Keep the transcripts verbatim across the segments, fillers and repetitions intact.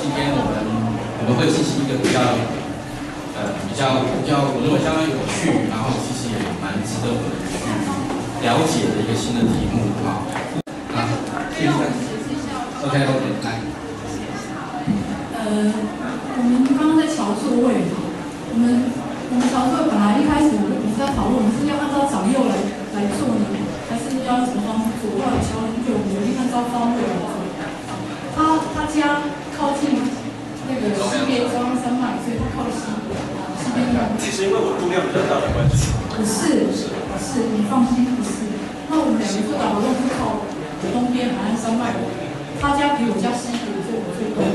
今天我们我们会进行一个比较呃比较比较我认为相当有趣，然后其实也蛮值得我们去了解的一个新的题目啊。啊，谢谢。OK OK， 来。 呃，我们刚刚在瞧座位，我们我们瞧座位本来一开始我们在讨论，我们是要按照长幼来来做呢，还是要什么方式做？后来瞧很久，我们决定按照方位来做。他他家靠近那个西边中央山脉，所以他靠西西边的。 其实因为我度量比较大的关系。 不是，不是，你放心，不是。那我们两个做的活动是靠东边海岸山脉，他家比我家西，所以我最东。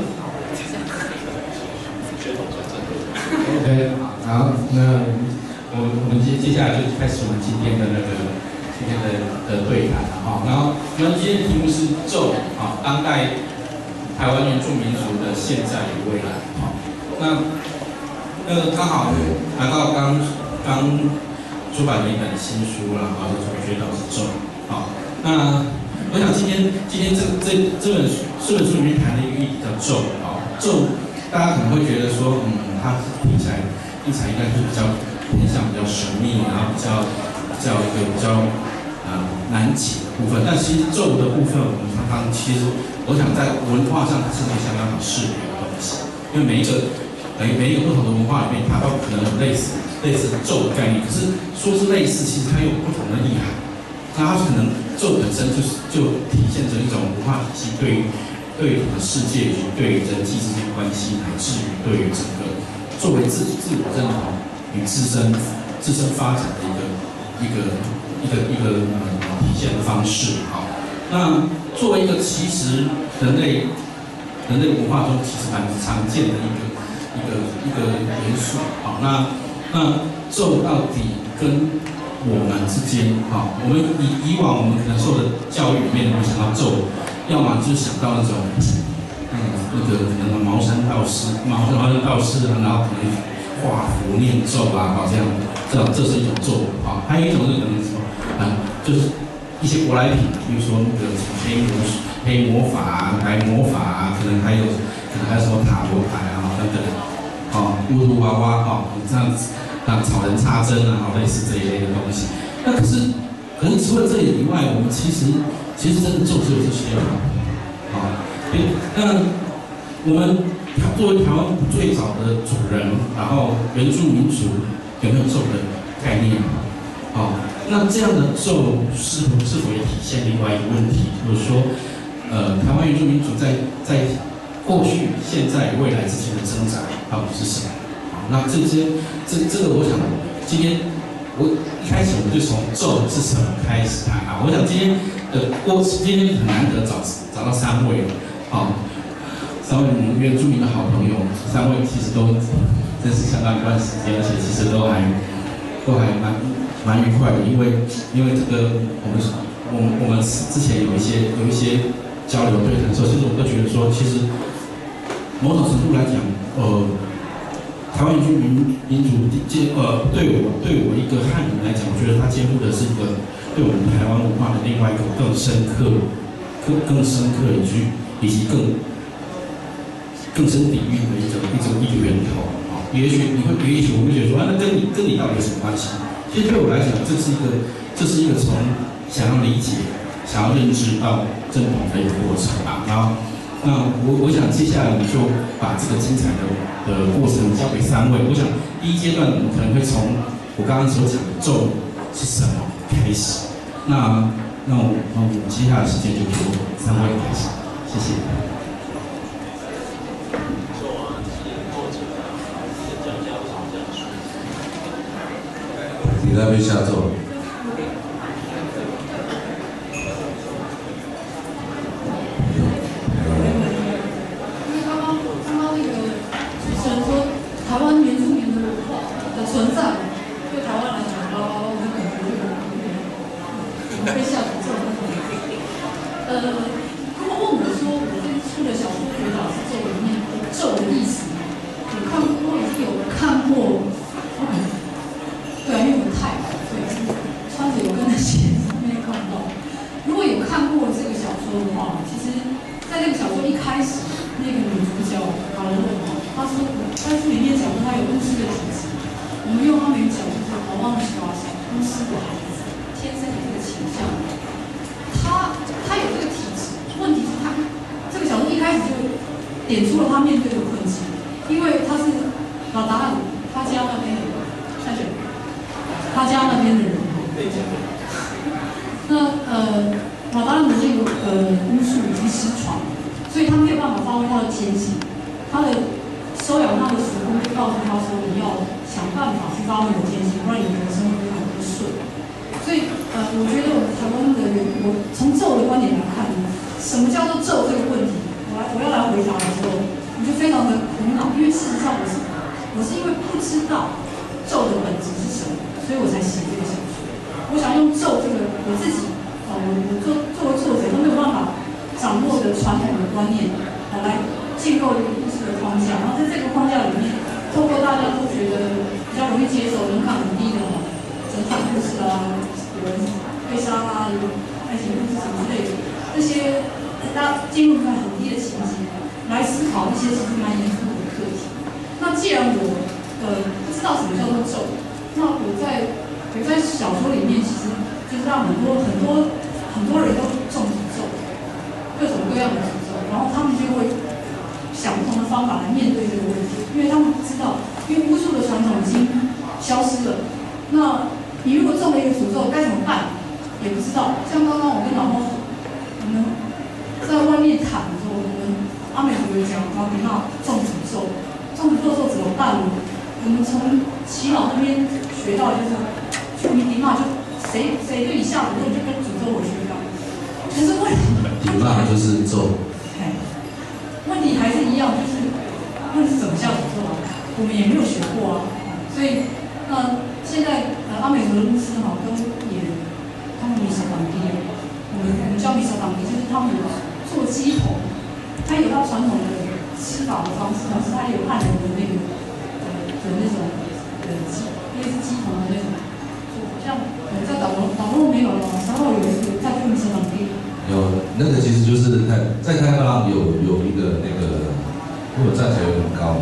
OK， 好，那我我们接接下来就开始我们今天的那个今天的的对谈了哈。然后那今天的题目是咒啊，当代台湾原住民族的现在与未来。好，那那个刚好拿到刚刚出版了一本新书啦，然后就学到是咒。好，那我想今天今天这这这本书这本书里面谈的一个议题叫咒啊，咒。大家可能会觉得说，嗯，它听起来听起来应该是比较偏向比较神秘，然后比较比较一个比较呃难解的部分。但其实咒的部分，我们常常其实我想在文化上它是一个相当好识别的东西，因为每一个每每一个不同的文化里面，它都可能有类似类似咒的概念。可是说是类似，其实它有不同的意涵。那它可能咒本身就是就体现着一种文化体系对于。对于整个世界以及对于人际之间关系，乃至于对于整个作为自自我认同与自身自身发展的一个一个一个一个呃体现的方式。好，那作为一个其实人类人类文化中其实蛮常见的一个一个一个元素。好，那那咒到底跟我们之间，好，我们以以往我们可能受的教育里面，我们想到咒。要么就是想到那种，嗯，那个可能茅山道士、茅茅山道士啊，然后可能画符念咒啊，好这样，这样这是一种咒啊。还有一种是可能什么，啊，就是一些舶来品，比如说那个什么黑魔黑魔法啊、白魔法啊，可能还有可能还有什么塔罗牌啊等等，啊，巫毒娃娃啊，这样子，啊，草人插针啊，类似这一类的东西。那可是，可是除了这里以外，我们其实。其实真的咒只有这些啊，好，那我们作为台湾最早的主人，然后原住民族有没有咒的概念？好，那这样的咒是否是否也体现另外一个问题，就是说，呃，台湾原住民族在在过去、现在、未来之间的挣扎到底是什么？好，那这些这这个，我想今天。我一开始我们就从咒是什么开始谈啊。我想今天的我今天很难得找找到三位，好、哦，三位我们原住民的好朋友，三位其实都认识相当一段时间，而且其实都还都还蛮蛮愉快的，因为因为这个我们我们我们之前有一些有一些交流对谈的时候，其实我都觉得说，其实某种程度来讲，呃。台湾原住民民族接呃对我对我一个汉人来讲，我觉得它肩负的是一个对我们台湾文化的另外一个更深刻、更更深刻以及以及更更深底蕴的一种一种一个源头啊。也许你会也许我会觉得说啊，那跟你跟你到底有什么关系？其实对我来讲，这是一个这是一个从想要理解、想要认知到认同的一个过程啊。然后。那我我想接下来我们就把这个精彩的的过程交给三位。我想第一阶段我们可能会从我刚刚所讲的咒是什么开始。那那我那我们接下来的时间就由三位开始，谢谢。 你那边下咒。 在这个小说一开始，那个女主角点出了他面对的困境，因为他是老达汉他家那边的人，下去，他家那边的人。那呃，老达汉的这个呃巫术已经失传，所以他没有办法发挥他的天性，他的收养他的属公就告诉他说，你要想办法去发挥你的天性，不然你的人生会非常不顺。所以呃，我觉得我们台湾的人，我从咒的观点来看，什么叫做咒这个问题，我来我要来回答的时候，我就非常的苦恼，因为事实上我是我是因为不知道咒的本质是什么，所以我才写这个小说。我想用咒这个我自己，呃，我我做作为作者都没有办法掌握的传统的观念，呃，来建构一个故事的框架，然后在这个框架里面，透过大家都觉得比较容易接受、门槛很低的整体故事啊，有人被杀啊，有爱情故事什么之类的，这些大家进入门槛很低的情节，来思考一些其实蛮严肃的课题。那既然我呃不知道什么叫做咒，那我在我在小说里面其实就是让很多很多很多人都中诅咒，各种各样的诅咒，然后他们就会想不同的方法来面对这个问题，因为他们知道，因为巫术的传统已经消失了。那你如果中了一个诅咒，该怎么办？也不知道。像刚刚我跟老猫，我们在外面谈的时候，我们阿美族有讲，然后比那中诅咒，中诅咒的时候怎么办呢？我们从耆老那边学到就是，去迷迪嘛，就谁谁对你下诅咒，你就跟诅咒回去干。可是问题， 迪嘛就是咒。 问题还是一样，就是问是怎么下诅咒啊？我们也没有学过啊，所以那现在呃阿美族的巫师哈跟也他们米手党地，我们我们叫米手党地，就是他们有做鸡头，他有他传统的吃法的方式，同时他也有汉人的那个呃的那种呃鸡类似鸡头的那种做法，像呃在岛东岛东没有了，然后有一个在做米手党地。 有那个其实就是在在台湾有有一个那个，因为我站起来有点高，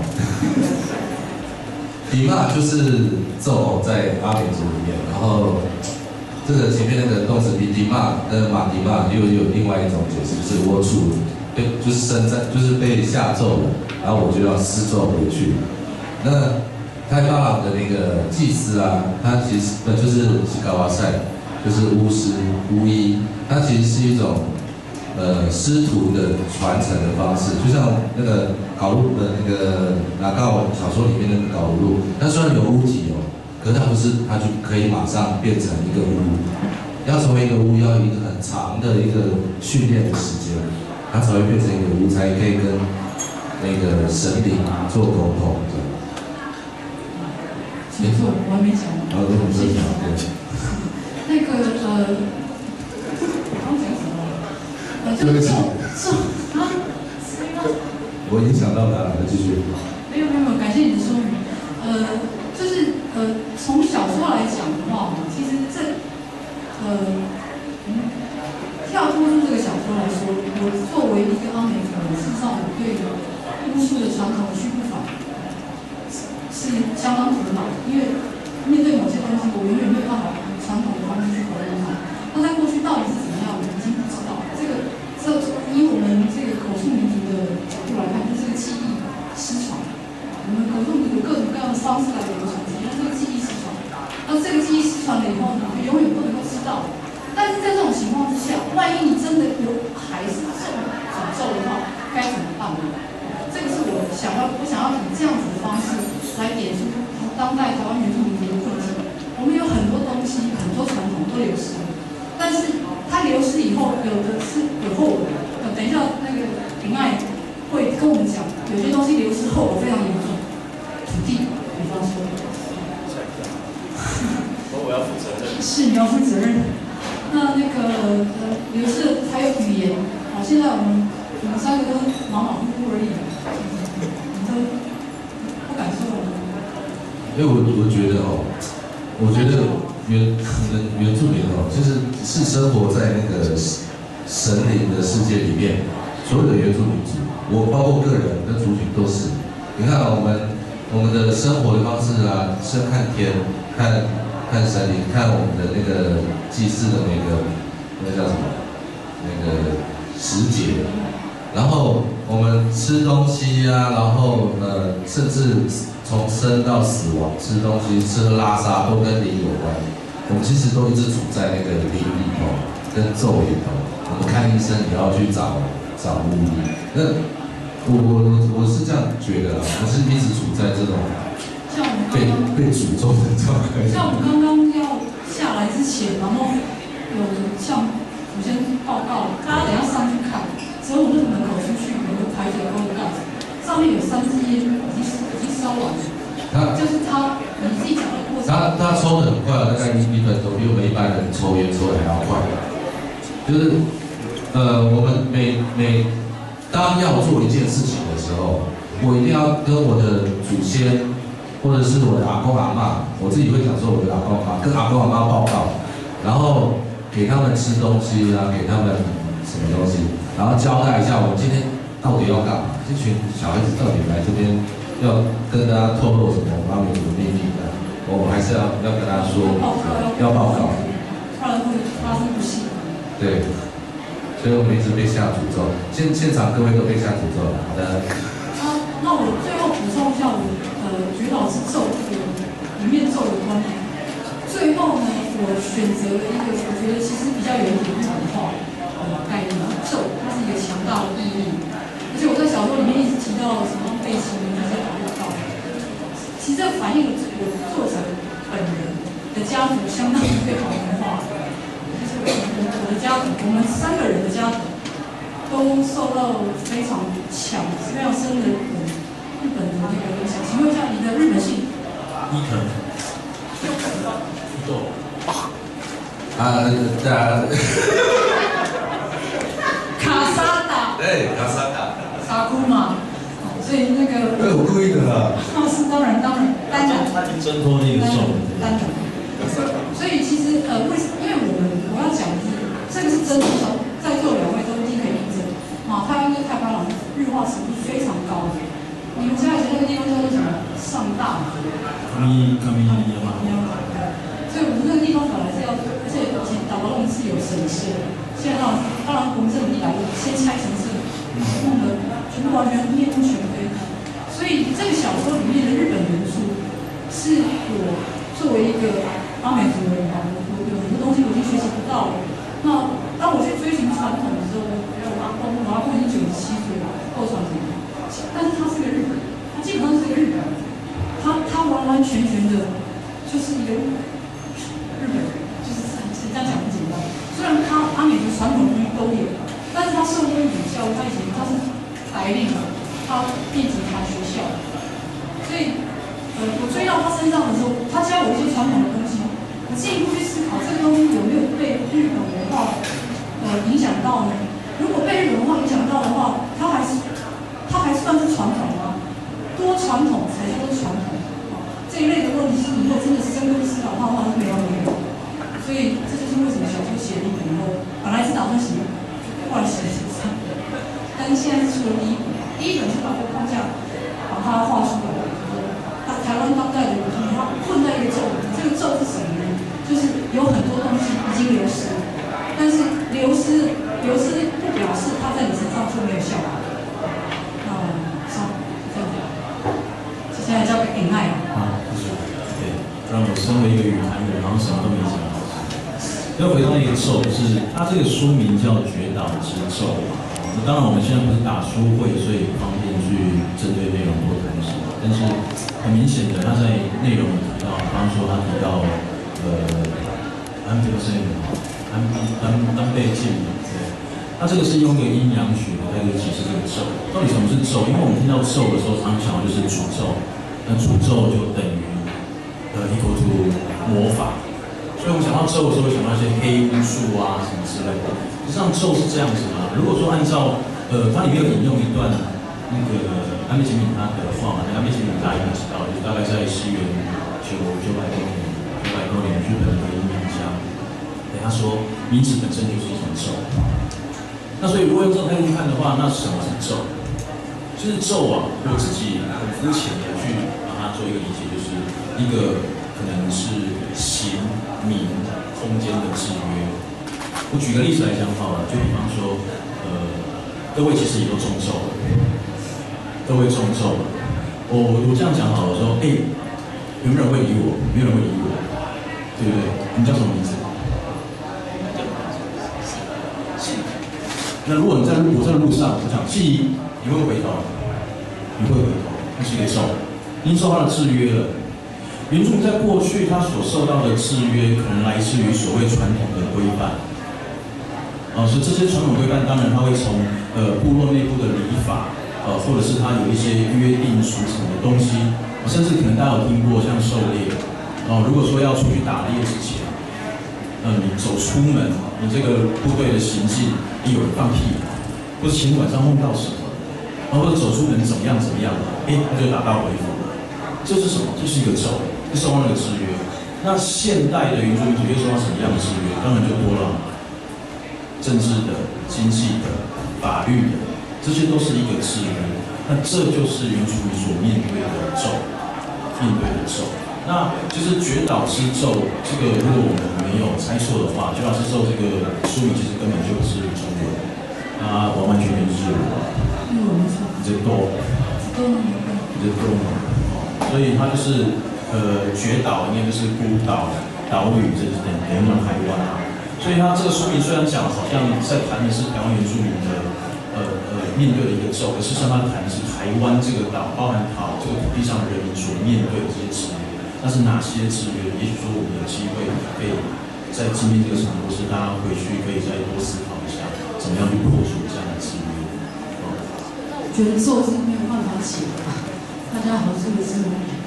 迪嘛就是咒在阿美族里面，然后这个前面那个动词迪迪嘛跟马迪嘛又有另外一种解释，就是我处被就是生在就是被下咒了，然后我就要施咒回去。那台巴朗的那个祭司啊，他其实那就是西高瓦塞。就是巫师、巫医，它其实是一种呃师徒的传承的方式，就像那个搞路的那个拿告小说里面那个搞路，它虽然有巫体哦，可是它不是，它就可以马上变成一个巫。要成为一个巫，要有一个很长的一个训练的时间，它才会变成一个巫，才可以跟那个神灵做沟通。 没错，我还没讲完。 然后跟我们分享对。 那个呃，刚讲什么？呃，就是咒咒啊，是吗？ 我已经想到哪了，继续。 没有没有没有，感谢你的说明。呃，就是呃，从小说来讲的话，其实这呃，嗯，跳脱出这个小说来说，我作为一个阿美族人，事实上我对巫术的传统去不法是相当苦恼，因为面对某些东西，我永远没有办法。传统的方式去回应它，那在过去到底是怎么样，我们已经不知道。这个，这以我们这个口述民族的角度来看，就是个记忆失传。我们口述民族有各种各样的方式来流传，但这个记忆失传。那这个记忆失传了以后呢，就永远不能够知道。但是在这种情况之下，万一你真的有还是中诅咒的话，该怎么办呢？这个是我想要，我想要以这样子的方式来点出当代台湾原住民族的困境。我们有很多东西，很多传统都流失了，但是它流失以后，有的是有后果。呃，等一下那个平爱会跟我们讲，有些东西流失后果非常严重，土地，比方说， 我要负责任。 是你要负责任。那那个呃，流失还有语言，好，现在我们我们三个都马马虎虎而已，你都不敢说了。 因为我我觉得哦。我觉得原可能原住民哦，就是是生活在那个神灵的世界里面，所有的原住民族，我包括个人跟族群都是。你看我们我们的生活的方式啊，是看天，看看神灵，看我们的那个祭祀的那个那个叫什么那个时节，然后我们吃东西啊，然后呃，甚至从生到死亡，吃东西、吃喝拉撒都跟灵有关。我们其实都一直处在那个灵里头，跟咒里头。我们看医生也要去找找巫医。那我我我是这样觉得啊，我是一直处在这种被被诅咒的状态。 像我们刚刚要下来之前，然后有向祖先报告，大家等一下上去看，只有我们门口出去有个牌子高的盖子，上面有三支烟，已经已经烧完了。他就是他你自己讲的过程。 他他抽的很快，大概一一分钟，比我们一般人抽烟抽的还要快。就是呃，我们每每当要做一件事情的时候，我一定要跟我的祖先，或者是我的阿公阿嬷，我自己会讲说我的阿公阿嬷，跟阿公阿嬷报告，然后给他们吃东西啊，给他们什么东西，然后交代一下我们今天到底要干嘛，这群小孩子到底来这边要跟大家透露什么阿美族的秘密的，我们还是要要跟大家说，要报告， 不然会发生不幸。 对。所以我们一直被下诅咒，现现场各位都被下诅咒了。好的。 啊，那我最后补充一下我呃觉老师咒这个里面咒的观点。最后呢，我选择了一个我觉得其实比较有一点日本化的概念，咒它是一个强大的意义。而且我在小说里面一直提到什么背心这些法律道，其实这反映了我作者本人的家族相当于被法文化。我的家族，我们三个人的家族都受到非常强、非常深的日本的那个影响。请问一下，你的日本姓？ 伊藤。伊豆。 啊，对啊。 卡萨达。 对，卡萨达。 沙库嘛，所以那个。 对，我故意的啦。 那是当然，当然，当然。 他去挣脱那个咒。 当然。所以其实呃，为因为我们我要讲的是。这个是真的，在座两位都一定可以印证。马太跟太平洋日化程度非常高的。你们家以前那个地方叫做什么？上大嘛。 卡米卡米亚马。 所以我们那个地方本来是要，而且以前打包龙是有神社的。现在当然，当然国民政府一来，先拆神社，弄得全部完全面目全非。所以这个小说里面的日本元素，是我作为一个阿美族人啊，我有很多东西我已经学习不到了。那当我去追寻传统的时候，我觉得我阿公，我阿公已经九十七岁了，够传统。但是他是个日本人，他基本上是个日本人，他他完完全全的就是一个日本人，就是这样讲很简单。虽然他阿美族传统的东西都有，但是他受英语教育，他以前他是白领，他念警察学校，所以呃，我追到他身上的时候，他教我一些传统的东西。我进一步去思考，这个东西有没有被日本文化呃影响到呢？如果被日本文化影响到的话，它还是它还算是传统吗？多传统才叫做传统。这一类的问题是，如果真的是深刻思考的话，是没完没了。所以这就是为什么小说写了一本以后，本来是打算写，后来写了写上，但是现在是出了第一本，第一本是把这个框架把它画出来。那台湾当代的人，他困在一个咒里，这个咒是什么呢？就是有很多东西已经流失，但是流失流失不表示它在你身上就没有效果。那上这样，接下来交给恩爱了。 啊，不是，对，不然我身为一个语坛人，然后什么都没讲。要回到那个咒，就是它这个书名叫《绝岛之咒》。那当然，我们现在不是打书会，所以方便去针对内容多谈什么。但是很明显的，他在内容提到，比方说他提到。呃，安倍晋安安安倍晋对，那这个是用一个阴阳学来解释这个咒。到底什么是咒？因为我们听到咒的时候，常常想的就是诅咒，那诅咒就等于呃 equal to 魔法，所以我们想到咒的时候，会想到一些黑巫术啊什么之类的。实际上咒是这样子的，如果说按照呃，它里面有引用一段那个安倍晋明他的话嘛，那安倍晋明大家应该知道，就是大概在西元九九百多年。九百多年，日本的阴阳家，对他说，名字本身就是一种咒。那所以如果用这种态度去看的话，那什么是咒？就是咒啊，我自己很肤浅的去把它做一个理解，就是一个可能是形、名、空间的制约。我举个例子来讲好了，就比方说，呃，各位其实也都中咒了。 都会中咒嘛。我我我这样讲好了，我说，哎、欸，有没有人会理我？没有人会理我，对不对？你叫什么名字？那如果你在路，我在路上，我讲记忆，你会不会回头？你会回头，那是一个咒，因受他的制约了。原住民在过去他所受到的制约，可能来自于所谓传统的规范。哦，所以这些传统规范，当然它会从呃部落内部的礼法，呃，或者是它有一些约定俗成的东西，甚至可能大家有听过像狩猎，哦，如果说要出去打猎之前，呃，你走出门，你这个部队的行进，你有人放屁，或者前天晚上梦到什么，然后或者走出门怎么样怎么样，哎，他就打道回府了。这是什么？这是一个咒，这受到那个制约。那现代的原住民族又受到什么样的制约？当然就多了。政治的、经济的、法律的，这些都是一个制约。那这就是原住民所面对的咒，面对的咒。那就是绝岛之咒，这个如果我们没有猜错的话，绝岛之咒这个书名其实根本就不是中文，它完完全全是日文。 日文是。 这多。 多。 这多嘛？所以它就是呃绝岛，应该就是孤岛、岛屿，这就是等等于台湾啊。所以他这个书名虽然讲好像在谈的是台湾原住民的呃呃面对的一个咒，可事实上他谈的是台湾这个岛，包含好这个土地上的人民所面对的这些制约。那是哪些制约？也许说我们有机会可以在今天这个场合是大家回去可以再多思考一下，怎么样去破除这样的制约。哦， 我觉得咒是没有办法解的，大家好自为之。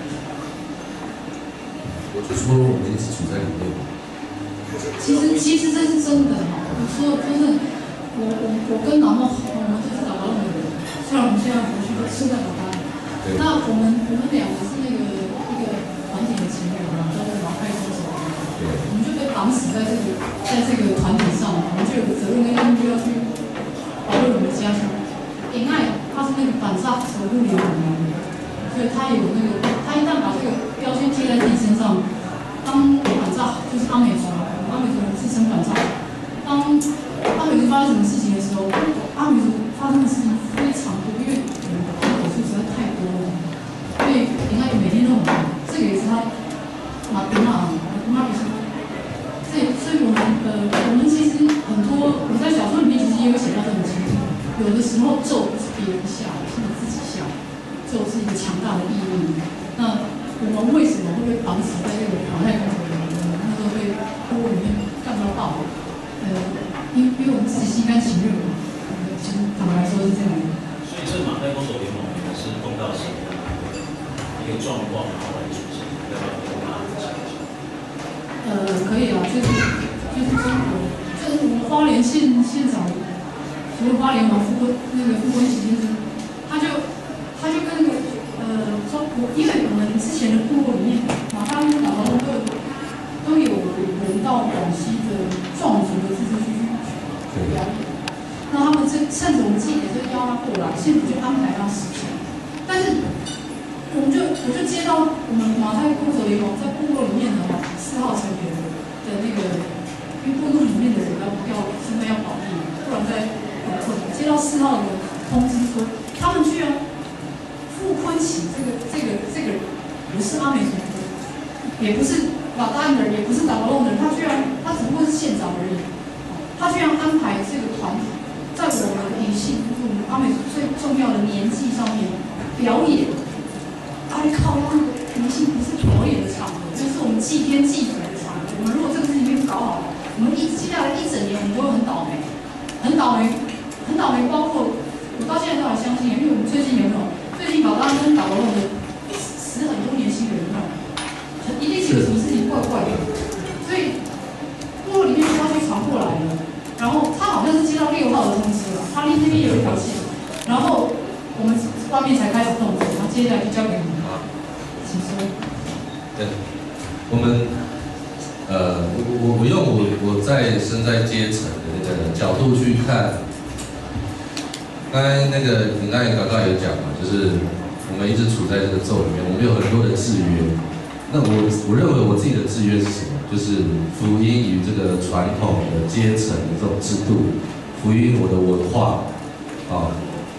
我就说我们一直处在里面。 其实，其实这是真的哈。我说，就是我我我跟老莫，我们就是打包的人，虽然我们现在回去是在打包，那我们我们两个是那个一个团体的成员嘛，叫做毛派出所，我们就被绑死在这个在这个团体上，我们就有责任跟义务要去保卫我们的家乡。尹爱他是那个反诈守护联盟，所以他有那个，他一旦把这个标签贴在自己身上，当反诈就是阿美族。阿美族自称反诈。当阿美族发生什么事情的时候，阿美族发生的事情非常多，因为口数实在太多了，所以应该每天都很忙。这个也是他马德玛马德玛比说，这所以我们呃我们其实很多我在小说里面其实也有写到这种情境，有的时候咒不是别人下的，是你自己下的，咒是一个强大的意义。那我们为什么会被绑死在这个马太公主里面？那时候被锅里面干到爆，呃，因因为我们自己心甘情愿嘛，其实坦白来说是这样的。 所以这马太公手联盟是碰到什么样的一个状况，然后来出现？要不要跟大家讲一下？ 呃，可以啊，就是就是中国，就是我们花莲县县长，除了花莲王傅那个傅昆萁先生，他就他就跟那个呃中国，因为我们之前的部落里面，马大跟马劳都有。都有人到广西的壮族的自治区去表演，那他们这趁着我们祭典就邀他过来，县府就安排他实习。但是我们就我就接到我们马太公手联盟在部落里面的四号成员的那个，因为部落里面的人要要身份要保密，不然在很困难。接到四号的通知说，他们居然傅昆萁这个这个这个人不是阿美族，也不是。马大人也不是打包弄的人，他居然他只不过是县长而已，他居然安排这个团体在我们女性就是我们阿美最重要的年纪上面表演。哎靠，那个女性不是表演的场合，这是我们祭天祭祖的场合。我们如果这个事情没有搞好，我们一接下来一整年我们都会很倒霉，很倒霉，很倒霉。包括我到现在都还相信，因为我们最近有没有最近马大跟打包弄的死很多年轻人，有没有？一定是有什么事情怪怪的，所以部落里面消息传过来了，然后他好像是接到六号的通知了，他那边有一条线，然后我们外面才开始动作，然后接下来就交给你们，请说。 对，我们呃，我我我用我我在身在阶层的那个角度去看，刚才那个你刚才刚刚有讲嘛，就是我们一直处在这个咒里面，我们有很多的制约。那我我认为我自己的制约是什么？就是福音与这个传统的阶层的这种制度，福音我的文化，啊，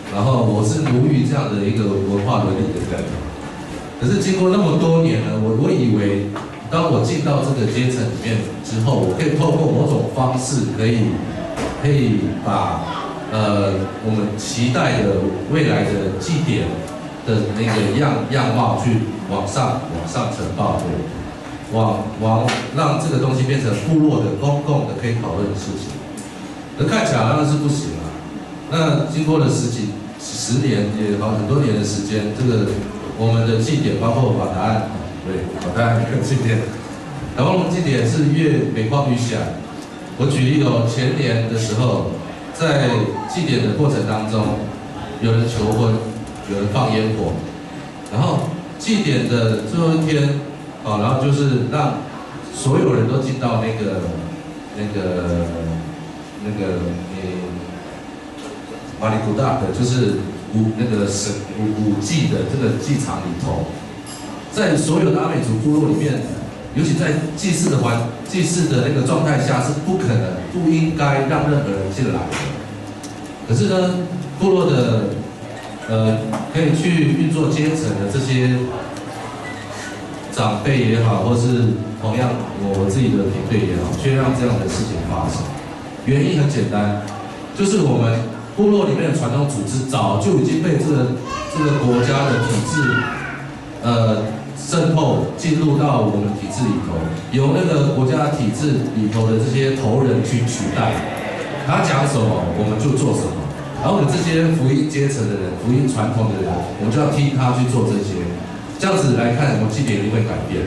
然后我是奴役这样的一个文化伦理的人。可是经过那么多年呢，我我以为，当我进到这个阶层里面之后，我可以透过某种方式，可以可以把呃我们期待的未来的祭典的那个样样貌去往上往上呈报，对，往往让这个东西变成部落的公共的可以讨论的事情。那看起来好像是不行啊。那经过了十几十年也好很多年的时间，这个我们的祭典包括法达案，对，法达案跟祭典，然后我们祭典是越每况愈下。我举例哦，前年的时候，在祭典的过程当中，有人求婚，有人放烟火，然后祭典的最后一天，哦，然后就是让所有人都进到那个那个那个诶马里古大的，就是五那个神五五祭的这个祭场里头，在所有的阿美族部落里面，尤其在祭祀的环祭祀的那个状态下，是不可能不应该让任何人进来的。可是呢，部落的呃可以去运作阶层的这些长辈也好，或是同样我自己的平辈也好，却让这样的事情发生。原因很简单，就是我们部落里面的传统组织早就已经被这个这个国家的体制，呃渗透进入到我们体制里头，由那个国家体制里头的这些头人去取代。他讲什么，我们就做什么。然后我们这些福音阶层的人、福音传统的人，我们就要听他去做这些。这样子来看，我们祭典一定会改变。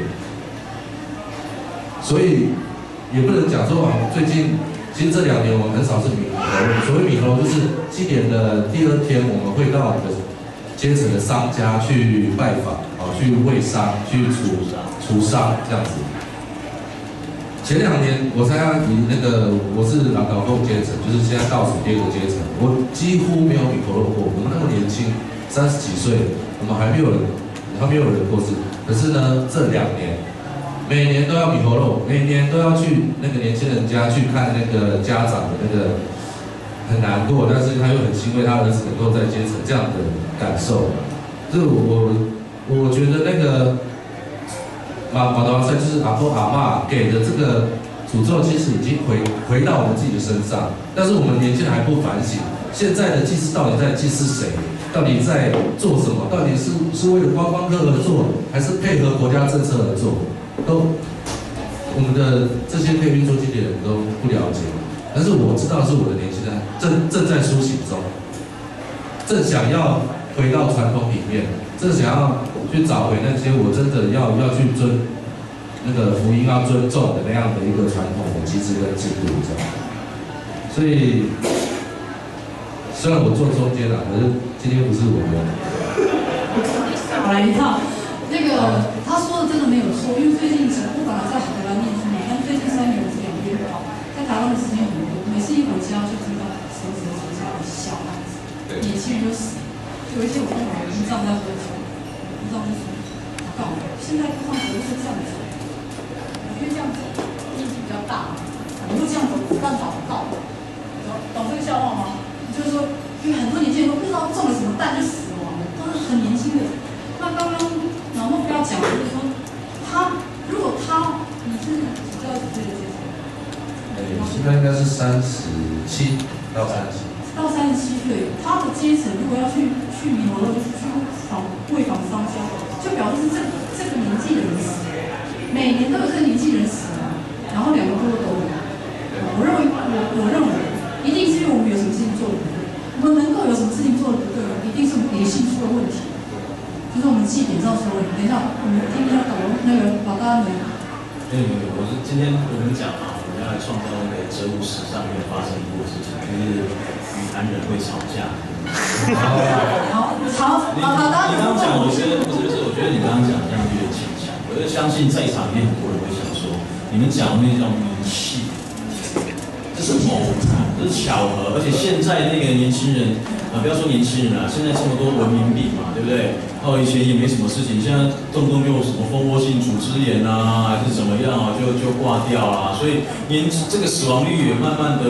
所以也不能讲说啊，最近其实这两年我们很少是米猴肉。所谓米猴肉，就是祭典的第二天，我们会到我们的阶层的商家去拜访，啊，去慰商、去除除商这样子。前两年我参加以那个我是朗高共阶层，就是现在倒数第二个阶层，我几乎没有米猴肉过。我们那么年轻，三十几岁，我们还没有人，还没有人过世。可是呢，这两年每年都要米猴肉，每年都要去那个年轻人家去看那个家长的那个，很难过，但是他又很欣慰他儿子能够在阶层这样的感受。这我我觉得那个。马马达王赛就是阿公阿嬷给的这个诅咒，其实已经回回到我们自己的身上，但是我们年轻人还不反省，现在的祭祀到底在祭祀谁？到底在做什么？到底是是为了观光客而做，还是配合国家政策而做？都我们的这些可以运作祭典的人都不了解，但是我知道是我的年轻人正正在苏醒中，正想要回到传统里面，正想要去找回那些我真的要要去尊那个福音要尊重的那样的一个传统的机制跟制度，这样。所以虽然我坐中间了，可是今天不是我的。 少来一套，那个他说的真的没有错，因为最近我本来在荷兰念书嘛，但最近三年我是两边跑，在台湾的时间很多，每次一回家就听到手指头下的小孩子，年轻人就死，有一些我跟我姨丈在喝酒。知道就是我告诉你，现在路上走路是这样子，我觉得这样子力气比较大，我会这样走，子弹找不到，懂懂这个笑话吗？就是说，因为很多年轻人都不知道中了什么弹就死亡了，都是很年轻的。那刚刚然后不要讲，就是说他如果他你是几到几岁的阶层？ 哎，现在应该是三十七到三十。 到三十七岁，他的阶层如果要去去米猴肉，就是去访慰访商家，就表示是这这个年纪的人死，每年都有这个年纪人死了，然后两个部落都有。我认为，我我认为，一定是因为我们有什么事情做的不对，我们能够有什么事情做的不对，一定是我们理性出了问题，就是我们祭典上说的。等一下，我们听一下导那个老大们。 因为我是今天我们讲啊，我们要来创造那个哲物史上面发生过的事情，就是与谈人会吵架。 好，吵， 你好，大家。 你刚刚讲，我觉得不是不是，我觉得你刚刚讲这样有点牵强。我就相信在场里面很多人会想说，你们讲那叫迷信，这是偶然，这是巧合，而且现在那个年轻人啊，不要说年轻人啊，现在这么多文明病嘛，对不对？哦，以前也没什么事情，现在动不动就什么蜂窝性组织炎啊，还是怎么样啊，就就挂掉啦。所以年这个死亡率也慢慢的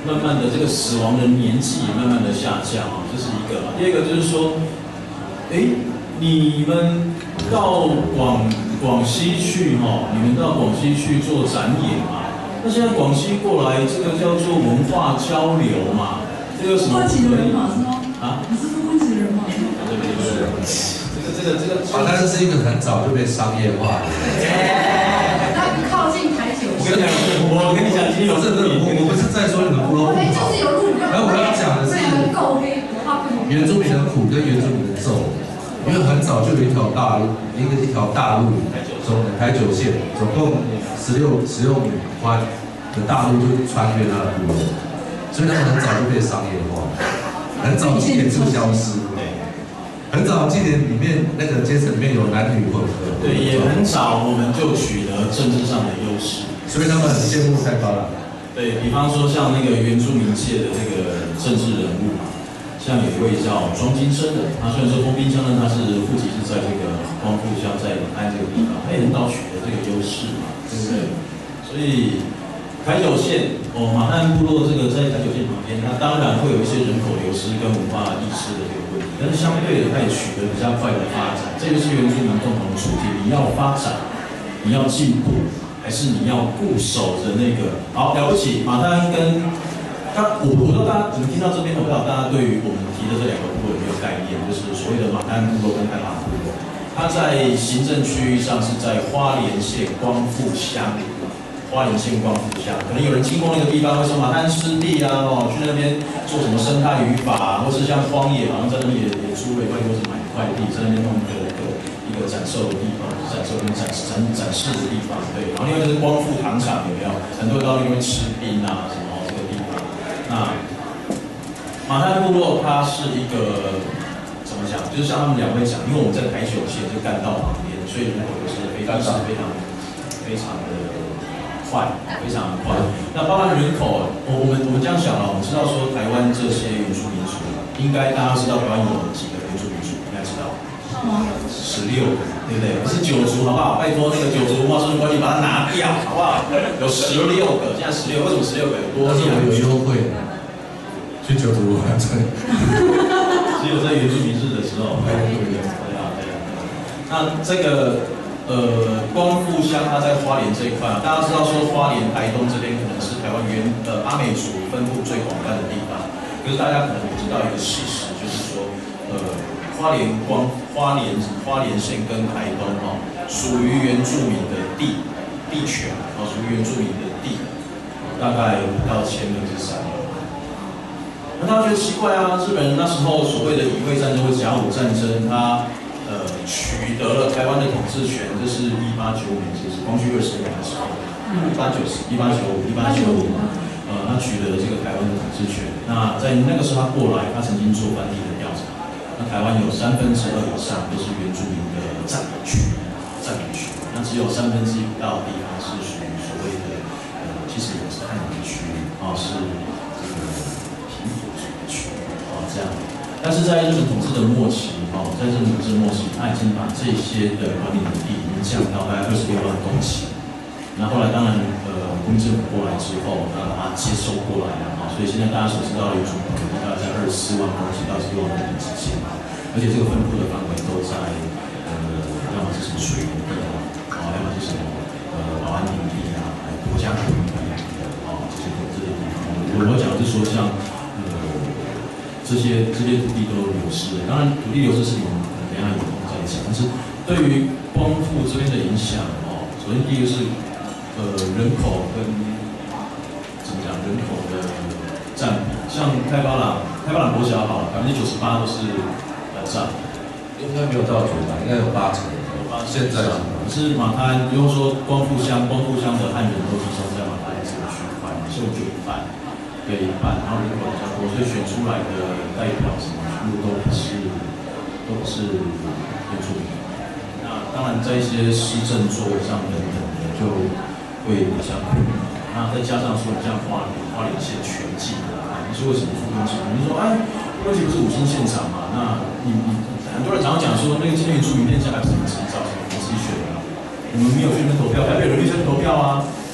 慢慢的这个死亡的年纪也慢慢的下降啊，这是一个嘛。第二个就是说，哎，你们到广广西去哈，你们到广西去做展演嘛？那现在广西过来，这个叫做文化交流嘛，这个什么？ 富贵人嘛是吗？ 啊？ 你是富贵人嘛？ 对对对，这个这个这个， 马丹是一个很早就被商业化的。 它靠近台九线。 我跟你讲，今天有这个我我不是在说你们部落不哎，就好， 是有路。 然后我要讲的是够黑，它不同。 原住民的苦跟原住民的咒，因为很早就有一条大路，一个一条大路，从台九线总共十六十六米宽的大路就穿越那部落，所以他们很早就被商业化，很早祭典就消失。很早祭典里面那个阶层里面有男女混合， 对，也很早我们就取得政治上的优势， 所以他们很羡慕太高了。 对比方说像那个原住民界的这个政治人物嘛，像有一位叫庄金生的，他虽然说封冰箱呢，他是户籍是在这个光复乡，在永安这个地方，他也很早取得这个优势嘛，对不对？所以台九线哦，马汉部落这个在台九线旁边，那当然会有一些人口流失跟文化意识的这个问题，但是相对的，它也取得比较快的发展，这就是原住民共同的处境。你要发展，你要进步，还是你要固守着那个？好了不起，马丹跟他，我我不知道大家你们听到这边，我不知道大家对于我们提的这两个部落有没有概念，就是所谓的马丹部落跟太马部落，它在行政区域上是在花莲县光复乡。花莲县光复乡，可能有人经过那个地方，会说马丹湿地啊，哦，去那边做什么生态渔法，或是像荒野，好像在那边也也租了一块地，或者买一块地，在那边弄一个一个一个展售的地方，展售跟展展展示的地方，对。然后另外就是光复糖厂，有没有？很多人到那边吃冰啊，什么这个地方。那马丹部落它是一个怎么讲？就是像他们两位讲，因为我们在台九线就干道旁边，所以人口就是非常非常非常的。快，非常快。那包含人口，我我们我们这样想了，我们知道说台湾这些原住民族，应该大家知道台湾有几个原住民族，应该知道，十六个，对不对？不是九族，好不好？拜托那个九族文化收存管理把它拿掉，好不好？有十六个，现在十六，为什么十六个？有多？ 但是我有优惠，去九族完成。 只有在原住民日的时候，对对啊，对啊。那这个。呃，光复乡它在花莲这一块啊，大家知道说花莲、台东这边可能是台湾原呃阿美族分布最广泛的地方，可是大家可能不知道一个事实，就是说，呃，花莲光花莲花莲县跟台东哦，属于原住民的地地权哦，属于原住民的地，大概不到千分之三。那大家觉得奇怪啊，日本人那时候所谓的乙未战争或甲午战争，他呃，取得了台湾的统治权，这是一八九五年，就是光绪二十年的时候，一八九十、一八九五、一八九五，呃，他取得了这个台湾的统治权。那在那个时候他过来，他曾经做翻地的调查，那台湾有三分之二以上都是原住民的占领区，占领区，那只有三分之一不到的地方是属于所谓的呃，其实也是汉人区啊，是这个平埔族的区啊，这样。但是在日本统治的末期，哦，在日本统治的末期，他已经把这些的管理土地已经降到大概二十六万公顷。那后来当然，呃，国民政府过来之后，那把它接收过来了，啊，所以现在大家所知道的原住民土地大概在二十四万公顷到十六万公顷之间，而且这个分布的范围都在，呃，要么是什么水源地啊，啊，要么是什么呃保安林地啊，国家土地啊，啊，这些这些地方。我我讲的是说像。这些这些土地都流失了，当然土地流失是我们可能等一下有空再讲，但是对于光复这边的影响哦，首先第一个是呃人口跟怎么讲人口的占比，像开巴朗开巴朗国小好了，百分之九十八都是呃占， 应该没有到九吧，应该有八成。现在可是马滩不用说光复乡，光复乡的汉人都集中在马滩这个区块，所以就一半。对一半，然后人口比较多，所以选出来的代表什么全部都不是，都不是原住民。那当然在一些施政作为上等等的，就会比较困难。那再加上说像花莲，花莲县全境啊，你说为什么不跟进？你说哎，问题不是五星现场嘛？那你你很多人常常讲说，那个今天原住民变成还不是你自己造成的，你自己选的，你们没有去那投票，台北人绿线投票啊。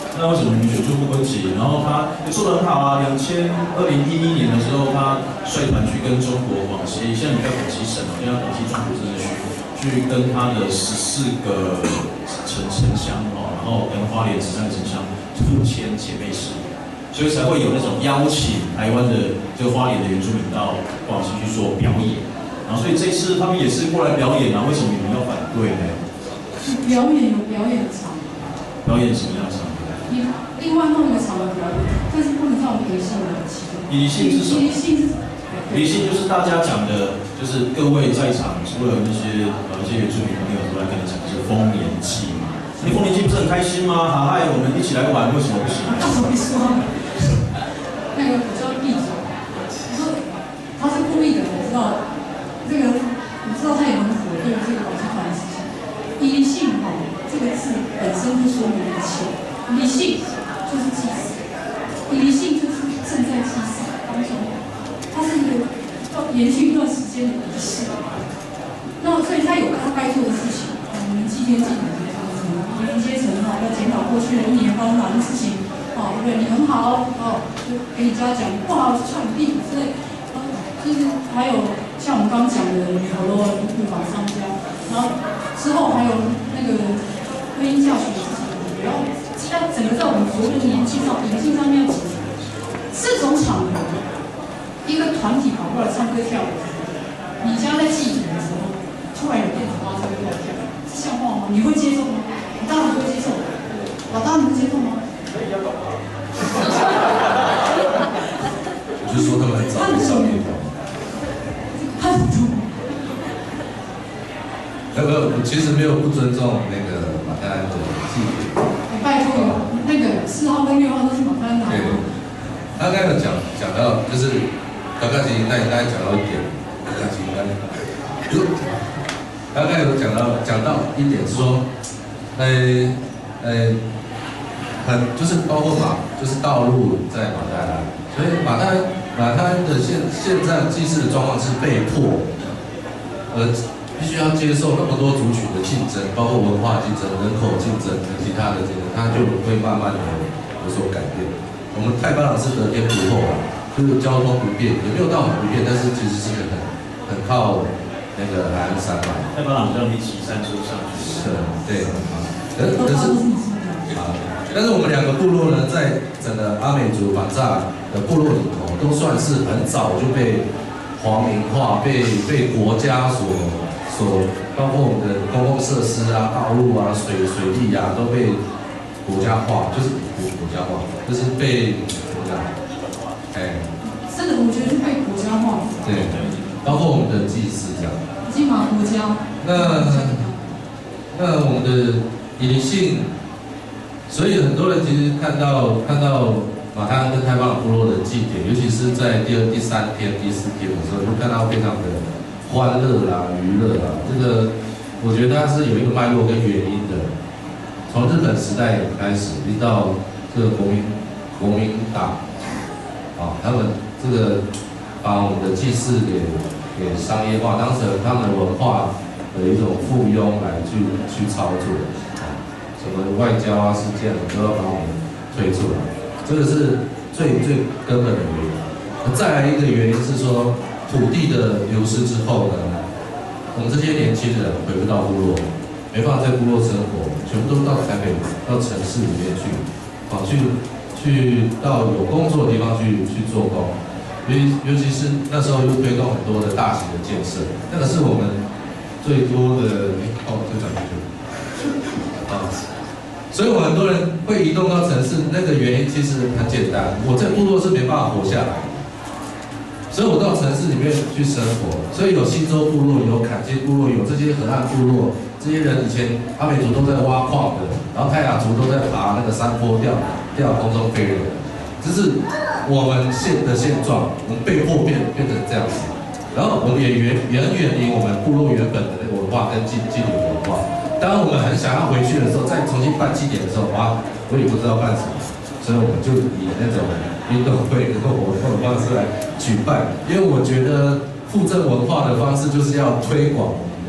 那为什么你们选出傅昆萁？然后他做得很好啊，两千二零一一年的时候，他率团去跟中国广西，现在你在广西省哦，现在广西中部真的去去跟他的十四个城城乡哦，然后跟花莲十三个城乡互签姐妹市，所以才会有那种邀请台湾的这个花莲的原住民到广西去做表演。然后所以这次他们也是过来表演啊，为什么你们要反对呢？ 表演有表演的场合， 表演什么样的场合？ 你另外弄一个场合表演，但是不能让我们理性的气氛。 理性是什么？ 理性是理性就是大家讲的，就是各位在场除了那些呃一些原住民朋友都来跟你讲，就是丰年祭嘛。你丰年祭不是很开心吗？好嗨，我们一起来玩，为什么不行？ 那我跟你说，那个我叫闭嘴。我说他是故意的，我知道。这个我知道他也很火，对这个广西团的事情。理性哈、哦，这个字本身就说明一切。理性就是祭祀，理性就是正在祭祀当中，它是一个要延续一段时间的仪式。那所以他有他该做的事情，我们祭天祭典这些什么移民阶层哈，要检讨过去的一年发生哪些事情，哦，对不对？你很好哦，就给你嘉奖；你不好就踹你屁股之类。就是还有像我们刚刚讲的女头肉预防商家，然后之后还有那个婚姻嫁娶的事情，也要要整个在我们所有的年纪上、灵性上面要解决。这种场合，一个团体跑过来唱歌跳舞，你家在祭典的时候，突然有电子花车过来跳，这像话吗？你会接受吗？你当然会接受。老大，你会接受吗？可以啊，搞啊。 我就说他们很早就上面跳。 很多。 没有没有，其实没有不尊重那个马丹的祭典。 拜托，那个四号跟六号都是马丹的。 对，他刚才有讲讲到，就是刚刚其实那你刚才讲到一点，刚刚其实刚就他刚才有讲到讲到一点是说，呃呃，很就是包括马就是道路在马丹啊，所以马丹。马滩的现现在祭祀的状况是被迫，呃，必须要接受那么多族群的竞争，包括文化竞争、人口竞争和其他的这个，它就会慢慢的有所改变。我们太巴朗是得天独厚啊，就是交通不便，也没有到很不便，但是其实是很很靠那个海岸山嘛。 太巴朗叫你骑山车上去。 是，对，可可是啊，但是我们两个部落呢，在整个阿美族反炸的部落里头，都算是很早就被皇民化，被被国家所所，包括我们的公共设施啊、道路啊、水水利啊，都被国家化，就是国国家化，就是被怎么讲？哎， 真的，我觉得是被国家化。 对，包括我们的祭祀这样。 金马国家。 那那我们的隐性，所以很多人其实看到看到。马滩跟太巴朗部落的祭典，尤其是在第二、第三天、第四天的时候，就看到非常的欢乐啦、娱乐啦。这个我觉得它是有一个脉络跟原因的。从日本时代开始，一直到这个国民国民党啊，他们这个把我们的祭祀给给商业化，当成他们文化的一种附庸来去去操作啊，什么外交啊事件都要把我们推出来。这个是最最根本的原因。再来一个原因是说，土地的流失之后呢，我们这些年轻人回不到部落，没办法在部落生活，全部都到台北、到城市里面去，啊，去去到有工作的地方去去做工。尤尤其是那时候又推动很多的大型的建设，那个是我们最多的哦，就讲这个啊。所以，我很多人会移动到城市，那个原因其实很简单。我在部落是没办法活下来，所以我到城市里面去生活。所以有新洲部落，有坎街部落，有这些河岸部落，这些人以前阿美族都在挖矿的，然后泰雅族都在爬那个山坡钓钓空中飞人。这是我们现的现状，我们被迫变变成这样子。然后我们也远远远离我们部落原本的那个文化跟祭祭典文化。当我们很想要回去的时候，再重新办祭典的时候，哇，我也不知道办什么，所以我们就以那种运动会跟活动的方式来举办。因为我觉得复振文化的方式就是要推广我们的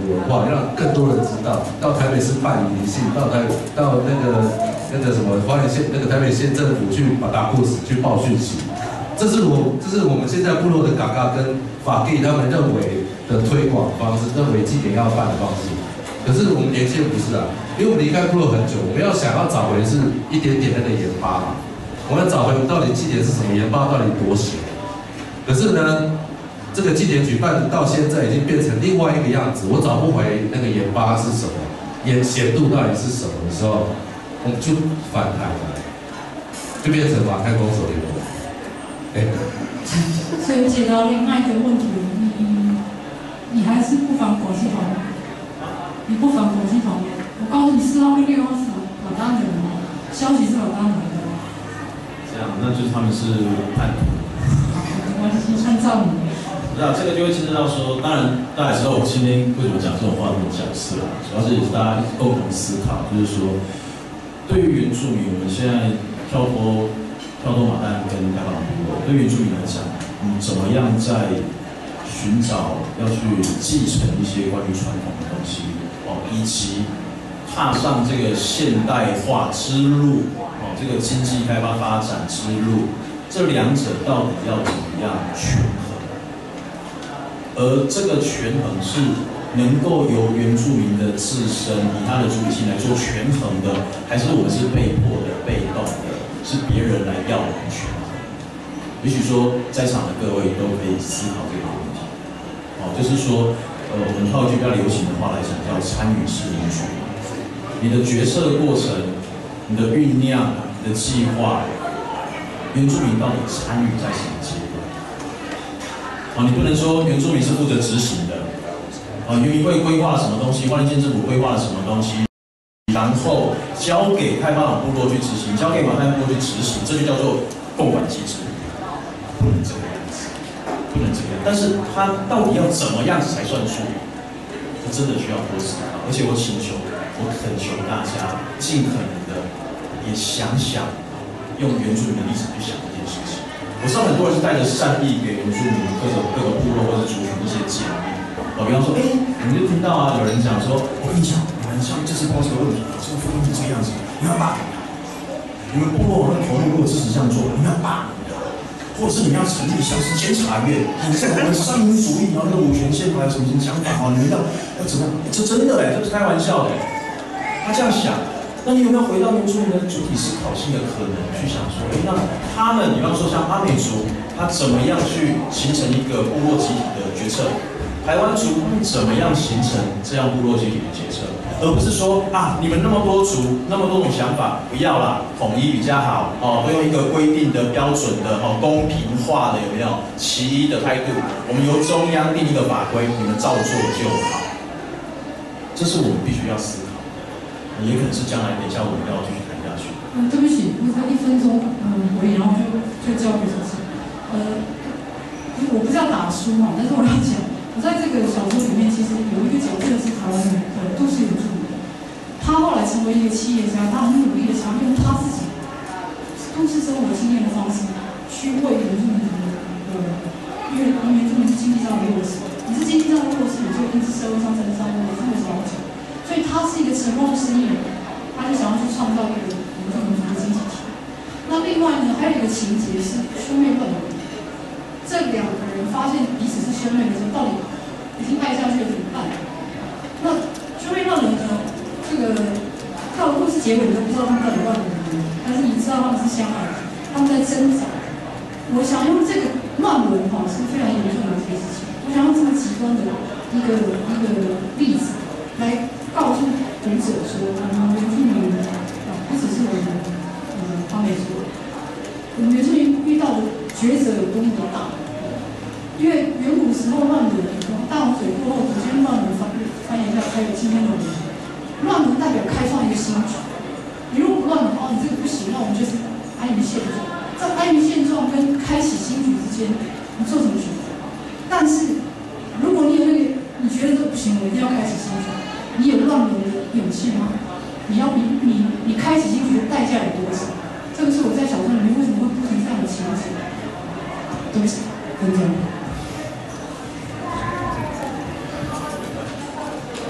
的文化，让更多人知道。到台北市办理信，到台到那个那个什么花莲县那个台北县政府去把打故事去报讯息。这是我这是我们现在部落的嘎嘎跟法给他们认为的推广方式，认为祭典要办的方式。可是我们年轻人不是啊，因为我们离开部落很久，我们要想要找回是一点点那个盐巴嘛，我们要找回到底祭典是什么，盐巴到底多咸。可是呢，这个祭典举办到现在已经变成另外一个样子，我找不回那个盐巴是什么，盐咸度到底是什么的时候，我们就反弹了，就变成马太公手游。哎， 所以解答另外一个问题，你你还是不反广西团吗？你不反广西团吗？我告诉你，四号跟六号是老当人吗？消息是老当人的。 这样，那就是他们是叛徒。 没关系，按照你。 那这个就会牵涉到说，当然大家也知道我今天为什么讲这种话这种角色啊，主要是也是大家共同思考，就是说，对于原住民，我们现在跳脱。跳脱马丹跟开放部落，对原住民来讲，嗯，怎么样在寻找要去继承一些关于传统的东西，哦，以及踏上这个现代化之路，哦，这个经济开发发展之路，这两者到底要怎么样权衡？而这个权衡是能够由原住民的自身以他的主体性来做权衡的，还是我们是被迫的、被动的？是别人来要我们权衡，也许说在场的各位都可以思考这个问题。哦，就是说，呃，我们套一句比较流行的话来讲，叫参与式民主。你的决策过程、你的酝酿、你的计划，原住民到底参与在什么阶段？哦，你不能说原住民是负责执行的，啊，原民会规划了什么东西，花莲县政府规划了什么东西。然后交给开发党部落去执行，交给马太部落去执行，这就叫做共管机制，不能这个样子，不能这个样子。但是它到底要怎么样子才算数？这真的需要多思考。而且我请求，我恳求大家尽可能的也想想，用原住民的立场去想这件事情。我知道很多人是带着善意给原住民各种各个部落或者族群一些建议。我比方说，哎，我们就听到啊，有人讲说，我跟你讲。像这次包这个问题，这个分是这个样子，你要罢免他。你们部落那头目如果支持这样做，你们要罢免他，或者是你们要成立像是监察院，你这我们三民主义，然后那个五权宪法有什么什么想法哦，你们要要怎么样？这真的哎，这不是开玩笑的。他这样想，那你有没有回到原住民的主体思考性的可能，去想说，哎，那他们，比方说像阿美族，他怎么样去形成一个部落集体的决策？台湾族怎么样形成这样部落集体的决策？而不是说啊，你们那么多族，那么多种想法，不要啦，统一比较好哦，都用一个规定的标准的哦，公平化的有没有？其一的态度，我们由中央定一个法规，你们照做就好。这是我们必须要思考的，也可能是将来等一下我们要继续谈下去。 嗯，对不起，我才一分钟，嗯，回应，然后就就交给主持人。呃，我不是要打输嘛，但是我要讲。我在这个小说里面，其实有一个角色是台湾的呃都市原住民，他后来成为一个企业家，他很努力的想用他自己都市生活经验的方式去为原住民呃，因为原住民是经济上的弱势，你是经济上的弱势，你就一定是社会上层上的弱势，为什么要讲？所以他是一个成功的生意人，他就想要去创造一个原住民族的经济体。那另外呢，还有一个情节是兄妹论。这两个人发现彼此是兄妹的时候，到底已经爱下去了怎么办？那兄妹乱伦呢？这个到故事结尾你都不知道他们到底乱伦什么，但是你知道他们是相爱的，他们在挣扎。我想用这个乱伦哈是非常严重的一件事情，我想用这么极端的一个一个例子来告诉读者说，我们原住民啊，不只是我们呃阿美族，我们原住民遇到的抉择有多么的大。因为远古时候乱伦，大洪水过后，祖先乱伦繁繁衍下才有今天的我们。乱伦代表开创一个新局，你如果不乱伦，哦，你这个不行，那我们就是安于现状。在安于现状跟开启新局之间，你做什么选择？但是如果你有那个，你觉得这不行，我一定要开启新局，你有乱伦的勇气吗？你要你你你开启新局的代价有多少？这个是我在小说里面为什么会铺成这样的情节。对不起，跟这样。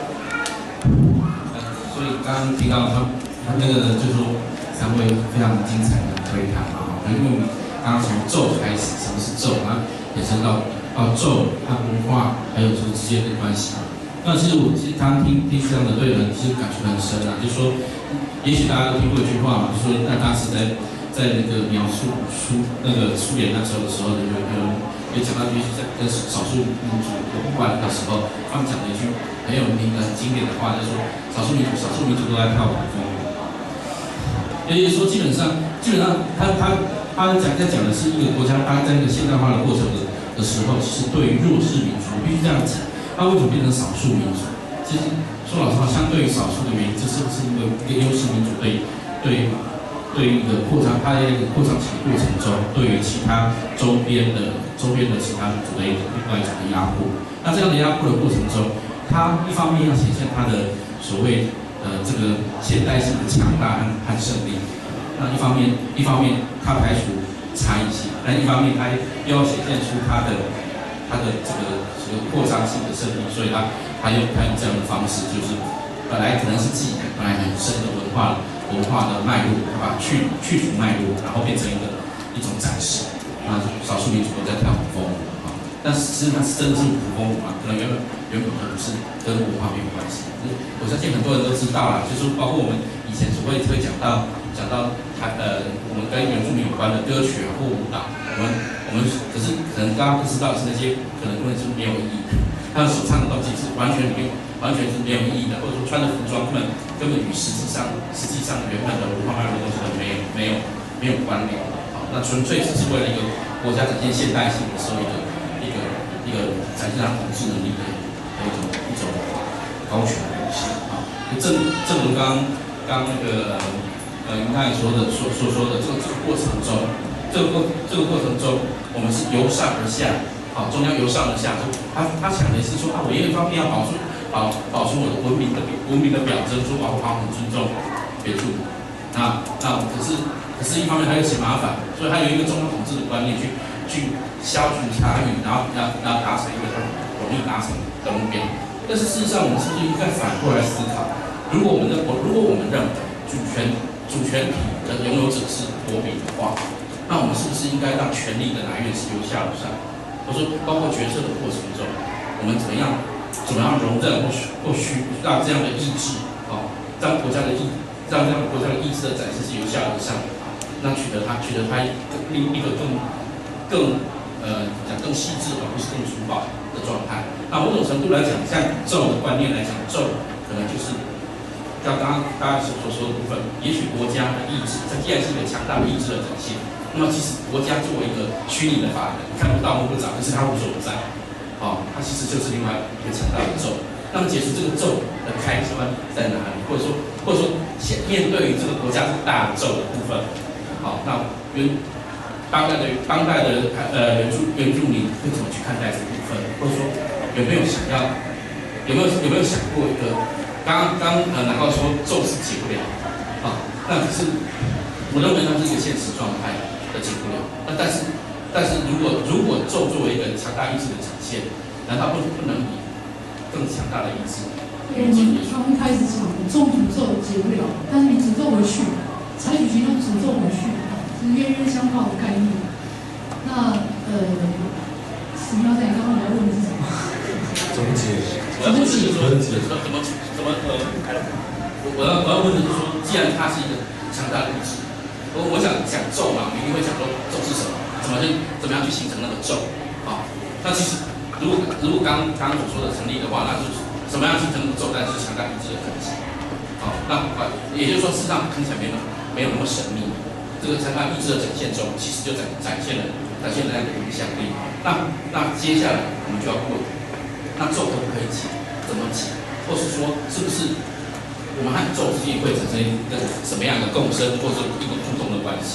刚刚听到他他那个就是说三位非常精彩的推谈嘛，因为我们刚刚从咒开始，什么是咒，然后延伸到到咒和文化还有就是之间的关系。那其实我其实刚刚听听这样的对人，其实感触很深啊，就是说，也许大家都听过一句话嘛，就是说那当时在在那个描述苏那个苏联那时候的时候，有有有讲到，也许在跟少数民族有关的时候，他们讲了一句很有名的、很经典的话，就是说少数民族少数民族都在跳舞风。也就是说，基本上基本上他他他讲在讲的是一个国家，它在那个现代化的过程的的时候，其实对于弱势民族，必须这样讲。它为什么变成少数民族？其实说老实话，相对于少数的原因，这是不是因为一个优势民族对对对于一个扩张，它在一个扩张起的过程中，对于其他周边的周边的其他民族的另外一种的压迫？那这样的压迫的过程中，它一方面要显现它的所谓呃这个现代性的强大和和胜利，那一方面一方面它排除差异性，但一方面它又要显现出它的它的这个这个扩张性的胜利，所以它它用它用这样的方式，就是本来可能是记忆，本来很深的文化文化的脉络，它把它去去除脉络，然后变成一个一种展示。啊，少数民族都在跳舞风舞啊，但是其实它是真的是舞风舞嘛？可能原本原本可能是跟文化没有关系。我相信很多人都知道啦，就是包括我们以前所会会讲到讲到台呃我们跟原住民有关的歌曲啊或舞蹈，我们我们可是可能大家不知道是那些可能根本是没有意义的，他们所唱的东西是完全没有完全是没有意义的，或者说穿的服装根本根本与实际上实际上原本的文化脉络东西都没有没有没有关联。好，那纯粹只是为了一个国家展现现代性的时候一个一个一个展现它统治能力的一种一种高权的东西啊。正正如刚刚那个呃您刚才说的所所说的这个这个过程中，这个过这个过程中，我们是由上而下，好，中央由上而下，他他想的是说啊，我一方面要保住保保存我的文明的文明的表征，说啊，我很尊重原住民，那那可是。可是，一方面还有些麻烦，所以还有一个中央统治的观念去去消除差异，然后要要达成一个容易达成的目标。但是事实上，我们是不是应该反过来思考？如果我们的我如果我们认为主权主权体的拥有者是国民的话，那我们是不是应该让权力的来源是由下而上？我说，包括决策的过程中，我们怎么样怎么样容忍或许或许让这样的意志，哦，让国家的意让这样国家的意志的展示是由下而上。那取得它，取得它另一个更更呃讲更细致，而不是更粗暴的状态。那某种程度来讲，像咒的观念来讲，咒可能就是像刚刚大家所所说的部分，也许国家的意志，它既然是一个强大的意志的展现，那么其实国家作为一个虚拟的法人，看不到摸不着，可是它无所不在，哦，它其实就是另外一个强大的咒。那么解释这个咒的开端在哪里，或者说或者说面对于这个国家是大咒的部分。好，那原当代的当代的呃原住原住民会怎么去看待这部分？或者说有没有想要有没有有没有想过一个刚刚呃南高说咒是解不了啊？那可是我认为它是一个现实状态的解不了。那但是但是如果如果咒作为一个强大意志的展现，难道不不能以更强大的意志？ 我们刚一开始讲的中诅咒解不了，但是你诅咒回去。采取行动诅咒回去，是冤冤相报的概念。那呃，史苗仔刚刚我要问的是什么？ 怎么解？ 我要问的是说，怎么怎么怎么呃，我我要我要问的是说，既然它是一个强大的意志，我我想讲咒嘛，我们一定会讲说咒是什么，怎么去怎么样去形成那个咒啊？那其实如果如果刚刚所说的成立的话，那就是怎么样形成那个咒，但是强大意志的痕迹。好，那也就是说，事实上听起来没那么。没有那么神秘，这个在他意志的展现中，其实就展展现了展现了那个影响力。那那接下来我们就要问，那咒可不可以解？怎么解？或是说，是不是我们和咒之间会产生一个什么样的共生，或者一个互动的关系？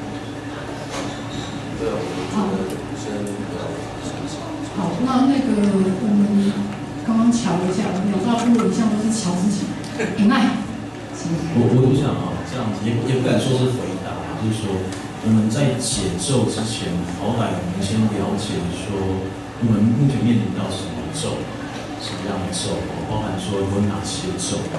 对， 好， 先好，那那个我们刚刚瞧一下，聊到部一项都是瞧自己，很爱。 我我我想啊，这样子也也不敢说是回答，就是说我们在解咒之前，好歹我们先了解说我们目前面临到什么咒，什么样的咒，包含说有哪些咒。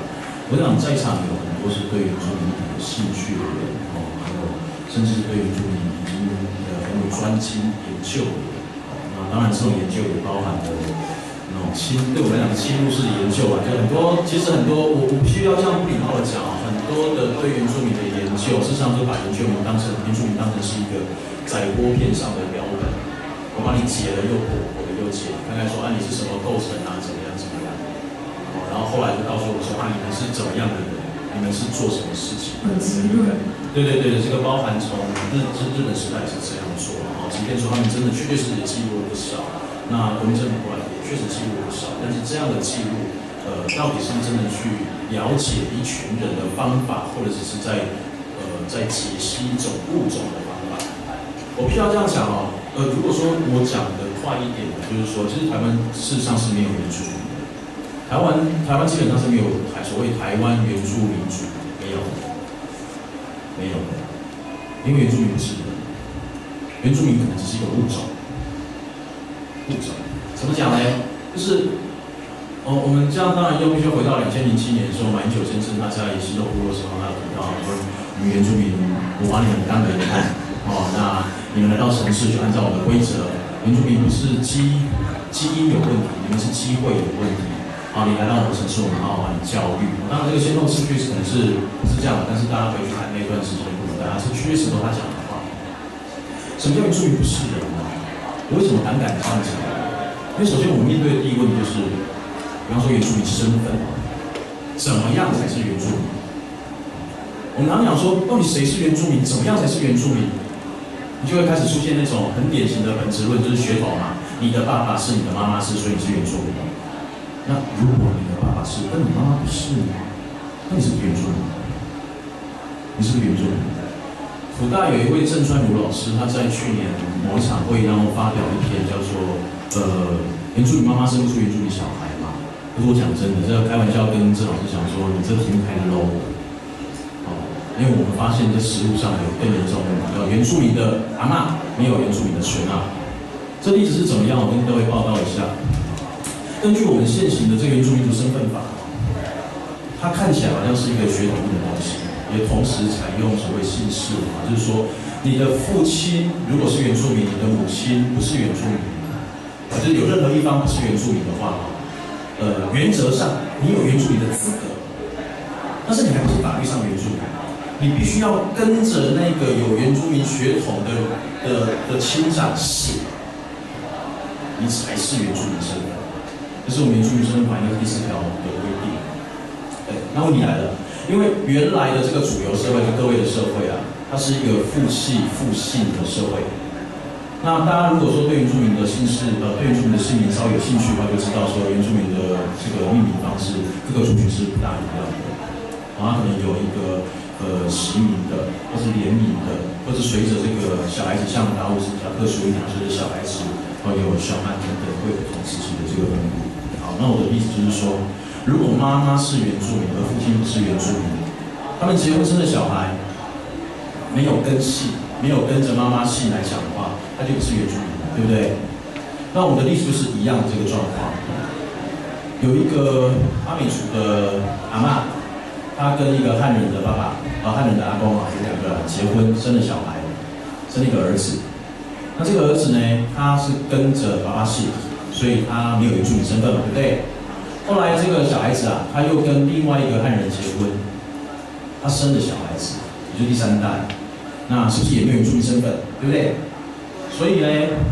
我想在场有很多是对原住民有兴趣的人哦，还有甚至是对原住民已经呃很有专精研究的人。那当然，这种研究也包含了那种侵，对我们来讲侵入式的研究啊，就很多，其实很多我我必须要这样不礼貌的讲啊，很多的对原住民的研究，事实上就把原住民当成原住民当成是一个载波片上的标本，我帮你解了又剖，剖了又解，看看说啊你是什么构成啊，怎么样怎么样，哦，然后后来就告诉我说啊你们是怎么样的人，你们是做什么事情的，对对对，这个包含从日日日本时代是这样做啊，即便说他们真的确确实实记录了不少，那国民政府过来也确实记录了不少，但是这样的记录，呃，到底是真的去了解一群人的方法，或者只是在呃在解析一种物种的方法？我必须要这样讲哦，呃，如果说我讲的快一点，就是说，其实台湾事实上是没有原住民的，台湾台湾基本上是没有台所谓台湾原住民族，没有的。没有的，因为原住民不是人，原住民可能只是一个物种。物种怎么讲呢？就是哦，我们这样当然又必须回到两千零七年的时候，马英九先生他在西斗部落的时候，他提到说，你们原住民，我把你们当人看，哦，那你们来到城市就按照我的规则，原住民不是基基因有问题，你们是机会有问题。好，你来到我的城市，我们好好把你教育。当然，这个先后次序可能是不是这样的，但是大家回去看那段时间，大家是确实都他讲的话。什么叫原住民不是人呢？我为什么胆敢这样讲？因为首先我们面对的第一个问题就是，比方说原住民身份，怎么样才是原住民？我们常讲说，到底谁是原住民？怎么样才是原住民？你就会开始出现那种很典型的本质论，就是血统嘛。你的爸爸是，你的妈妈是，所以你是原住民。那如果你的爸爸是，但你妈妈不是，那你是不是原住民？你是不是原住民？福大有一位郑川如老师，他在去年某一场会议当中发表一篇叫做“呃，原住民妈妈生不出原住民小孩嘛”。可是我讲真的，这个开玩笑跟郑老师讲说，你这题目太 low 了。好，因为我们发现这实务上有更严重的，呃，原住民的阿嬷没有原住民的孙啊。这例子是怎么样？我跟各位报告一下。根据我们现行的这个原住民族身份法，它看起来好像是一个血统论的东西，也同时采用所谓姓氏嘛，就是说你的父亲如果是原住民，你的母亲不是原住民，就是有任何一方不是原住民的话，呃，原则上你有原住民的资格，但是你还不是法律上原住民，你必须要跟着那个有原住民血统的的的亲长姓，你才是原住民身份。这是我们原住民身份法应该第四条的规定。对，那问题来了，因为原来的这个主流社会，就各位的社会啊，它是一个父系父姓的社会。那大家如果说对原住民的姓氏，呃，对原住民的姓名稍微有兴趣的话，就知道说原住民的这个命名方式，各个族群是不大一样的。啊，可能有一个呃习名的，或是联名的，或是随着这个小孩子，像达悟是比较特殊一点，就是小孩子，呃，有小曼等等，会有不同时期的这个分布。好，那我的意思就是说，如果妈妈是原住民，而父亲不是原住民，他们结婚生的小孩没有根系，没有跟着妈妈系来讲的话，他就不是原住民，对不对？那我们的例子就是一样的这个状况。有一个阿美族的阿嬷，她跟一个汉人的爸爸，啊汉人的阿公啊，两个结婚生了小孩，生了一个儿子。那这个儿子呢，他是跟着爸爸系。所以他没有原住民身份嘛，对不对？后来这个小孩子啊，他又跟另外一个汉人结婚，他生了小孩子，也就是第三代，那是不是也没有原住民身份，对不对？所以呢，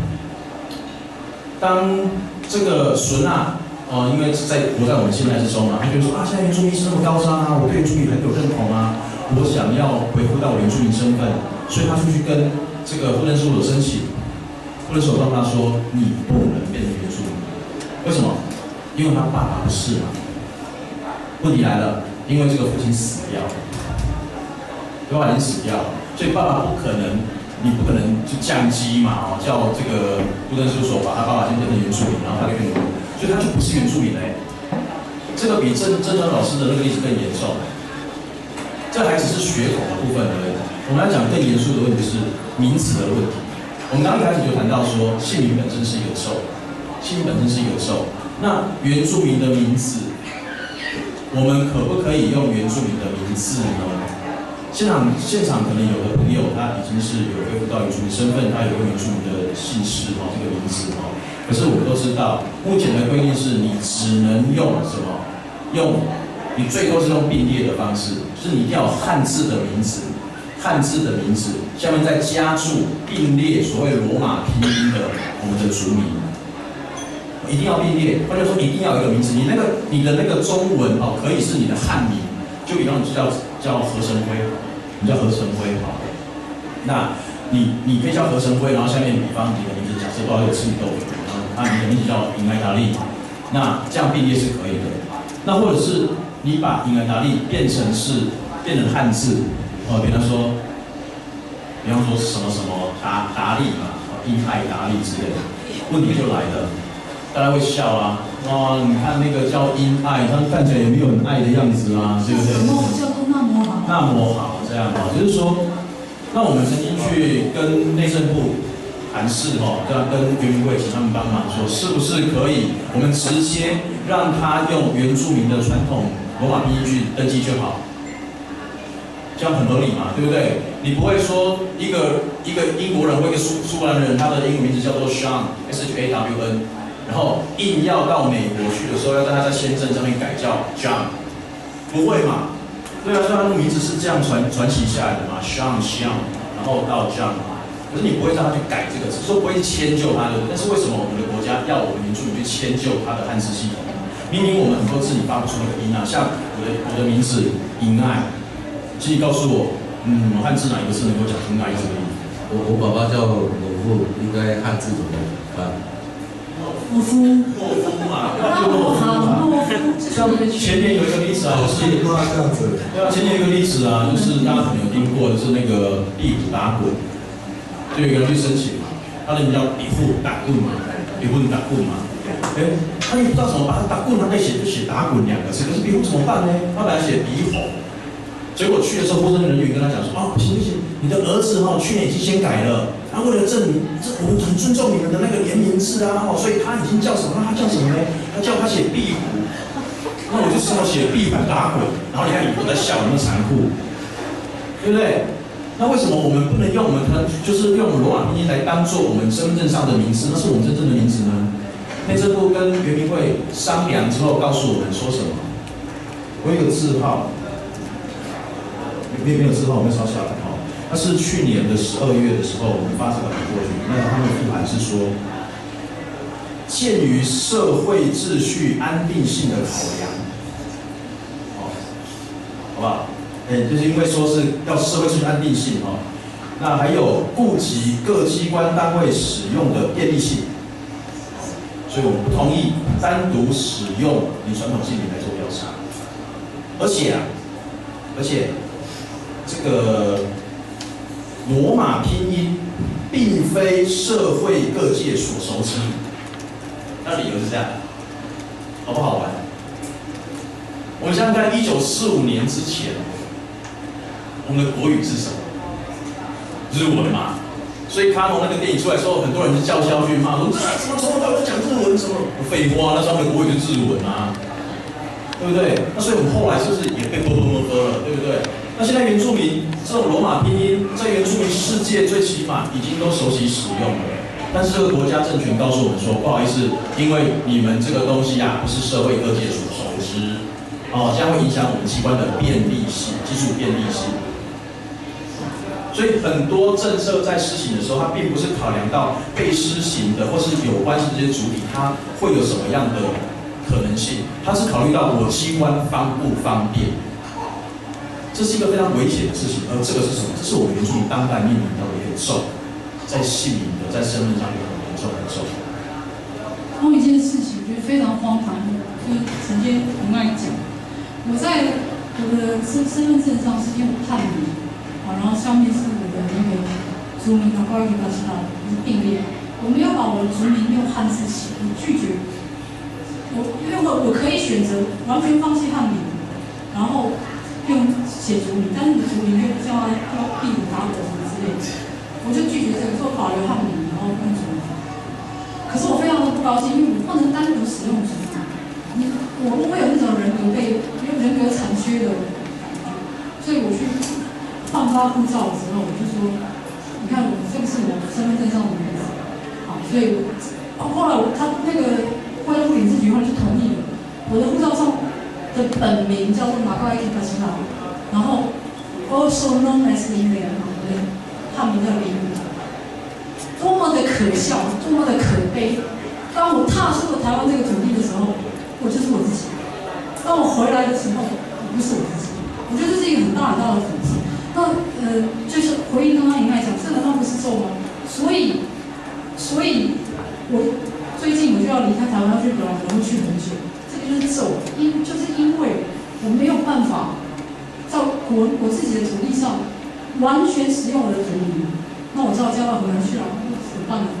当这个孙啊，哦、呃，因为在活在我们现代之中嘛，他就说啊，现在原住民是那么高尚啊，我对原住民很有认同啊，我想要恢复到我原住民身份，所以他就去跟这个户政事务所申请。户政事务所告诉他说，你不能变成原住民，为什么？因为他爸爸不是嘛。问题来了，因为这个父亲死掉了，爸爸已经死掉了，所以爸爸不可能，你不可能就降机嘛，哦，叫这个户政事务所把他爸爸先变成原住民，然后他就变成，所以他就不是原住民嘞。这个比郑郑川老师的那个例子更严重，这还只是血统的部分而已。我们要讲更严肃的问题是名词的问题。我们刚一开始就谈到说，姓名本身是一个咒，姓名本身是一个咒。那原住民的名字， 我们可不可以用原住民的名字呢？现场现场可能有的朋友他已经是有恢复到原住民身份，他有用原住民的姓氏哦，这个名字哦。可是我们都知道，目前的规定是你只能用什么？用你最多是用并列的方式，就是你一定要有汉字的名字，汉字的名字下面再加注并列所谓罗马拼音的我们的族名。一定要并列，或者说一定要有一个名字。你那个你的那个中文哦，可以是你的汉名，就比方你叫叫何成辉，你叫何成辉好。那你你可以叫何成辉，然后下面比方你的名字，假设不好有吃米豆腐，然后啊你的名字叫尹莱达利，那这样并列是可以的。那或者是你把尹莱达利变成是变成汉字，哦，比方说，比方说什么什么达达利嘛，殷爱达利之类的，问题就来了。大家会笑啊，哇！你看那个叫殷爱，他看起来也没有很爱的样子啊，对不对？ 叫做那么好， 那么好，这样啊，就是说，那我们曾经去跟内政部谈事哦，跟跟原民会请他们帮忙说，是不是可以我们直接让他用原住民的传统罗马拼音去登记就好，这样很合理嘛，对不对？你不会说一个一个英国人或一个苏苏格兰人，他的英文名字叫做 Sean S H A W N。然后硬要到美国去的时候，要让他在签证上面改叫 John， 不会嘛？对啊，所以他的名字是这样传传起下来的嘛 ，Sean Sean， 然后到 John， 可是你不会让他去改这个字，说不会迁就他的。但是为什么我们的国家要我们原住民去迁就他的汉字系统？明明我们很多字你发不出那个音啊，像我的我的名字尹爱，请你告诉我，嗯，汉字哪一个字能够讲出爱这个音？ 我我爸爸叫农夫，应该汉字怎么办？ 诺夫， 诺夫嘛，就诺夫嘛。像前年有一个例子啊，就是这样子。 对啊，前年有一个例子啊，就是大家可能有听过的是那个壁虎打滚，就有一个人去申请嘛，他的名叫壁虎打滚嘛，壁虎打滚嘛。哎，他也不知道怎么把它打滚，他可以写就写打滚两个字，可是壁虎怎么办呢？他本来写壁虎。结果去的时候，陌生人员跟他讲说：“哦，不行不行，你的儿子哈、哦、去年已经先改了，然后为了证明这我们很尊重你们的那个联名字啊，哦，所以他已经叫什么？那他叫什么呢？他叫他写壁虎，那我就只好写壁虎打滚。然后你看你都在笑，有没有残酷？对不对？那为什么我们不能用我们可能就是用罗马拼音来当做我们身份证上的名字？那是我们真正的名字呢？内政部跟原民会商量之后，告诉我们说什么？我有一个字号。”没没有字号，我们抄下来哈。那是去年的十二月的时候，我们发这个函过去。那他们的复函是说，鉴于社会秩序安定性的考量，哦，好不好？哎，就是因为说是要社会秩序安定性哈，那还有顾及各机关单位使用的便利性，所以我们不同意单独使用你传统姓名来做标查，而且啊，而且。这个罗马拼音并非社会各界所熟知，那理由是这样，好不好玩？我们想想看，一九四五年之前，我们的国语是什么？日文嘛。所以卡农那个电影出来之后，很多人就叫嚣去骂说：“这什么从头到尾讲日文，什么废话？那上面的国语就是日文啊，对不对？那所以我们后来是不是也被啵啵啵啵了，对不对？”那现在原住民这种罗马拼音，在原住民世界最起码已经都熟悉使用了。但是这个国家政权告诉我们说，不好意思，因为你们这个东西啊，不是社会各界所熟知，哦，将会影响我们机关的便利性、技术便利性。所以很多政策在施行的时候，它并不是考量到被施行的或是有关系这些主体，它会有什么样的可能性，它是考虑到我机关方不方便。这是一个非常危险的事情，而这个是什么？这是我们原住民当代面临到的严重，在姓名的、在身份上有很严重、很重。 然后一件事情，我觉得非常荒唐，就是曾经很爱讲，我在我的身身份证上是用汉名，啊，然后上面是我的那个族名，然后一个其他是并列。我们要把我的族名用汉字写，我拒绝。我因为我我可以选择完全放弃汉名，然后。用写族名，但是你族名又叫他要壁虎打滚什么之类的，我就拒绝这个，说保留汉名，然后用族名。可是我非常的不高兴，因为我不能单独使用族名。你我不会有那种人格被人个，所以我去换发护照的时候，我就说，你看我这个是我身份证上的名字，好，所以后来我他那个外交部领事局后来就同意了，我的护照上的本名叫做马高埃基巴西拉，然后 also known as 林莲，我的汉名叫林莲，多么的可笑，多么的可悲。当我踏出了台湾这个土地的时候，我就是我自己；当我回来的时候，我不是我自己。我觉得这是一个很大很大的讽刺。那呃，就是回应刚刚尹爱讲，这难道不是咒吗？所以，所以我最近我就要离开台湾，要去荷兰，可能会去很久。这个就是咒，因就是因为我没有办法在我我自己的土地上完全使用我的土地。那我知道交到荷兰去了，怎么办呢？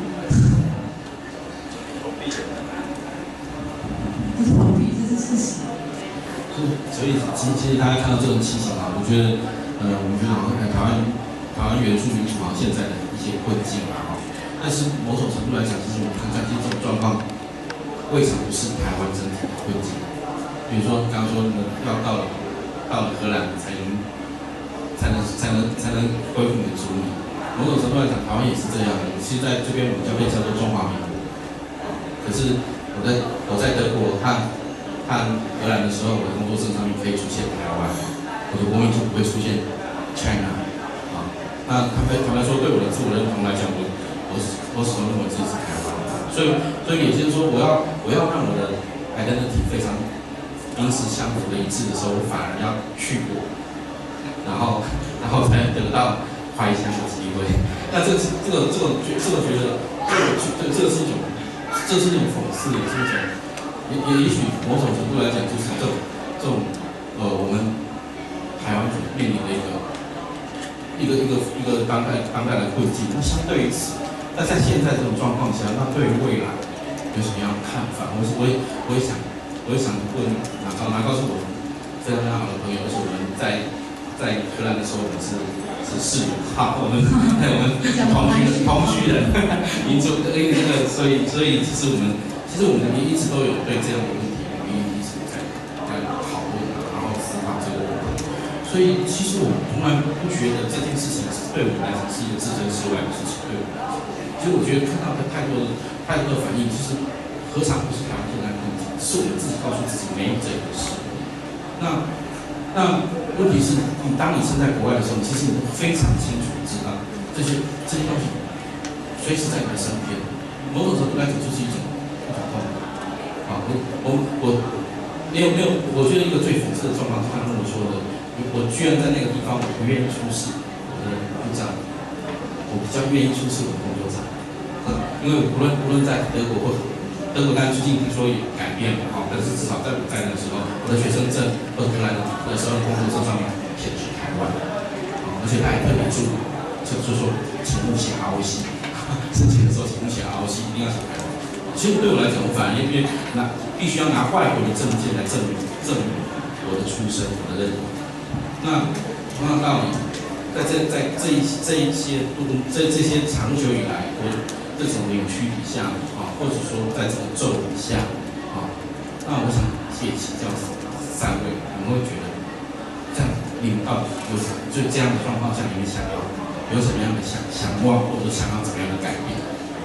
不是逃避，这是事实。 所以，其实其实大家看到这种情形啊，我觉得，呃，我觉得好像台湾台湾原住民族啊现在的一些困境啊，哈，但是某种程度来讲，其实我们看看，其实这种状况未尝不是台湾整体的困境。比如说刚刚说，要到了到了荷兰才能才能才能才能恢复你的族民。某种程度来讲，台湾也是这样的。其实在这边我们叫被叫做中华民国，可是我在我在德国和和荷兰的时候，我的工作证上面可以出现台湾，我的国民就不会出现 China 啊。那坦白坦白说，对我的自我认同来讲，我我我始终认为自己是台湾。所以所以也就是说，我要我要让我的 identity 非常因时相符的一致的时候，我反而要去过，然后然后才能得到怀疑的机会。那这个这个这个这个觉得这个这这个是一种这是一种讽刺，也是一种。也也也许某种程度来讲，就是这种这种呃，我们台湾所面临的一个一个一个一个当代当代的困境。那相对于此，那在现在这种状况下，那对于未来有什么样的看法？我我也我也想我也想问拿高拿高是我非常非常好的朋友，而且我们在在荷兰的时候，我们是是室友，好，我们我们同居同居人，民族这个，所以所以其实我们。其实我们也一直都有对这样的问题，我们一直在在讨论，然后思考这个问题。所以其实我从来不觉得这件事情是对我们来讲是一个置身事外的事情，对我们来讲。其实我觉得看到的太多的太多的反应，其实何尝不是台湾现在的问题？是我们自己告诉自己没有这回事。那那问题是，你当你身在国外的时候，其实你非常清楚知道这些这些东西随时在你的身边。某种程度来讲，就是一种。啊，我我我没有没有，我觉得一个最讽刺的状况，就像我说的，我居然在那个地方我不愿意出示我的护照，我比较愿意出示我的工作证，因为无论无论在德国或德国，当然最近听说有改变了啊，但是至少在我在那个时候，我的学生证或者荷兰的的时候工作证上面写的是台湾，啊，而且他还特别注意，就就说请勿写 R O C， 申请的时候请勿写 R O C， 一定要写台湾。其实对我来讲，我反而因为拿必须要拿外国的证件来证明证明我的出身、我的认同。那同样道理，在这在这一这一些这这些长久以来我这种扭曲底下啊，或者说在这个咒底下啊，那我想借请教三位，你们会觉得这样你们到底有就这样的状况下，你们想要有什么样的想想望，或者想要怎么样的改变？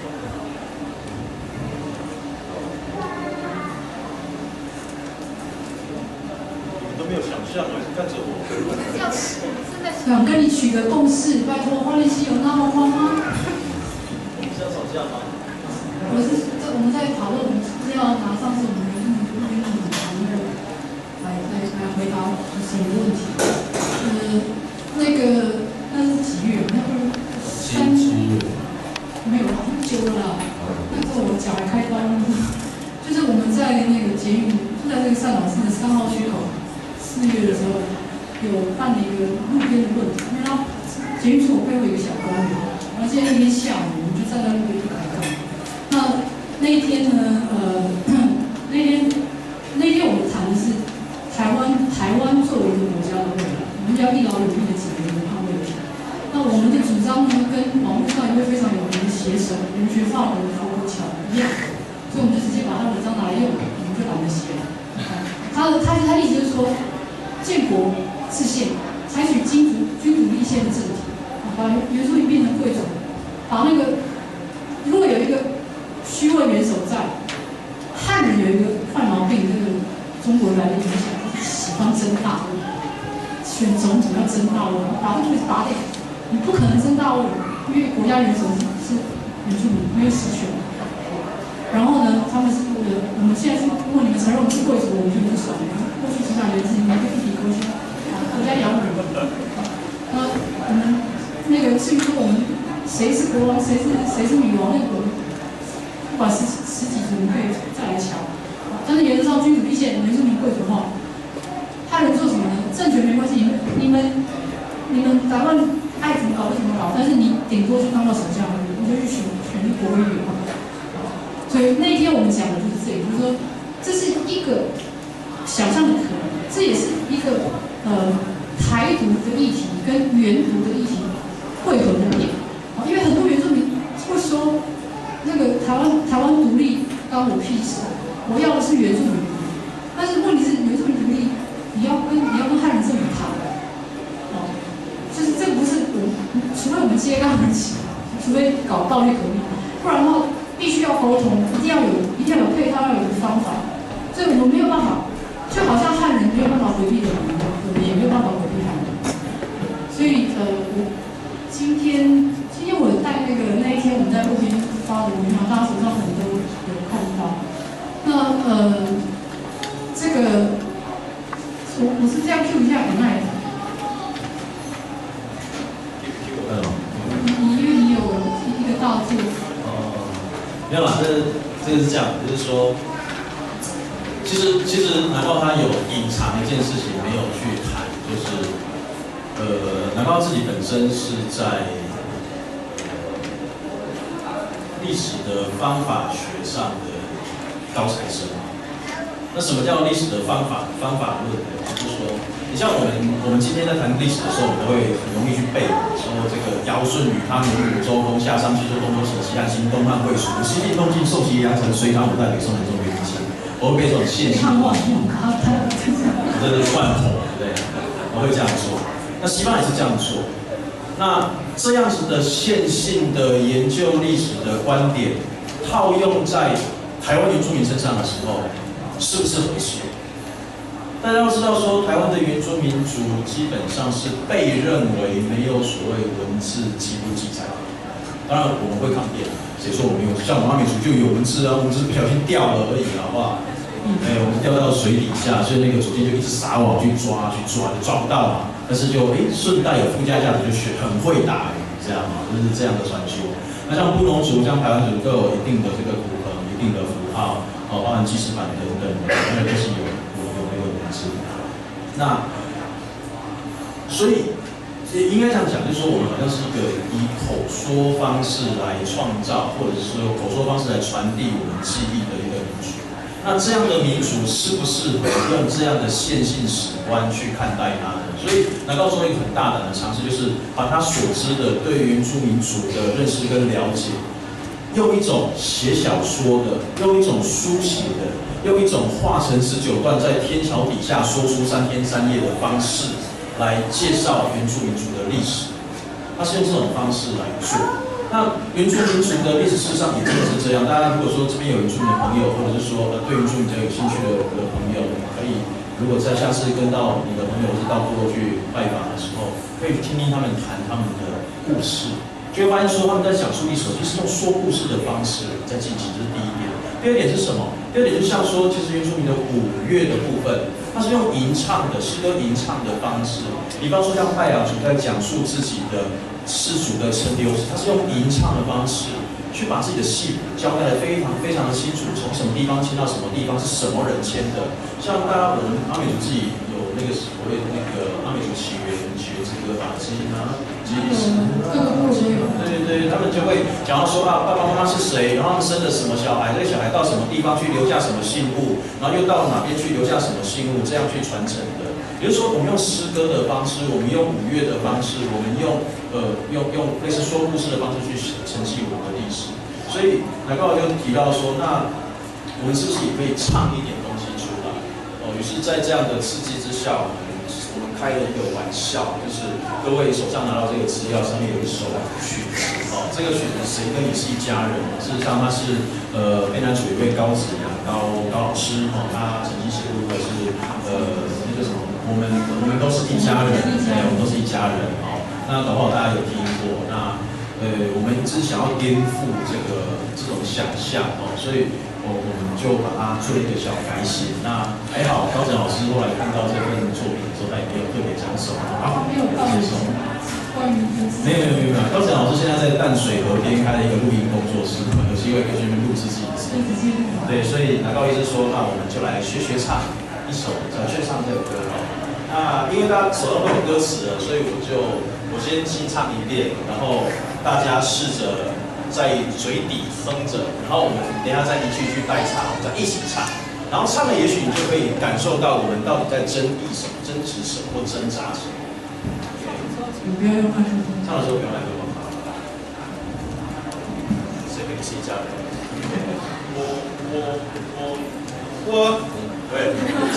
想跟你取个共识，拜托，花莲溪有那么荒吗？ 我们是要吵架吗？ 我是这我们在讨论，我们是要拿上次我们原住民原住民团队来来来回答什么问题？呃，那个那是几月？那个三月没有了，很久了啦。那时候我脚还开刀呢，就是我们在那个捷运，就在这个善导寺的三号区口。四月的时候，有办了一个路边的论坛，因为它捷运出口背后有一个小公园，然后今天那天下午，我们就站在路边就开杠。那那一天呢，呃，那天那天我们谈的是台湾台湾作为一个国家的未来，我们要一劳永逸的解决文化问题。那我们的主张呢，跟网络上一位非常有名的写手文学法国的佛国桥一样，所以我们就直接把他文章拿来用，我们就懒得写了。他的他他的意思就是说。建国来的影响，就是喜欢争大位，选总统要争大位，把这个打掉，你不可能争大位，因为国家元首是原住民，没有实权。然后呢，他们是呃，我们现在是如果你们承认我们是贵族，我们就不爽。过去其他原住民就一笔勾销，国家养我们。那我们那个至于说我们谁是国王，谁是谁是女王，那个不管十十几族，我们可以再来瞧。但是原则上君主立宪，原住民贵族化，他能做什么呢？政权没关系，你们你们你们台湾爱怎么搞就怎么搞，但是你顶多就当到首相而已，你就去选选立国会议员。所以那一天我们讲的就是这里，就是说这是一个想象的可能，这也是一个呃台独的议题跟原独的议题汇合的点。因为很多原住民会说，那个台湾台湾独立关我屁事，我要的是原住民独立。但是问题是原住民独立，你要跟你要跟汉人政府谈，哦，就是这不是我，除非我们揭竿而起，除非搞暴力革命，不然的话。必须要沟通，一定要有，一定要有配套，要有方法。所以我们没有办法，就好像汉人没有办法回避的，我们也没有办法回避汉人。所以呃，我今天今天我带那个那一天我们在路边发的文章，大家手上可能都有看到。那呃，这个我我是这样 Q 一下很耐的。你因为你有一个大作。 没有啦，这这个是这样，就是说，其实其实南高他有隐藏一件事情没有去谈，就是呃，南高自己本身是在历史的方法学上的高材生。那什么叫历史的方法方法论呢？就是说，你像我们我们今天在谈历史的时候，我们都会很容易去背，说这个尧舜禹汤文武周公夏商西周东周西西汉新东汉魏蜀吴西晋东晋宋齐梁陈隋唐五代北宋南宋元明清，我会背这种线性的东西，这是贯口，对不对？我会这样做。那西方也是这样做。那这样子的线性的研究历史的观点，套用在台湾原住民身上的时候，是不是合适？大家要知道说，台湾的原住民族基本上是被认为没有所谓文字记录记载的。当然我们会抗辩，谁说我们有？像我们阿美族就有文字啊，我们只是不小心掉了而已，好不好？哎，我们掉到水底下，所以那个主机就一直撒网去抓，去抓，就抓不到嘛。但是就哎顺带有附加价值，就学很会打鱼，这样嘛，就是这样的传说。那像布农族、像排湾族都有一定的这个图腾、一定的符号，哦，包含记事板等等，那都是有有有那个文字。那所以应该这样讲，就是说我们好像是一个以口说方式来创造，或者是说口说方式来传递我们记忆的一个民族。那这样的民族适不适合用这样的线性史观去看待它呢？所以南高做了一个很大胆的尝试，就是把他所知的对原住民族的认识跟了解，用一种写小说的，用一种书写的，用一种化成十九段在天桥底下说出三天三夜的方式来介绍原住民族的历史。他是用这种方式来做。那原住民族的历史事实上也真的是这样。大家如果说这边有原住民的朋友，或者是说呃对原住民比较有兴趣的的朋友，可以如果在下次跟到你的朋友或是到部落去拜访的时候，可以听听他们谈他们的故事，就会发现说他们在讲述历史，其实用说故事的方式在进行，这是第一点。第二点是什么？第二点就像说，其实原住民的舞乐的部分，它是用吟唱的诗歌吟唱的方式，比方说像泰雅族在讲述自己的氏族的陈留史，它是用吟唱的方式去把自己的戏谱交代得非常非常的清楚，从什么地方迁到什么地方，是什么人迁的。像大家我们阿美族自己有那个所谓的那个阿美族起源学这个法基啊，基史，对对对，他们就会讲到说啊，爸爸妈妈是谁，然后他们生了什么小孩，这个小孩到什么地方去留下什么信物，然后又到哪边去留下什么信物，这样去传承的。也就是说，我们用诗歌的方式，我们用舞乐的方式，我们用呃用用类似说故事的方式去承继我们的历史。所以南高就提到说，那我们是不是也可以唱一点东西出来？哦，于是，在这样的刺激之下，我们我们开了一个玩笑，就是各位手上拿到这个资料，上面有一首曲子，哦，这个曲子谁跟你是一家人？事实上，他是呃，卑南主一位高子阳高高老师，哦，他曾经写过的是呃那个什么，我们我们都是一家人，对，我们都是一家人，哦，那搞不好大家有听过，那呃，我们一直想要颠覆这个这种想象，哦，所以。我我们就把它做了一个小改写。那还好，高展老师后来看到这份作品的时候，他也没有特别讲什么，好， 没有告诉什么关于没有没有没有没有。高展老师现在在淡水河边开了一个录音工作室，有机会可以去那边录制自己的声音。对，所以拿高医师说，那我们就来学学唱一首叫《学唱》这个歌哦。那因为大家手上都有歌词了，所以我就我先清唱一遍，然后大家试着。在嘴底哼着，然后我们等一下再一句一句代唱，我们再一起唱，然后唱了，也许你就可以感受到我们到底在争议什么、争执什么或挣扎什么。 你不要用麦克风。 唱的时候不用麦克风好了。谁跟你是一家人？我我我我，对。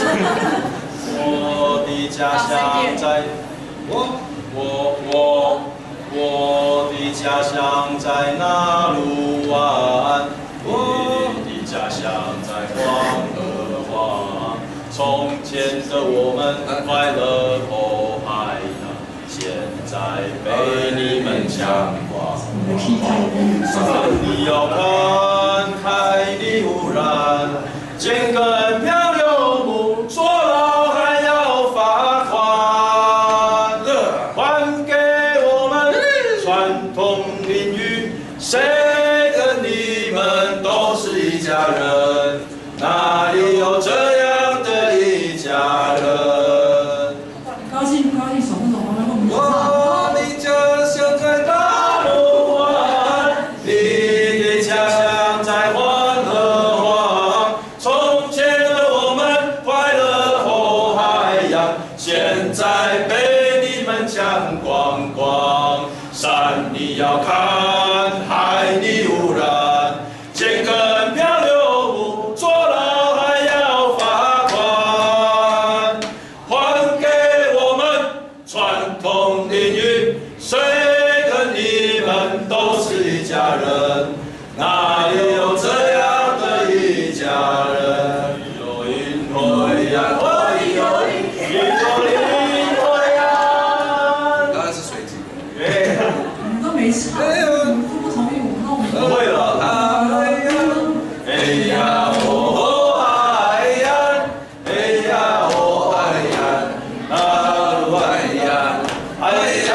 我的家乡在，我我我。我的家乡在那鲁湾，我的家乡在黄河湾。从前的我们快乐后海洋，现在被你们抢光光。你要看海的污染，剪根漂流木，坐牢还要罚款，还给。传统领域，谁跟你们都是一家人？哪里有这样的一家人？ 高兴不高兴？手不手？我们我们我的家乡在大陆湾，你的家乡在黄河湾。从前的我们快乐后海洋，现在被你们抢光光。山你要看，海你污染，剪根漂流木，坐牢还要罚款，还给我们传统领域，谁跟你们都是一家人，哪里有这样的一家人？有因会呀，会有因，有因会呀。 当然是随机的。 没唱，你们不同意我，那我们不会了。哎呀，哦哎呀，哎呀，哦哎呀，啊哎呀，哎呀，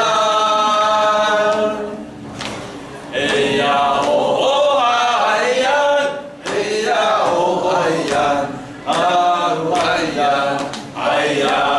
哎呀，哦哎呀，哎呀，哦哎呀，啊哎呀，哎呀。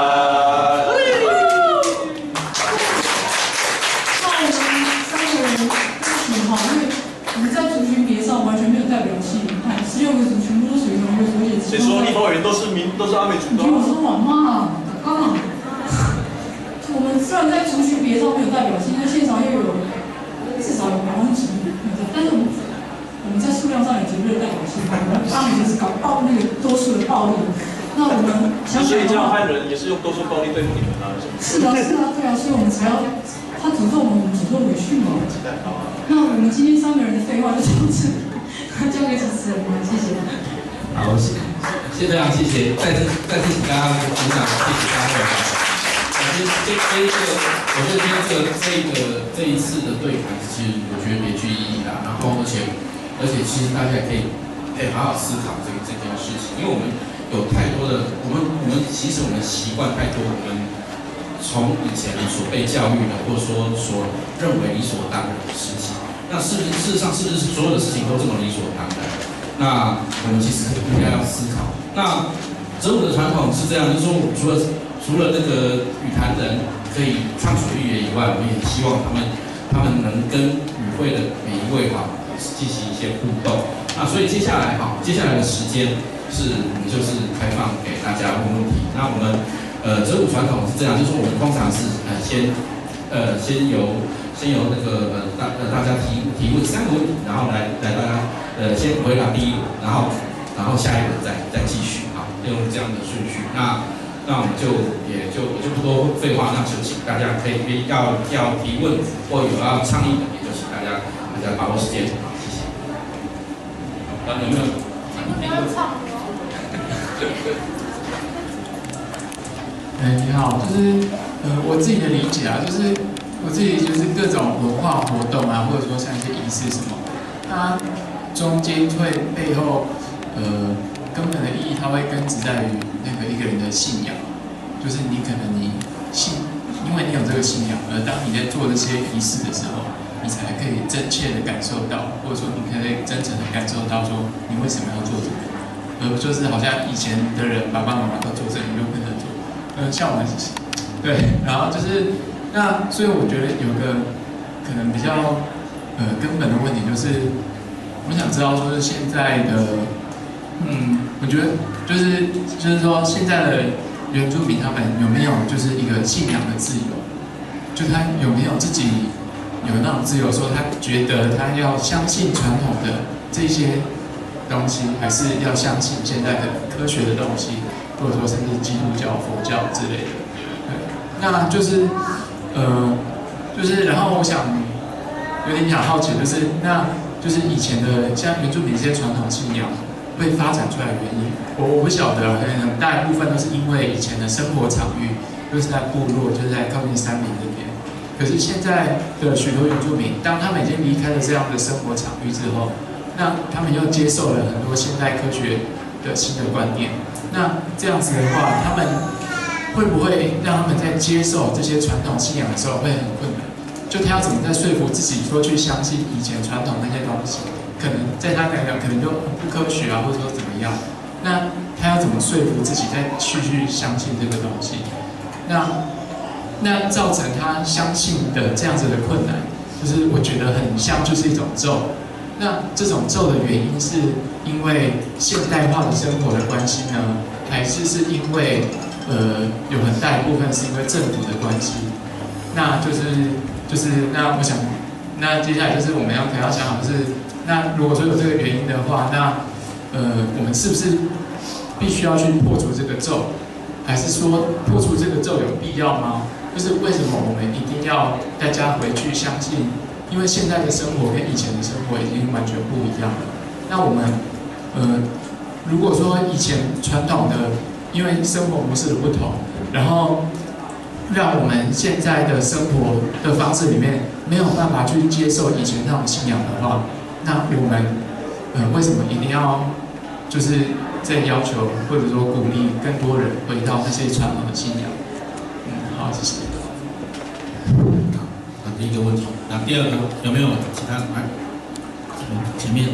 谁说立法委员都是民都是阿美族的？ 你听我说完嘛，啊！我们虽然在族群别上没有代表性，但现场又有至少有百分之五，但是我们我们在数量上有绝对的代表性。阿美就是搞暴那个多数的暴力，那我们想想， 所以这样汉人也是用多数暴力对付你们啊？ 是啊是啊对啊，所以我们才要他诅咒我们，我们诅咒委屈嘛。那我们今天三个人的废话就到这里，交给主持人了，谢谢。 好，谢谢非常谢谢，再次再次请大家鼓掌，谢谢大家的掌声。我觉得这这一个，我觉得今天这个这个这一次的对谈，其实我觉得别具意义啦。然后而且而且其实大家也可以可以好好思考这个这件事情，因为我们有太多的，我们我们其实我们习惯太多，我们从以前所被教育的，或者说所认为理所当然的事情，那事事实上是不是所有的事情都这么理所当然？那我们其实应该要思考。那哲武的传统是这样，就是说，除了除了那个语坛人可以畅所欲言以外，我们也希望他们他们能跟与会的每一位哈进行一些互动。那所以接下来哈，接下来的时间是我们就是开放给大家问问题。那我们呃哲武传统是这样，就是我们通常是呃先呃先由先由那个呃大呃大家提提问三个问题，然后来来大家。呃，先回答第一轮，然后，然后下一轮再再继续啊，用这样的顺序。那那我们就也就我就不多废话，那就请大家可以要要提问或有要倡议的，也就请大家大家把握时间，好，谢谢。啊，有没有？ 不要唱哦。 哎，你好，就是呃我自己的理解啊，就是我自己就是各种文化活动啊，或者说像一些仪式什么，它中间会背后呃根本的意义，它会根植在于那个一个人的信仰，就是你可能你信，因为你有这个信仰，而当你在做这些仪式的时候，你才可以真切的感受到，或者说你可以真诚的感受到说你为什么要做这个，而不就是好像以前的人爸爸妈妈都做这个，你就跟着做。呃，像我们，对，然后就是那，所以我觉得有个可能比较呃根本的问题就是，我想知道说是现在的，嗯，我觉得就是就是说现在的原住民他们有没有就是一个信仰的自由，就他有没有自己有那种自由，说他觉得他要相信传统的这些东西，还是要相信现在的科学的东西？或者说甚至基督教、佛教之类的，对，那就是，呃，就是，然后我想有点想好奇，就是那就是以前的像原住民这些传统信仰会发展出来的原因，我我不晓得，可能很大一部分都是因为以前的生活场域就是在部落，就是在靠近山林这边。可是现在的许多原住民，当他们已经离开了这样的生活场域之后，那他们又接受了很多现代科学的新的观念。那这样子的话，他们会不会让他们在接受这些传统信仰的时候会很困难？就他要怎么在说服自己说去相信以前传统那些东西，可能在他来讲可能就很不科学啊，或者说怎么样？那他要怎么说服自己再继续相信这个东西？那那造成他相信的这样子的困难，就是我觉得很像就是一种咒。那这种咒的原因是因为现代化的生活的关系呢，还是是因为呃有很大一部分是因为政府的关系？那就是就是那我想，那接下来就是我们要可能要想好，就是那如果说有这个原因的话，那呃我们是不是必须要去破除这个咒，还是说破除这个咒有必要吗？就是为什么我们一定要大家回去相信？因为现在的生活跟以前的生活已经完全不一样了。那我们，呃，如果说以前传统的，因为生活模式的不同，然后让我们现在的生活的方式里面没有办法去接受以前那种信仰的话，那我们，呃，为什么一定要就是在要求或者说鼓励更多人回到那些传统的信仰？嗯，好，谢谢。 第一个问题，那第二个有没有其他来？前面。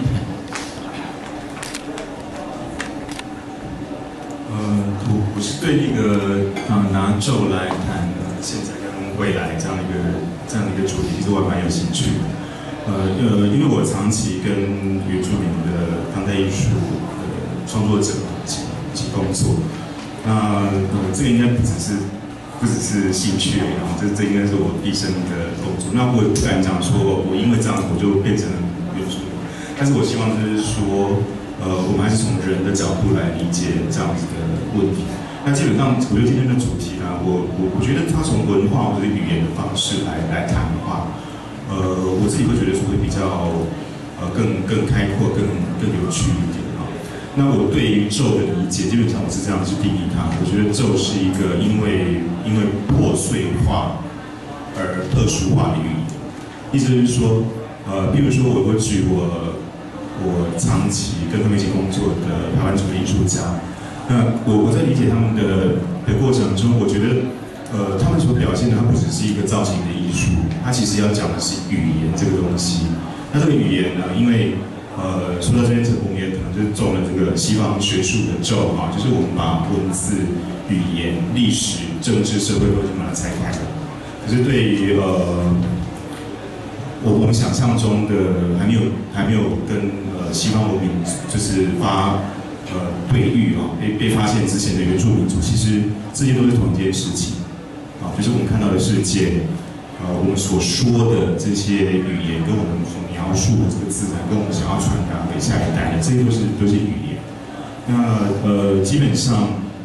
呃，我我是对那个呃拿咒来谈现在跟未来这样一个这样的一个主题，其实我还蛮有兴趣的。呃呃，因为我长期跟原住民的当代艺术的创作者一起一起工作，那呃这个应该不只是。不只是兴趣，然后这这应该是我毕生的工作。那我也不敢讲说，我因为这样我就变成了原住民。但是我希望就是说，呃，我们还是从人的角度来理解这样子的问题。那基本上，我觉得今天的主题呢，我我我觉得它从文化或者语言的方式来来谈的话，呃，我自己会觉得说会比较呃更更开阔、更更有趣一点。那我对于咒的理解，基本上我是这样去定义它。我觉得咒是一个因为因为破碎化而特殊化的语言。意思就是说，呃，比如说我会举我我长期跟他们一起工作的台湾族的艺术家，那我我在理解他们的的过程中，我觉得，呃，他们所表现的它不只是一个造型的艺术，它其实要讲的是语言这个东西。那这个语言呢，因为呃，说到这边，陈红也可能就是中了这个西方学术的咒哈，就是我们把文字、语言、历史、政治、社会都把它拆开了。可是对于呃，我我们想象中的还没有还没有跟呃西方文明就是发呃对域啊被被发现之前的原住民族，其实这些都是同一件事情啊，就是我们看到的世界。呃，我们所说的这些语言，跟我们所描述的这个自然，跟我们想要传达给下一代的，这些都是都是语言。那呃，基本上，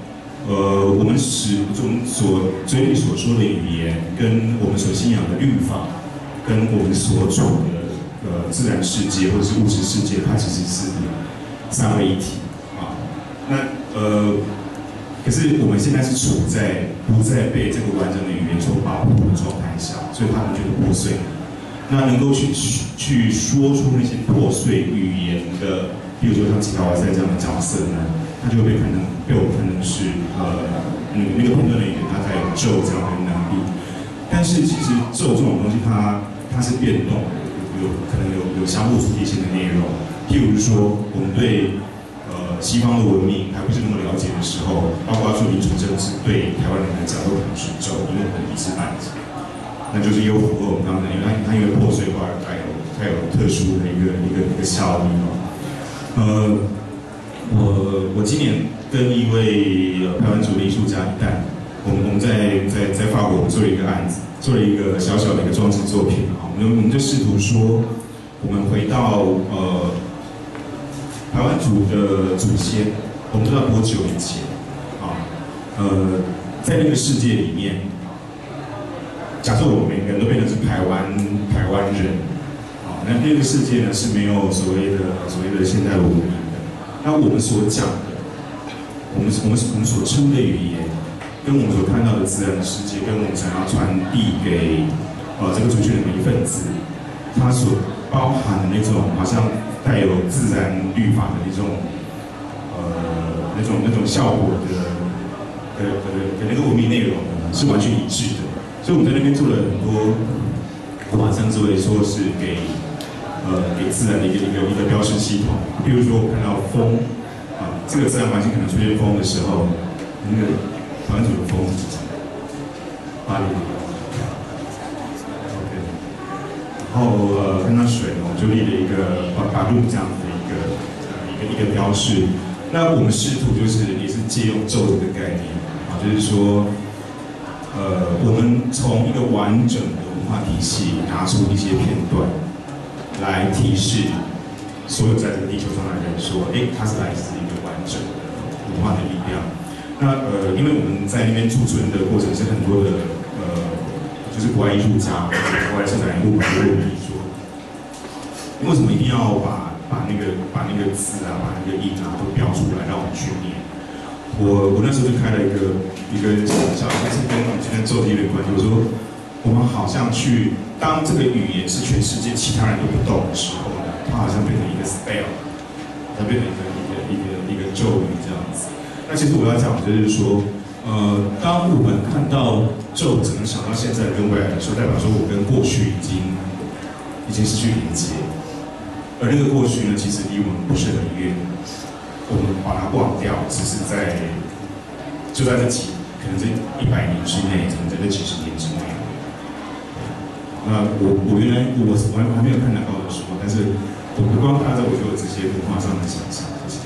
呃，我们使我们所嘴里所说的语言，跟我们所信仰的律法，跟我们所处的呃自然世界或者是物质世界，它其实是三位一体啊。那呃，可是我们现在是处在不再被这个完整的语言所保护的状态下，所以他们觉得破碎。那能够去去说出那些破碎语言的，比如说像吉卡瓦塞这样的角色呢，他就会被看成被我看成是呃那个那个评论的语言，他才有咒这样的能力。但是其实咒这种东西它，它是变动的，有可能有有相互主题性的内容。譬如说，我们对呃西方的文明还不是那么了解的时候，包括说民主政治对台湾人来讲都可能是咒，因为很一知半解。那就是又符合我们刚才，因为它它因为破碎化而带有它有特殊的一个一个一个效应哦。呃，我我今年跟一位呃台湾族的艺术家一旦，我们我们在在在法国我们做了一个案子，做了一个小小的一个装置作品啊。我们我们就试图说，我们回到呃台湾族的祖先，我们不知道多久以前啊，呃，在那个世界里面。假设我们每个人都变成是台湾台湾人，啊，那那个世界呢是没有所谓的所谓的现代文明的。那我们所讲的，我们我们我们所称的语言，跟我们所看到的自然的世界，跟我们想要传递给呃这个族群的每一份子，它所包含的那种好像带有自然律法的那种呃那种那种效果的的的的那个文明内容呢，是完全一致的。所以我们在那边做了很多，我把称之为说是给呃给自然的一个一个一个标识系统。比如说我看到风啊，这个自然环境可能出现风的时候，那个台湾族的风是什么？巴黎。OK。然后呃看到水呢，我们就立了一个巴巴路这样子的一个呃一个一个标示。那我们试图就是也是借用咒这个概念啊，就是说。呃，我们从一个完整的文化体系拿出一些片段，来提示所有在这个地球上的人说，哎，它是来自一个完整的文化的力量。那呃，因为我们在那边驻村的过程是很多的呃，就是国外艺术家、国外策展人物把问题说，为什么一定要把把那个把那个字啊，把那个音啊都标出来，让我们去念？我我那时候就开了一个一个小，但是跟我们今天做的有点关系。我说，我们好像去当这个语言是全世界其他人都不懂的时候呢，它好像变成一个 spell， 它变成一个一个一个一个咒语这样子。那其实我要讲的就是说，呃，当我们看到咒只能想到现在跟未来的时候，代表说我跟过去已经已经失去连接，而那个过去呢，其实离我们不是很远。我们把它忘掉，只是在就在这几可能这一百年之内，可能在这几十年之内。那我我原来我我还没有看南高的书，但是我光看到我就有这些文化上的想象。谢谢。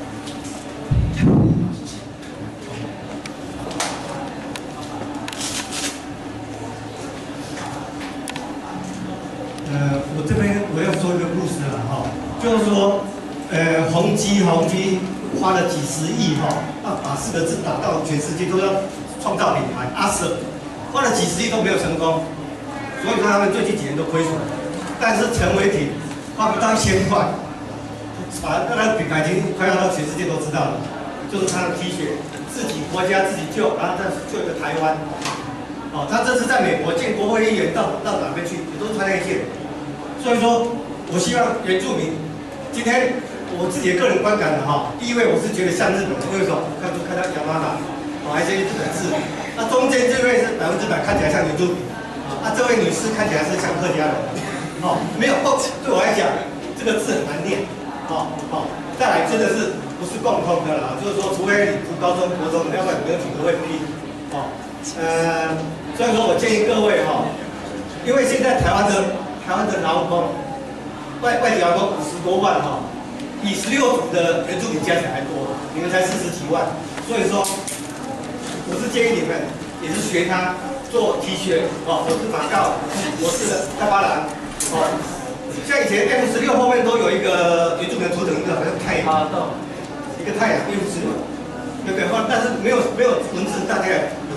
呃，我这边我要说一个故事了哈，就是说。呃，宏基宏基花了几十亿哈，要把四个字打到全世界都要创造品牌，阿 Sir 花了几十亿都没有成功，所以他们最近几年都亏损。但是陈伟霆花不到一千块，把那个品牌已经快要到全世界都知道了，就是他的 T 恤，自己国家自己救，然后再救一个台湾。哦，他这次在美国见国会议员到到哪边去，也都是穿那一件。所以说，我希望原住民今天。我自己的个人观感的哈，第一位我是觉得像日本，为什么？看就看到雅马哈，哦，还是日本字。那中间这位是百分之百看起来像原住民，啊，这位女士看起来是像客家人，哦，没有哦，对我来讲，这个字很难念，哦哦，再来真的是不是共通的啦，就是说，除非你读高中、国中，要不然没有几个会拼，哦，呃，所以说我建议各位哈，因为现在台湾的台湾的劳工，外外籍劳工五十多万哈。比十六族的原住民加起来还多，你们才四十几万，所以说，我是建议你们也是学他做 T 恤哦，我是马告，我是大巴郎哦，像以前 F 十六后面都有一个原住民的图腾，一个好像太阳，一个太阳 F 十六，对不对？但是没有没有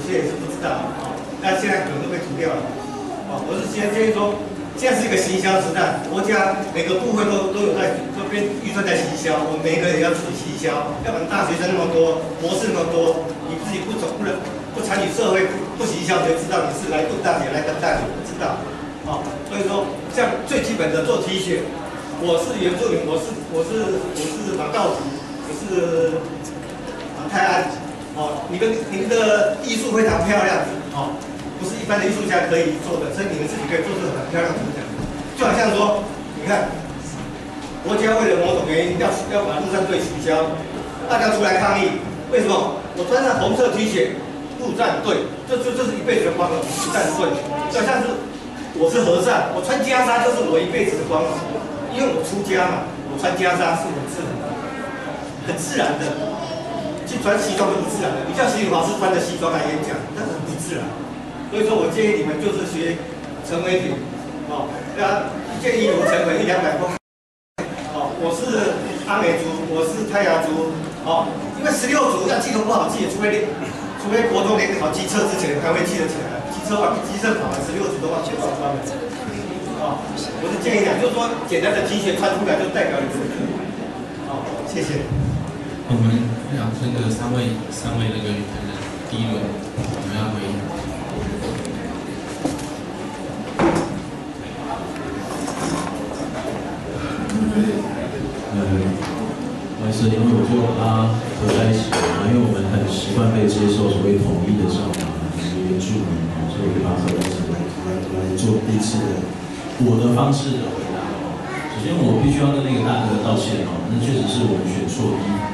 些也是不知道哦，那现在可能都被除掉了哦。我是建建议说，现在是一个行销时代，国家每个部会都都有在这边预算在行销，我们每一个人也要自己行销，要不然大学生那么多，博士那么多，你自己不走不能不参与社会不行销，谁知道你是来炖大姐来跟大姐不知道哦。所以说，像最基本的做 T 恤，我是原住民，我是我是我是马告族，我是啊泰安。哦，你们你们的艺术非常漂亮哦，不是一般的艺术家可以做的，所以你们自己可以做出很漂亮的图腾。就好像说，你看，国家为了某种原因要要把陆战队取消，大家出来抗议，为什么？我穿上红色 T 恤，陆战队，这这这是一辈子的光荣，陆战队。就好像是我是和尚，我穿袈裟就是我一辈子的光荣，因为我出家嘛，我穿袈裟是很自然的，很自然的。去穿西装是不自然的，你叫习老师穿着西装来演讲，那很不自然。所以说我建议你们就是学陈伟霆，哦，那建议你们成本一两百块。哦，我是阿美族，我是泰雅族，哦，因为十六族要记得不好记，除非练，除非国中联考机车之前还会记得起来，机车完机车考完十六族都忘记忘光了。哦，我是建议讲，就是说简单的 T 恤穿出来就代表你这个。好，谢谢。 我们让那个三位三位那个语坛的第一轮，我们要回应。 呃，不好意思，因为我就把它合在一起了，因为我们很习惯被接受所谓统一的教法，就是原住民啊，所以我就把它合在一起来来做第一次的我的方式的回答。首先，我必须要跟那个大哥道歉哦，那确实是我们选错衣服。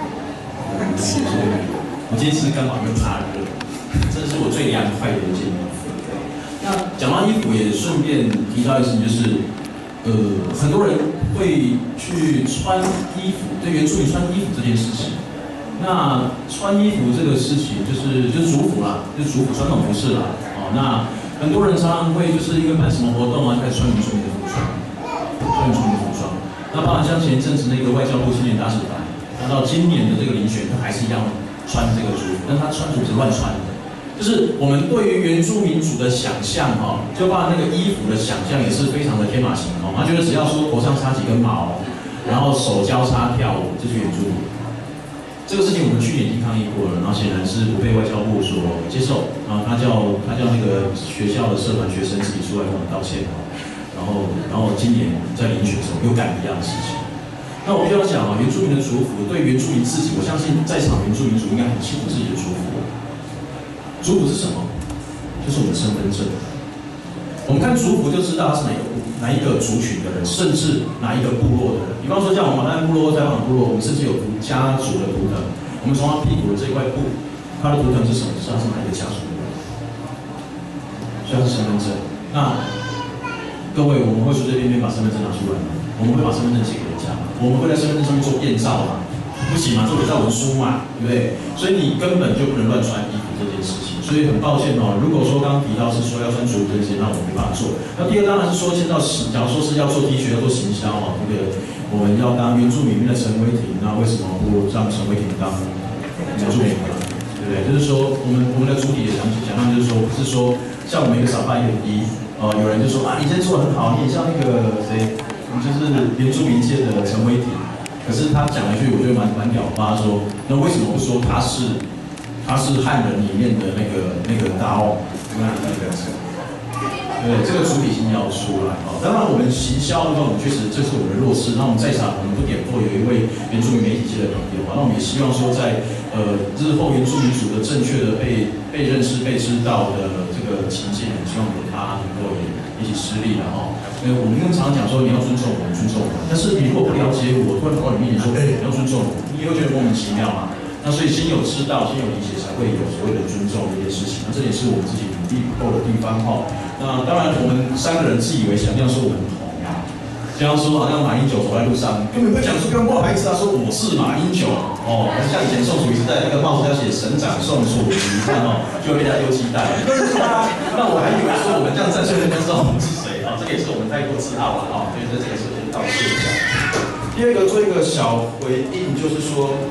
我今天是刚好又怕热，这是我最凉快的一件衣服。那讲到衣服，也顺便提到一个事情，就是，呃，很多人会去穿衣服，对原住民穿衣服这件事情。那穿衣服这个事情，就是就是族服啦，就是族服传统服饰啦。哦，那很多人常常会就是因为办什么活动啊，开始穿原住民的服装，穿原住民的服装。那包含像前一阵子那个外交部青年大使团。那到今年的这个遴选，他还是一样穿这个族服，但他穿族是乱穿的。就是我们对于原住民族的想象，哈，就包括那个衣服的想象也是非常的天马行空。他觉得只要说头上插几根毛，然后手交叉跳舞，就是原住民。这个事情我们去年已经抗议过了，然后显然是不被外交部所接受。然后他叫他叫那个学校的社团学生自己出来跟我们道歉，然后然后今年在遴选的时候又干一样的事情。那我必须要讲啊，原住民的族服对原住民自己，我相信在场原住民族应该很清楚自己的族服。族服是什么？就是我们的身份证。我们看族服就知道他是哪一个哪一个族群的人，甚至哪一个部落的人。比方说像我们马丹部落或在马部落，我们甚至有图家族的图腾。我们从他屁股的这块布，他的图腾是什么？是他是哪一个家族的人？所以他是身份证。那各位，我们会随随便便把身份证拿出来吗？我们会把身份证寄给人家吗？我们会在身份证上面做验照吗？不行嘛，做伪造文书嘛，对不对？所以你根本就不能乱穿衣服这件事情。所以很抱歉哦，如果说刚刚提到是说要穿族服这些，那我们没办法做。那第二当然是说，现在假如说是要做 T 恤要做行销哦，这个我们要当原住民的陈伟霆，那为什么不让陈伟霆当原住民呢？对不对？就是说我们我们的主体也想想象，就是说不是说像我们一个少发一点一，呃，有人就说啊，你今天做的很好，你也像那个谁。就是原住民界的陈伟霆，可是他讲了一句我觉得蛮蛮屌话，他说那为什么不说他是他是汉人里面的那个那个大奥，那那个对这个主体性要出来哦。当然我们行销的话，我们确实这是我们的弱势。那我们在场我们不点破有一位原住民媒体界的朋友啊，那我们也希望说在呃日后原住民族的正确的被被认识、被知道的这个情境，希望他能够也一起施力了哈。呃，我们常常讲说你要尊重我，尊重我，但是你如果不了解我，突然跑到你面前说，哎、欸，你要尊重我，你也会觉得莫名其妙嘛。那所以先有知道，先有理解，才会有所谓的尊重这件事情。那这也是我们自己努力不够的地方哈。那当然，我们三个人自以为想象说我们很红啊，这样说好像马英九走在路上，根本不讲出跟不好意思啊，说我是马英九哦，像以前宋楚瑜是在那个帽子要写省长宋楚瑜，你看哦，就会被他丢鸡蛋。那我还以为说我们这样站出来就知道我们是谁啊，这个也是我们太过自傲了啊，所以在这个时候先道歉一下。第二个做一个小回应，就是说，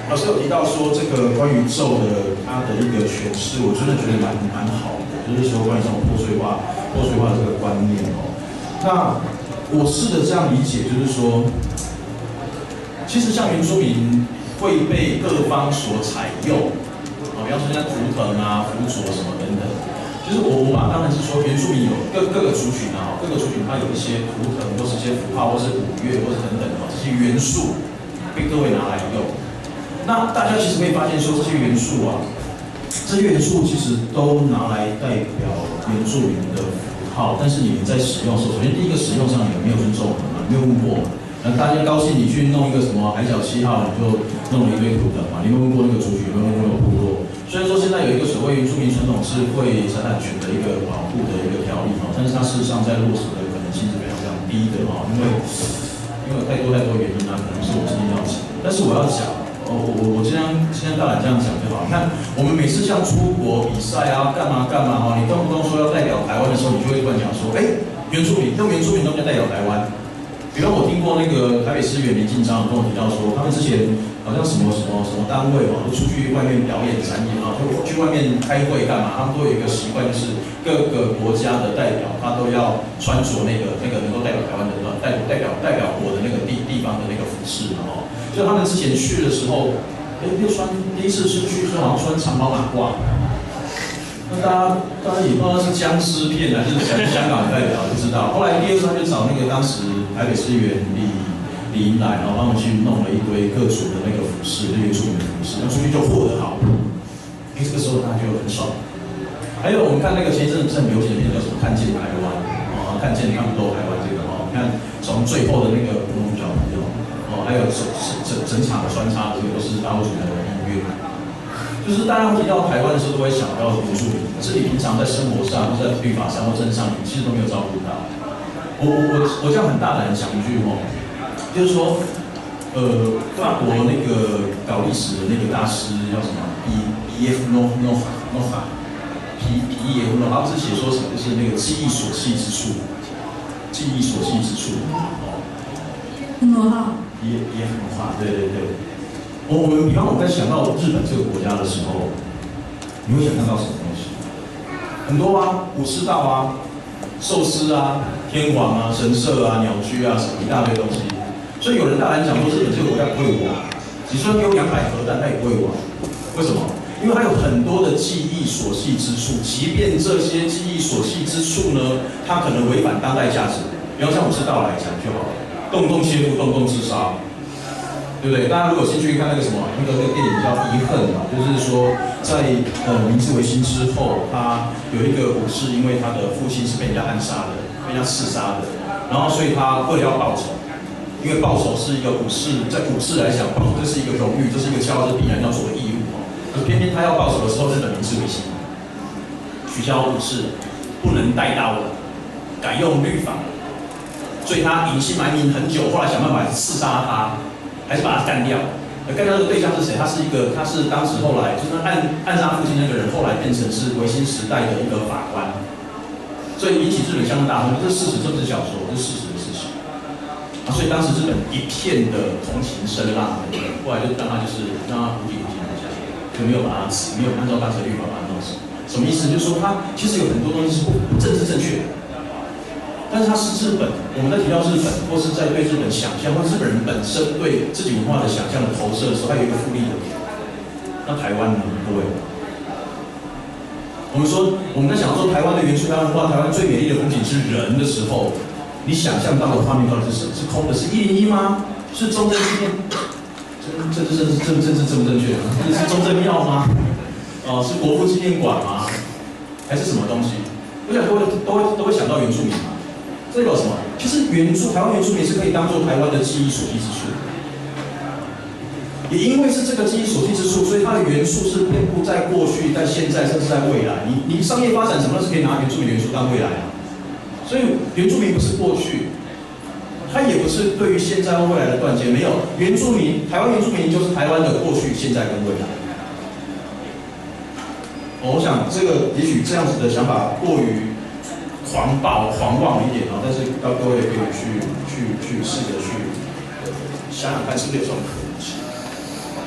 老师有提到说这个关于咒的它的一个诠释，我真的觉得蛮蛮好的，就是说关于这种破碎化、破碎化这个观念哦。那我试着这样理解，就是说，其实像原住民会被各方所采用，啊，比方说像图腾啊、符咒什么等等。就是我我把当然是说原住民有各各个族群啊，各个族群它有一些图腾或是一些符号或是五岳或是等等的这些元素被各位拿来用。那大家其实可以发现说这些元素啊，这些元素其实都拿来代表原住民的符号，但是你们在使用的时候，首先第一个使用上你没有尊重我们嘛，没有问过。那大家高兴你去弄一个什么海角七号，你就弄了一堆图腾嘛，你有没有问过那个族群，有没有问过那个部落？虽然说现在有一个所谓原住民传统智慧财产权的一个保护的一个条例哈，但是它事实上在落实的可能性是非常非常低的哈，因为因为有太多太多原因啊，可能是我今天要讲，但是我要讲，我我我今天今天大胆这样讲就好。你看我们每次像出国比赛啊，干嘛干嘛哈，你动不动说要代表台湾的时候，你就会突然讲说，哎，原住民用原住民都要代表台湾。比方我听过那个台北市议员林进章跟我提到说，他们之前好像什么什么什么单位哦，都出去外面表演展演啊，就去外面开会干嘛？他们都有一个习惯，就是各个国家的代表他都要穿着那个那个能够代表台湾的代代表代表国的那个地地方的那个服饰哦。就他们之前去的时候，哎，就穿第一次是去是好像穿长袍马褂。那大家大家也不知道是僵尸片还是香港代表，不知道。后来第二次他就找那个当时台北市议员李李英来，然后他们去弄了一堆各族的那个服饰，那原住民的服饰，那出去就获得好评。哎，这个时候大家就很爽。还有我们看那个前一阵子很流行的片叫什么《看见台湾》哦，看见他们都台湾这个哦，你看从最后的那个普通小朋友哦，还有整整整场穿插的这个都是大陆族的音乐。就是大家会提到台湾的时候，都会想到原住民，可是你平常在生活上，或者在律法上或政治上，你其实都没有照顾到。我我我我这样很大胆的讲一句哦，就是说，呃，法国那个搞历史的那个大师叫什么？皮皮耶夫诺诺诺哈，皮皮耶夫诺，他不是写说什么？就是那个记忆所系之处，记忆所系之处。哦， 诺哈。 皮皮耶夫诺哈，对对对。我我们比方我们在想到日本这个国家的时候，你会想象到什么东西？很多啊，武士道啊，寿司啊，天皇啊，神社啊，鸟居啊，什么一大堆东西。所以有人大胆讲说，日本这个国家不会亡，你说有两百核弹，它也不会亡。为什么？因为它有很多的记忆所系之处，即便这些记忆所系之处呢，它可能违反当代价值。比方像武士道来讲就好了，动不动切腹，动不动自杀。对不对？大家如果有兴趣看那个什么，那个那个电影叫《遗恨》嘛，就是说在呃明治维新之后，他有一个武士，因为他的父亲是被人家暗杀的，被人家刺杀的，然后所以他为了要报仇，因为报仇是一个武士，在武士来讲，报仇这是一个荣誉，这是一个骄傲，是必然要做的义务哦。可是偏偏他要报仇的时候，日本明治维新取消武士不能带刀了，改用律法，所以他隐姓埋名很久，后来想办法刺杀他。还是把他干掉，而干掉的对象是谁？他是一个，他是当时后来就是暗暗杀父亲那个人，后来变成是维新时代的一个法官，所以引起日本相当大轰动。这是事实，这不是小说，这是事实的事情。啊，所以当时日本一片的同情声浪，后来就让他就是让他无底无尽留下，就没有把他死，没有按照当时的律法把他弄死。什么意思？就是说他其实有很多东西是不不政治正确的。但是它是日本，我们在提到日本，或是在对日本想象，或日本人本身对自己文化的想象的投射的时候，它有一个复利的点。那台湾呢？各位，我们说我们在想说台湾的原初台湾文化，台湾最美丽的风景是人的时候，你想象到的画面到底是什么？是空的？是一零一吗？是中正纪念？这这这这政政治正不正确？这是中正庙吗？哦、呃，是国父纪念馆吗？还是什么东西？我想都会都会都会想到原住民嘛。这代表什么？其实原住台湾原住民是可以当做台湾的记忆所系之处，也因为是这个记忆所系之处，所以它的元素是遍布在过去、在现在，甚至在未来。你你商业发展什么都是可以拿原住民元素当未来啊。所以原住民不是过去，它也不是对于现在或未来的断接，没有原住民，台湾原住民就是台湾的过去、现在跟未来。我想这个也许这样子的想法过于狂暴、狂妄一点啊，但是到各位可以去去去试着去想想看，是不是有这种可能性？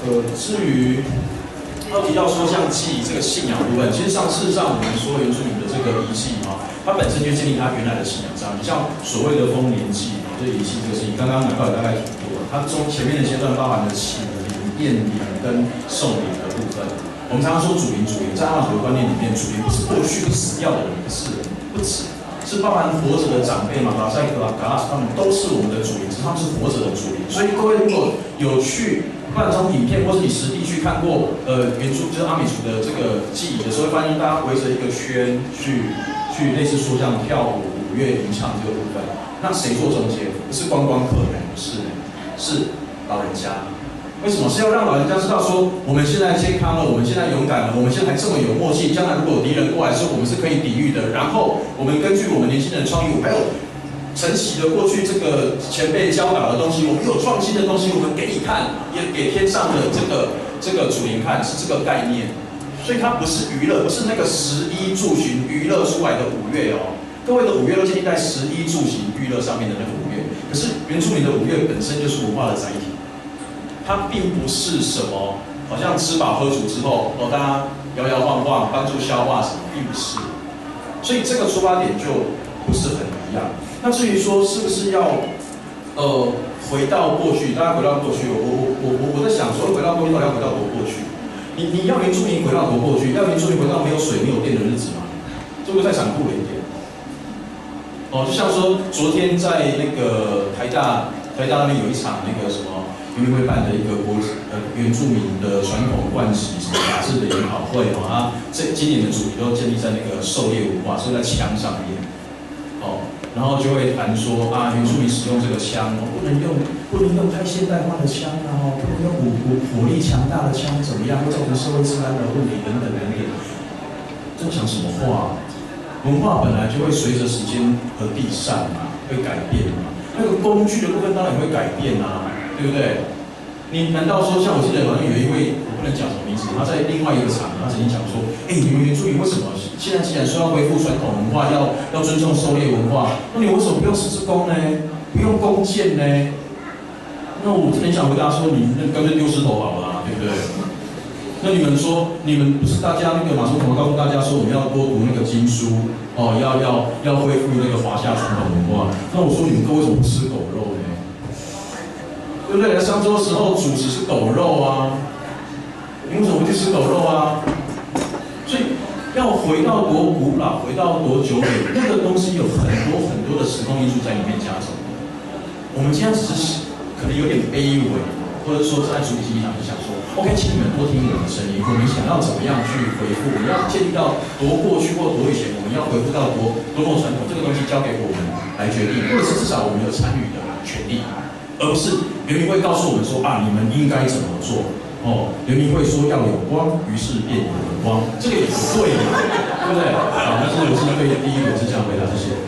呃，至于要提到说像记忆这个信仰部分，其实上事实上我们说原住民的这个仪器啊，它本身就建立它原来的信仰上。你像所谓的丰年祭啊，这仪器这个事情，刚刚南高也大概提过了，它中前面的阶段包含了启灵、验灵跟受灵的部分。我们常常说主灵主灵，在阿妈族的观念里面，主灵不是过去不死掉的人，不是不止。是包含活着的长辈嘛，马赛克啊、嘎拉斯，他们都是我们的主灵，他们是活着的主灵。所以各位如果有去看这种影片，或是你实地去看过，呃，原住就是阿美族的这个祭仪的时候，会发现大家围着一个圈去去类似说像跳舞、舞乐、吟唱这个部分。那谁做中间？不是观光客人，不是，是老人家。为什么？是要让老人家知道说，我们现在健康了，我们现在勇敢了，我们现在还这么有默契，将来如果有敌人过来的时候，我们是可以抵御的。然后我们根据我们年轻人的创意，还有承袭的过去这个前辈教导的东西，我们有创新的东西，我们给你看，也给天上的这个这个主灵看，是这个概念。所以它不是娱乐，不是那个食衣住行娱乐出来的五乐哦。各位的五乐都建立在食衣住行娱乐上面的那个五乐，可是原住民的五乐本身就是文化的载体。它并不是什么，好像吃饱喝足之后，哦，大家摇摇晃晃，帮助消化什么，并不是。所以这个出发点就不是很一样。那至于说是不是要，呃，回到过去，大家回到过去，我我我我我在想说，回到过去到底要回到多过去？你你要原住民回到多过去？要原住民回到没有水、没有电的日子吗？这个太残酷了一点。哦，就像说昨天在那个台大台大那边有一场那个什么。原民会办的一个国呃原住民的传统惯习什么法制的研讨会哦，啊，这今年的主题都建立在那个狩猎文化，所以在枪上面，哦，然后就会谈说啊，原住民使用这个枪，哦，不能用不能用太现代化的枪啊，哦，不能用武武火力强大的枪怎么样，会造成社会治安的问题等等等等。这讲什么话？文化本来就会随着时间和地上嘛，会改变嘛，那个工具的部分当然也会改变啊。对不对？你难道说像我记得好像有一位我不能讲什么名字，他在另外一个场，他曾经讲说，哎，你们原住民为什么现在既然说要恢复传统文化，要要尊重狩猎文化，那你为什么不用十字弓呢？不用弓箭呢？那我很想回答说，你那干脆丢石头好了啊，对不对？那你们说，你们不是大家那个马总统告诉大家说，我们要多读那个经书哦，要要要恢复那个华夏传统文化。那我说你们各位为什么不吃狗肉呢？对不对？来上周的时候，主食是狗肉啊，你为什么不去吃狗肉啊？所以要回到多古老，回到多久远，那个东西有很多很多的时空因素在里面加总。我们今天只是可能有点卑微，或者说在主体上就想说 ，OK， 请你们多听我的声音，我们想要怎么样去回复？我们要建立到多过去或多以前，我们要回复到多多么传统，这个东西交给我们来决定，或者是至少我们有参与的权利。而不是原民会告诉我们说啊，你们应该怎么做？哦，原民会说要有光，于是便有了光，这个也不对嘛，对不对？好，但是我是对第一，我是这样回答，谢谢。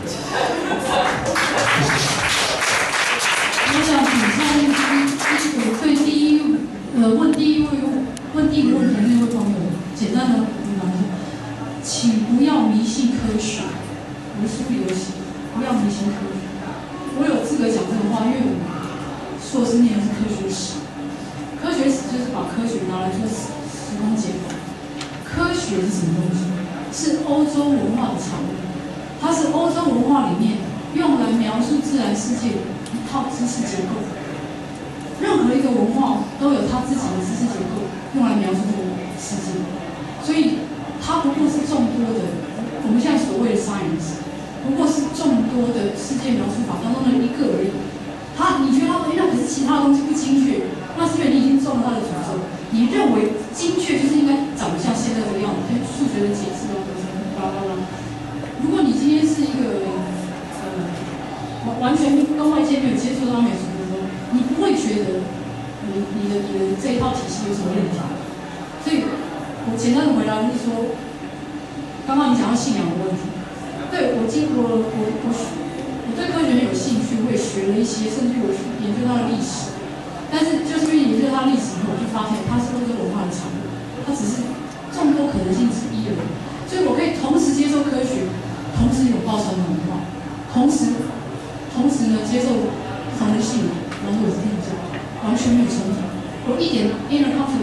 我想请教我对第一呃问第一位问第一个问题的那位朋友，简单的回答一下，请不要迷信科学，我的书里有写，不要迷信科学。我有资格讲这个话，因为我硕士念的是科学史，科学史就是把科学拿来做时时空解剖。科学是什么东西？是欧洲文化的产物，它是欧洲文化里面用来描述自然世界的一套知识结构。任何一个文化都有它自己的知识结构，用来描述这个世界。所以它不过是众多的我们现在所谓的 science， 不过是众多的世界描述法当中的一个而已。他，你觉得他说，那可是其他东西不精确，那是因为你已经中了他的诅咒。你认为精确就是应该长得像现在这个样子，跟数学的解释啊，巴拉巴拉。如果你今天是一个呃完完全跟外界没有接触到美术的时候，你不会觉得你你的你的这一套体系有什么问题。所以我简单的回答就是说，刚刚你讲到信仰的问题，对我经过我我我对科学很有兴趣，我也学了一些，甚至我去研究它的历史。但是就是因为研究它的历史以后，我就发现它是欧洲文化的产物，它只是众多可能性之一而已。所以我可以同时接受科学，同时拥抱传统文化，同时同时呢接受同人性，然后我是天主教，完全没有冲突。我一点 inner conflict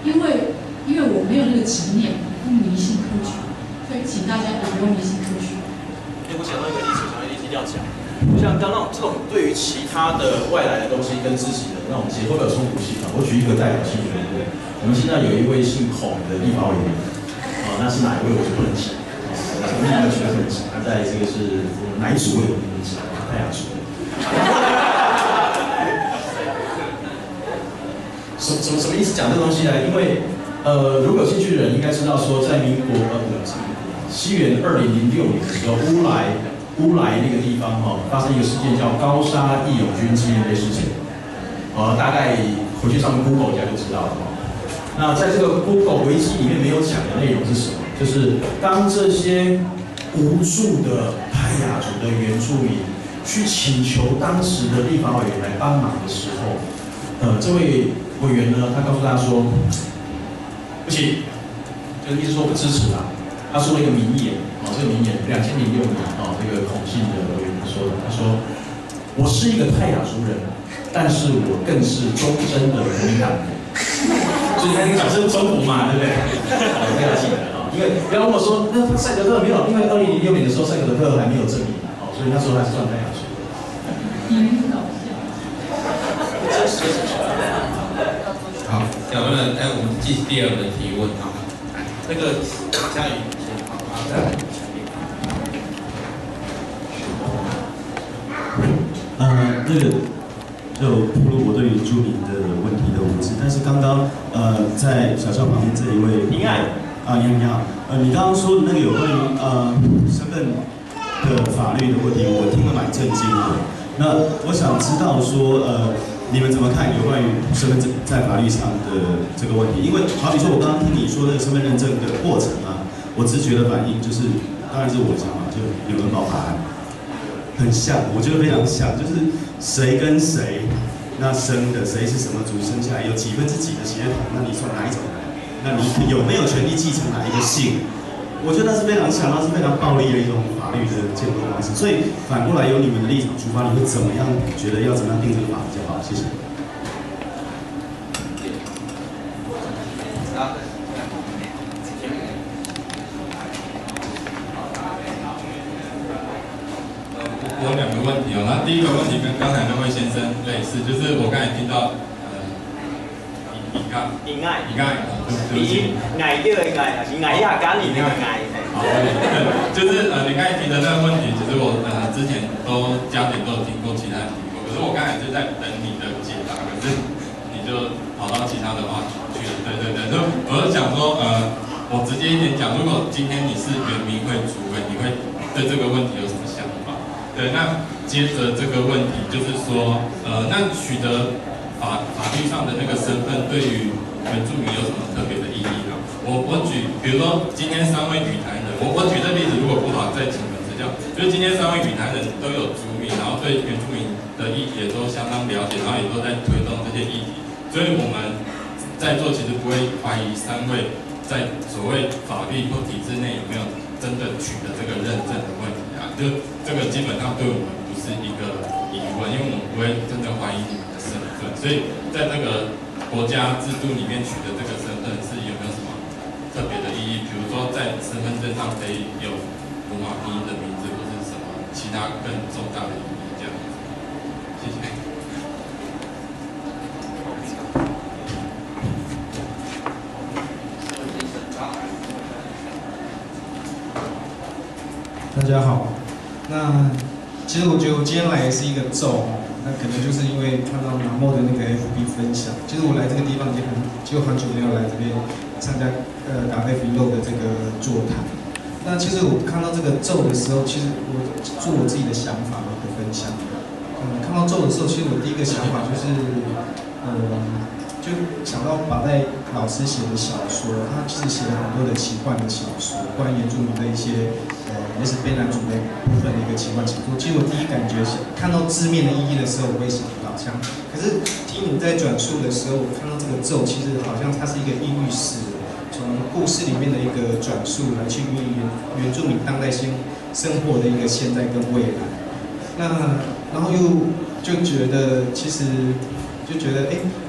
因为因为我没有那个执念，不迷信科学，所以请大家也不用迷信科学。 哎，我想到一个例子，想到一个例子要讲，像刚刚这种对于其他的外来的东西跟自己的那种结构的冲突性啊，我举一个代表性的例子，我们现在有一位姓孔的立法委员，啊，那是哪一位我就不能讲，啊，什么样的学分讲？他在这个是哪一组位我不能讲，太阳组。什什么什么意思？讲这个东西呢？因为呃，如果有兴趣的人应该知道说，在民国呃不是西元二零零六年的时候，乌来乌来那个地方哈、哦，发生一个事件叫高沙义勇军纪念碑事件。呃，大概回去上面 Google 一下就知道了哈。那在这个 Google 维基里面没有讲的内容是什么？就是当这些无助的泰雅族的原住民去请求当时的立法委员来帮忙的时候，呃，这位委员呢，他告诉大家说，不行，就是意思说不支持啦。他说了一个名言，哦，这个名言，两千零六年，哦，这个孔姓的委员说的，他说，我是一个泰雅族人，但是我更是忠贞的国民党人。所以他那个角色是中国嘛，对不对？我非常记得啊，因为不要问我说，那赛德克没有，因为二零零六年的时候，赛德克还没有证明，哦，所以那时候还是算泰雅族。 引导下。 好，讲完了，哎，我们继续第二个提问啊。那个嘉宇先，好，然后再来。 呃，那个就铺露我对原住民的问题的无知，但是刚刚呃在小校旁边这一位， 您好， 啊，你好，你好，呃，你刚刚说的那个有关于呃身份的法律的问题，我听了蛮震惊的。那我想知道说，呃，你们怎么看有关于身份证在法律上的这个问题？因为好比说，我刚刚听你说那个身份认证的过程啊，我直觉的反应就是，当然是我的想法，就有人保答案，很像，我觉得非常像，就是谁跟谁那生的，谁是什么族生下来，有几分之几的血统，那你从哪一种来？那你有没有权利继承哪一个姓？我觉得那是非常强，那是非常暴力的一种法律的建构方式。所以反过来由你们的立场出发，你会怎么样觉得要怎么样定这个法比较好？谢谢。 我有两个问题哦，那第一个问题跟刚才那位先生类似，就是我刚才听到呃，你你刚你爱你爱，对不起， 爱掉的爱，还是爱下干你那个爱？ 好，就是呃，你刚才提的那个问题，其实我呃之前都家里都有听过其他人提过，可是我刚才就在等你的解答，可是你就跑到其他的话去了，对对对，就我就想说呃，我直接一点讲，如果今天你是原民会主委，你会对这个问题有什么想法？对，那接着这个问题就是说，呃，那取得法法律上的那个身份，对于原住民有什么特别的意义呢？我我举，比如说今天三位语坛人，我我举这例子如果不好，再请你们指教。就是今天三位语坛人都有族民，然后对原住民的议题也都相当了解，然后也都在推动这些议题，所以我们在座其实不会怀疑三位在所谓法律或体制内有没有真的取得这个认证的问题啊，就这个基本上对我们不是一个疑问，因为我们不会真的怀疑你们的身份，所以在这个国家制度里面取得这个身份是有没有什么特别的意义？比如说在身份证上可以有罗马拼音的名字，或是什么其他更重大的意义这样子。谢谢。 大家好，那其实我觉得我今天来是一个咒哦，那可能就是因为看到南莫的那个 F B 分享，其实我来这个地方已经很就很久没有来这边参加呃打 F B 肉的这个座谈。那其实我看到这个咒的时候，其实我做我自己的想法和分享。嗯，看到咒的时候，其实我第一个想法就是，呃，就想到把在老师写的小说，他其实写了很多的奇幻的小说，关于原住民的一些。也是卑南族的部分的一个奇幻小说。其实我第一感觉是看到字面的意义的时候，我会想到像，可是听你在转述的时候，我看到这个咒，其实好像它是一个抑郁式，从故事里面的一个转述来去寓意原原住民当代生生活的一个现在跟未来。那然后又就觉得其实就觉得哎，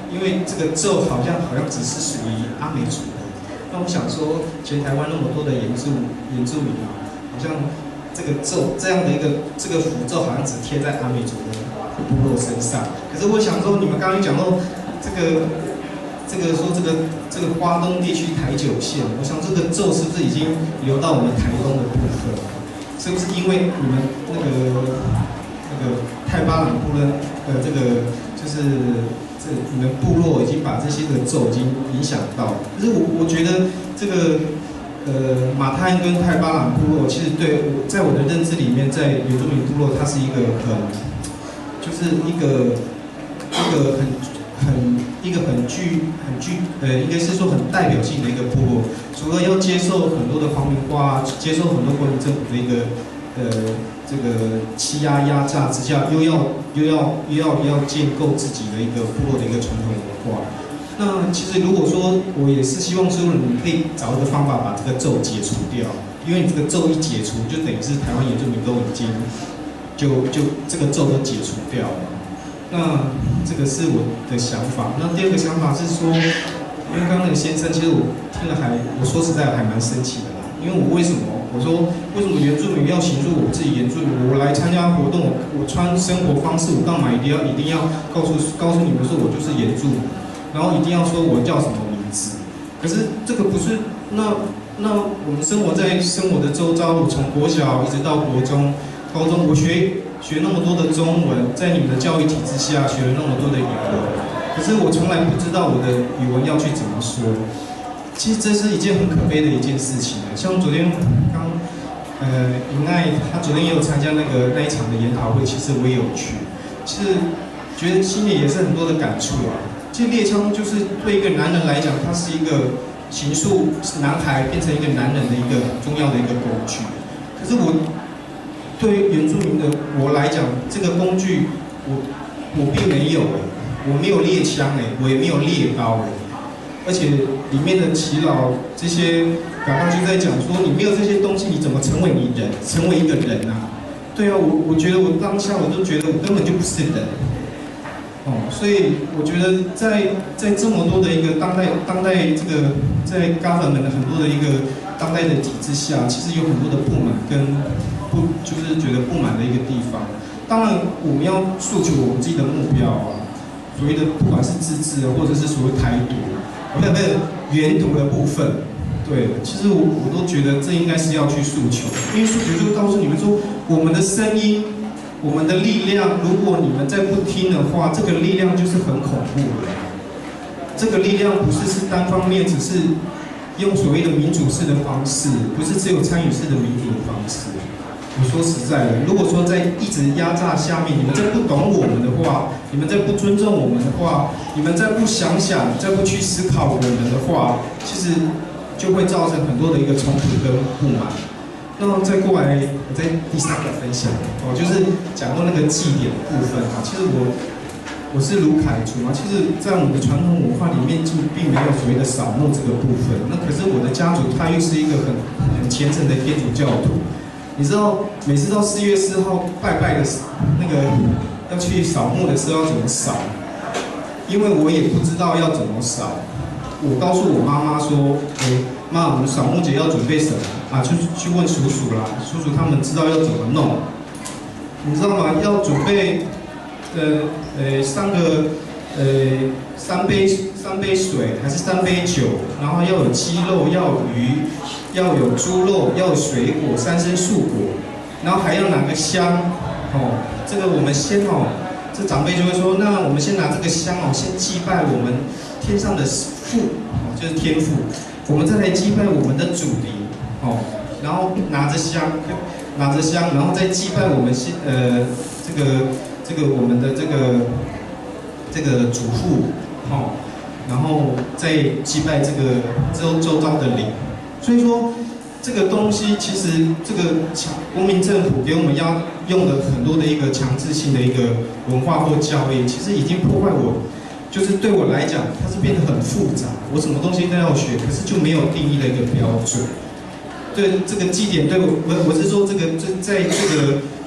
因为这个咒好像好像只是属于阿美族的，那我想说，全台湾那么多的原住原住民啊，好像这个咒这样的一个这个符咒好像只贴在阿美族的部落身上。可是我想说，你们刚刚讲到这个这个说这个这个花东地区台九线，我想这个咒是不是已经流到我们台东的部分？是不是因为你们那个那个泰巴朗部的呃这个就是这你们部落已经把这些个咒已经影响到？可是我我觉得这个。呃，马太跟泰巴朗部落，其实对我在我的认知里面，在原住民部落，它是一个很，就是一个一个很很一个很具很具呃，应该是说很代表性的一个部落。除了要接受很多的皇民化，接受很多国民政府的一个呃这个欺压压榨之下，又要又要又要又要建构自己的一个部落的一个传统文化。那其实如果说我也是希望说，你可以找一个方法把这个咒解除掉，因为你这个咒一解除，就等于是台湾原住民都已经就就这个咒都解除掉了。那这个是我的想法。那第二个想法是说，因为刚刚那个先生，其实我听了还，我说实在还蛮生气的啦。因为我为什么我说为什么原住民要形塑我自己原住民？我来参加活动，我穿生活方式，我干嘛一定要一定要告诉告诉你们说我就是原住民？然后一定要说我叫什么名字，可是这个不是那那我们生活在生活的周遭，我从国小一直到国中、高中，我学学那么多的中文，在你们的教育体制下学了那么多的语文，可是我从来不知道我的语文要去怎么说。其实这是一件很可悲的一件事情。像昨天刚呃尹爱他昨天也有参加那个那一场的研讨会，其实我也有去，其实觉得心里也是很多的感触啊。其实猎枪就是对一个男人来讲，它是一个形塑男孩变成一个男人的一个重要的一个工具。可是我对于原住民的我来讲，这个工具我我并没有哎，我没有猎枪哎，我也没有猎刀哎，而且里面的耆老这些刚刚就在讲说，你没有这些东西，你怎么成为你人，成为一个人啊？对啊，我我觉得我当下我都觉得我根本就不是人。哦，所以我觉得在在这么多的一个当代当代这个在 government 的很多的一个当代的体制下，其实有很多的不满跟不就是觉得不满的一个地方。当然，我们要诉求我们自己的目标啊，所谓的不管是自治或者是所谓台独，不不是原独的部分，对，其实我我都觉得这应该是要去诉求，因为诉求就告诉你们说，我们的声音。我们的力量，如果你们再不听的话，这个力量就是很恐怖的。这个力量不是是单方面，只是用所谓的民主式的方式，不是只有参与式的民主的方式。我说实在的，如果说在一直压榨下面，你们再不懂我们的话，你们再不尊重我们的话，你们再不想想，再不去思考我们的话，其实就会造成很多的一个冲突跟不满。那再过来，我在第三个分享，哦，就是讲到那个祭典的部分啊。其实我我是卢凯族嘛，其实，在我们的传统文化里面，就并没有所谓的扫墓这个部分。那可是我的家族，他又是一个很很虔诚的天主教徒。你知道，每次到四月四号拜拜的那个要去扫墓的时候要怎么扫？因为我也不知道要怎么扫。我告诉我妈妈说，哎。妈，我们扫墓节要准备什么啊？就去问叔叔啦，叔叔他们知道要怎么弄。你知道吗？要准备，呃呃三个呃三杯三杯水还是三杯酒，然后要有鸡肉，要有鱼，要有猪肉，要有水果，三生素果，然后还要拿个香，哦，这个我们先哦，这长辈就会说，那我们先拿这个香哦，先祭拜我们天上的父，哦，就是天父。我们再来祭拜我们的祖灵，哦，然后拿着香，拿着香，然后再祭拜我们现呃这个这个我们的这个这个祖父，哦，然后再祭拜这个周周遭的灵。所以说这个东西其实这个强国民政府给我们要用的很多的一个强制性的一个文化或教育，其实已经破坏我。就是对我来讲，它是变得很复杂，我什么东西都要学，可是就没有定义的一个标准。对这个祭典，对我我我是说这个这在这个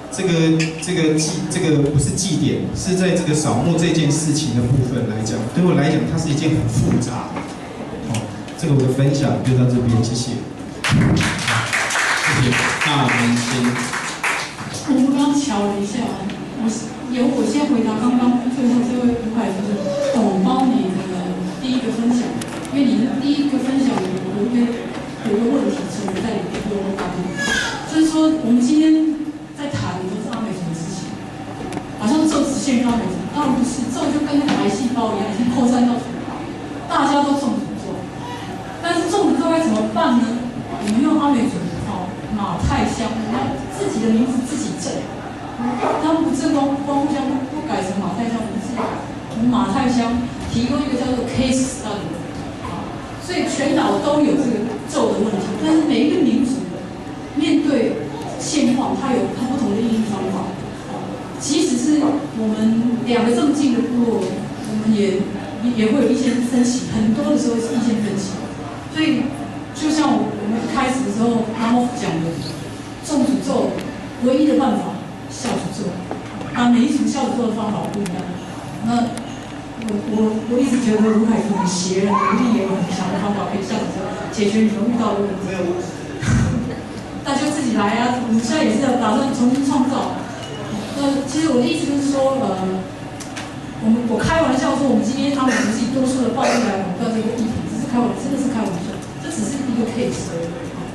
这个这个祭这个不是祭典，是在这个扫墓这件事情的部分来讲，对我来讲，它是一件很复杂。哦，这个我的分享就到这边，谢谢。 谢谢。那我们先， 我们刚刚瞧了一下，我由我先回答刚刚最后这位吴凯就是懂包你的第一个分享，因为你的第一个分享有一个有一个问题存在里面，我答你，就是说我们今天在谈的都是阿美族的事情，好像咒只限于阿美族，当然不是，咒就跟那个癌细胞一样，已经扩散到全球，大家都中诅咒，但是中诅咒该怎么办呢？我们用阿美族哦，马太香，那自己的名字自己正。他们不正光光互相不改成马太香，不是我们马太香提供一个叫做 case study 啊，所以全岛都有这个咒的问题，但是每一个民族面对现况，它有它不同的应对方法。即使是我们两个这么近的部落，我们也也会有意见分歧，很多的时候是意见分歧。所以就像我们一开始的时候阿莫夫讲的，中诅咒唯一的办法。孝诅咒，啊，每一组孝诅咒的方法不一样。那我我我一直觉得卢海图很邪人，一定也有很强的方法可以孝诅咒解决你们遇到的问题。大家自己来啊！我们现在也是要打算重新创造。那其实我的意思就是说，呃，我们我开玩笑说，我们今天他们只是以多数的暴力来垄断这个议题，只是开玩，真的是开玩笑，这只是一个 case 而已。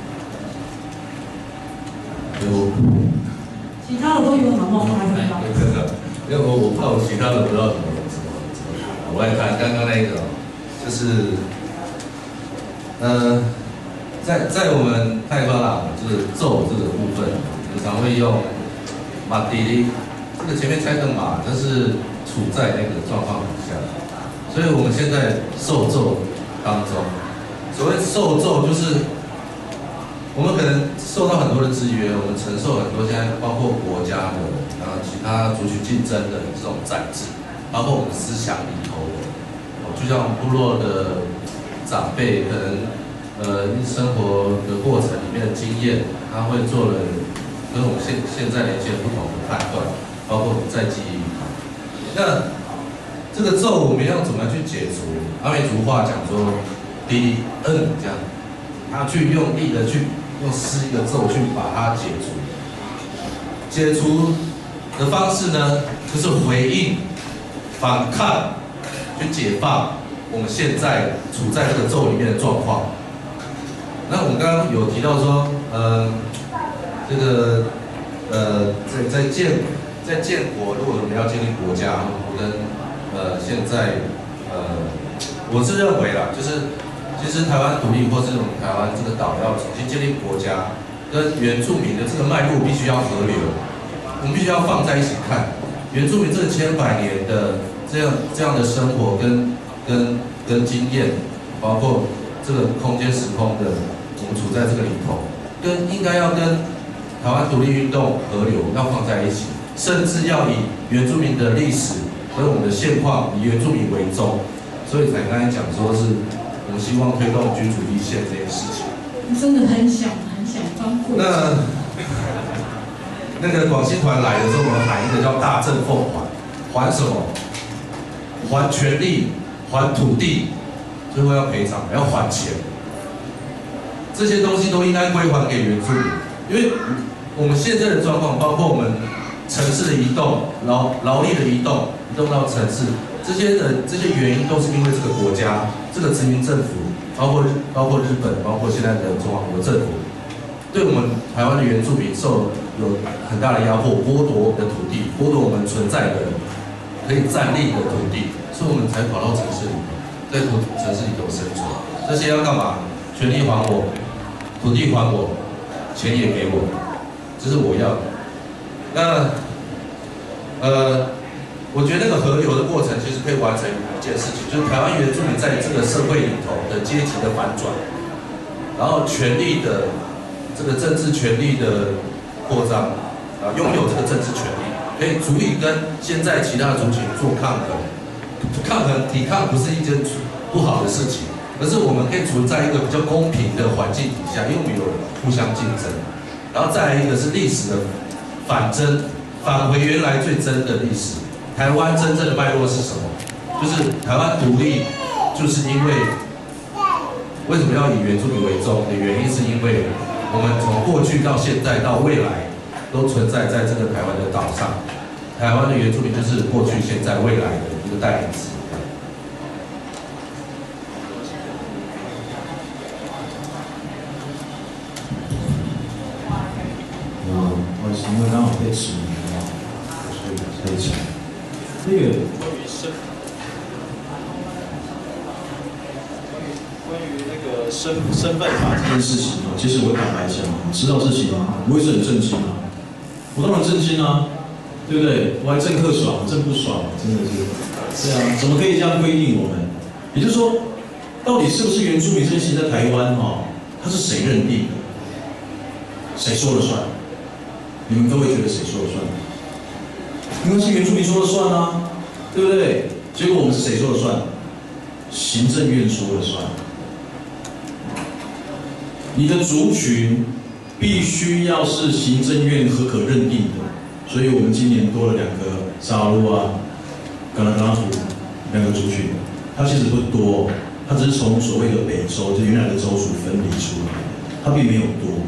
有。 其他的都有脑冒风还是怎么？ 因为我我怕我其他的不知道怎么怎么怎么谈。我来谈刚刚那一个，就是，呃，在在我们泰巴拉就是咒这个部分，经常会用马迪利，这个前面猜的马，这是处在那个状况底下，所以我们现在受咒当中，所谓受咒就是。我们可能受到很多的制约，我们承受很多现在包括国家的，然后其他族群竞争的这种宰制，包括我们思想里头的，哦，就像部落的长辈可能，呃，生活的过程里面的经验，他会做了跟我们现现在的一些不同的判断，包括在记忆里头。那这个咒我们要怎么去解除？阿美族话讲说，第一，嗯，这样，他去用力的去。用施一个咒去把它解除，解除的方式呢，就是回应、反抗，去解放我们现在处在这个咒里面的状况。那我们刚刚有提到说，呃，这个呃，在在建在建国，如果我们要建立国家，我跟呃现在呃，我是认为啦，就是。其实台湾独立或是我们台湾这个岛要重新建立国家，跟原住民的这个脉络必须要合流，我们必须要放在一起看。原住民这千百年的这样这样的生活跟跟跟经验，包括这个空间时空的，我们处在这个里头，跟应该要跟台湾独立运动合流，要放在一起，甚至要以原住民的历史跟我们的现况以原住民为宗，所以才刚才讲说是。我们希望推动君主立宪这件事情。 真的很想很想当过。 那那个广西团来的时候，我们喊一个叫大政奉还，还什么？还权利，还土地，最后要赔偿，要还钱。这些东西都应该归还给原住民，因为我们现在的状况，包括我们城市的移动、劳劳力的移动，移动到城市。这些的这些原因都是因为这个国家、这个殖民政府，包括包括日本，包括现在的中华民国政府，对我们台湾的原住民受有很大的压迫，剥夺我们的土地，剥夺我们存在的可以站立的土地，所以我们才跑到城市里头，在土城市里头生存。这些要干嘛？权利还我，土地还我，钱也给我，这是我要的。那呃。我觉得那个合流的过程其实可以完成一件事情，就是台湾原住民在这个社会里头的阶级的反转，然后权力的这个政治权力的扩张，啊，拥有这个政治权利，可以足以跟现在其他族群做抗衡。抗衡、抵抗不是一件不好的事情，而是我们可以处在一个比较公平的环境底下，因为我们有互相竞争。然后再来一个是历史的反真，返回原来最真的历史。台湾真正的脉络是什么？就是台湾独立，就是因为为什么要以原住民为重的原因，是因为我们从过去到现在到未来都存在在这个台湾的岛上。台湾的原住民就是过去、现在、未来的一个代名词。 嗯，我是因为刚好被指名了，所以才讲那个关于身，关于那个身身份法这件事情啊，其实我坦白讲，知道事情我也是很震惊啊，我当然震惊啊。对不对？我还政客爽，政不爽，真的是，对啊，怎么可以这样规定我们？也就是说，到底是不是原住民这件事情在台湾哈、哦，它是谁认定的？谁说了算？你们各位觉得谁说了算？应该是原住民说了算啊，对不对？结果我们是谁说了算？行政院说了算。你的族群必须要是行政院合可认定的。所以我们今年多了两个沙鹿啊、噶拉噶拉族两个族群，它其实不多，它只是从所谓的北州，就原来的州属分离出来的，它并没有多。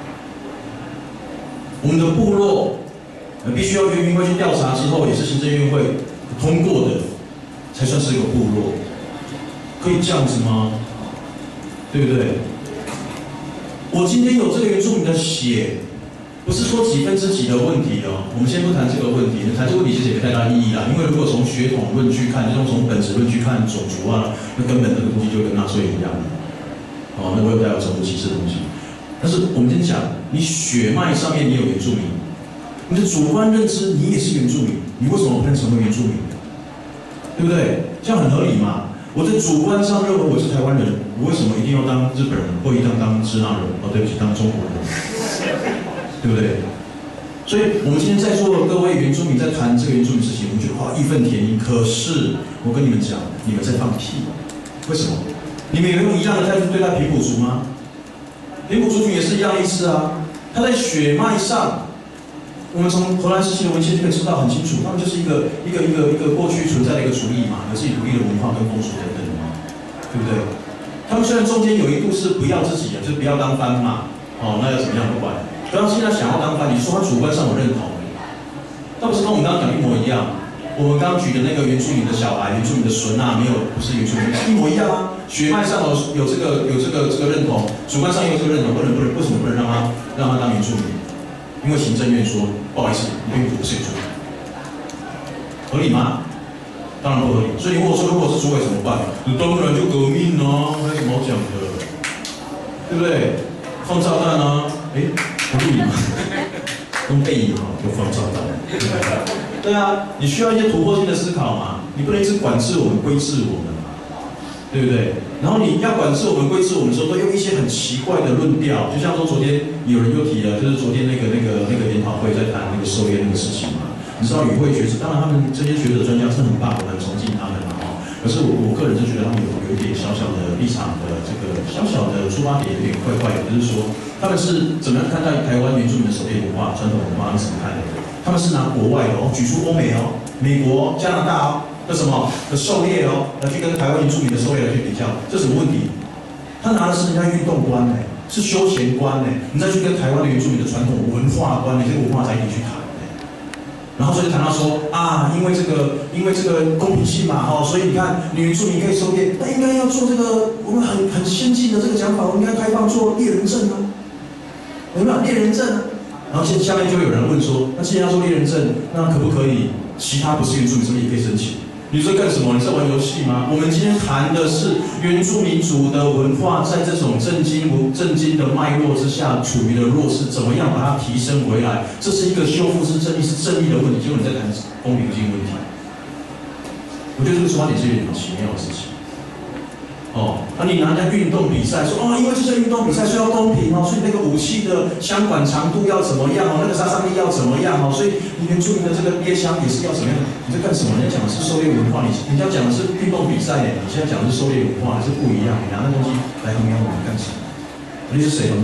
我们的部落，呃，必须要原民会去调查之后，也是行政院会通过的，才算是一个部落。可以这样子吗？对不对？我今天有这个原住民的血。不是说几分之几的问题哦，我们先不谈这个问题，谈这个问题其实也没太大意义啦。因为如果从血统论去看，就从本质论去看种族啊，那根本这个东西就跟纳粹一样的。哦，那我有带有种族歧视的东西。但是我们先讲，你血脉上面你有原住民，你的主观认知你也是原住民，你为什么不能成为原住民？对不对？这样很合理嘛？我在主观上认为我是台湾人，我为什么一定要当日本人，或一定要当支那人？哦，对不起，当中国人。对不对？所以我们今天在座的各位原住民在谈这个原住民事情，我们觉得哇义愤填膺。可是我跟你们讲，你们在放屁。为什么？你们有用一样的态度对待平埔族吗？平埔族群也是一样的意思啊。他在血脉上，我们从荷兰时期的文献就可以知道很清楚，他们就是一个一个一个一个过去存在的一个族裔嘛，有自己独立的文化跟风俗等等的嘛，对不对？他们虽然中间有一度是不要自己的，就是不要当番嘛，哦，那要怎么样不管。不要现在想要当番，你说他主观上有认同，那不是跟我们刚刚讲一模一样？我们刚刚举的那个原住民的小孩、原住民的孙啊，没有不是原住民，一模一样啊。血脉上有有这个有这个这个认同，主观上也有这个认同，不能不能为什么不能让他让他当原住民？因为行政院说不好意思，你并不是原住民，合理吗？当然不合理。所以如果说如果是主委怎么办？你当然就革命啊，没什么好讲的，对不对？放炸弹啊，哎。不录影嘛，用背影哈，就放炸弹。对啊，你需要一些突破性的思考嘛，你不能一直管制我们、规制我们嘛，对不对？然后你要管制我们、规制我们的时候，都用一些很奇怪的论调，就像说昨天有人又提了，就是昨天那个那个那个研讨会在谈那个狩猎那个事情嘛。你知道与会学者，当然他们这些学者专家是很棒，我很崇敬他们嘛哈。可是我我个人是觉得他们有有一点小小的立场的这个小小的出发点有点怪怪的，就是说他们是怎么样看待台湾原住民的狩猎文化、传统文化，是怎么看的？他们是拿国外的哦，举出欧美哦、美国、加拿大哦的什么的狩猎哦，来去跟台湾原住民的狩猎来去比较，这什么问题？他拿的是人家运动观呢，是休闲观呢，你再去跟台湾的原住民的传统文化观，你这个文化载体去谈。然后所以谈到说啊，因为这个，因为这个公平性嘛，哦，所以你看，女原住民可以狩猎，那应该要做这个我们很很先进的这个讲法，我们应该开放做猎人证啊，有没有猎人证啊？然后现下面就会有人问说，那既然要做猎人证，那可不可以其他不是原住民是不是也可以申请？你在干什么？你在玩游戏吗？我们今天谈的是原住民族的文化，在这种政经不政经的脉络之下，处于的弱势，怎么样把它提升回来？这是一个修复是正义是正义的问题，结果你在谈公平性问题。我觉得这个出发点是有点奇妙的事情。哦，那、啊、你拿人家运动比赛说啊、哦，因为这是运动比赛，所以要公平哦，所以那个武器的枪管长度要怎么样哦，那个杀伤力要怎么样哦，所以你原住民的这个猎枪也是要怎么样？你在干什么？人家讲的是狩猎文化，你人家讲的是运动比赛呢，你现在讲的是狩猎文化，是不一样。你拿那东西来衡量我们干什么？你是谁衡量的？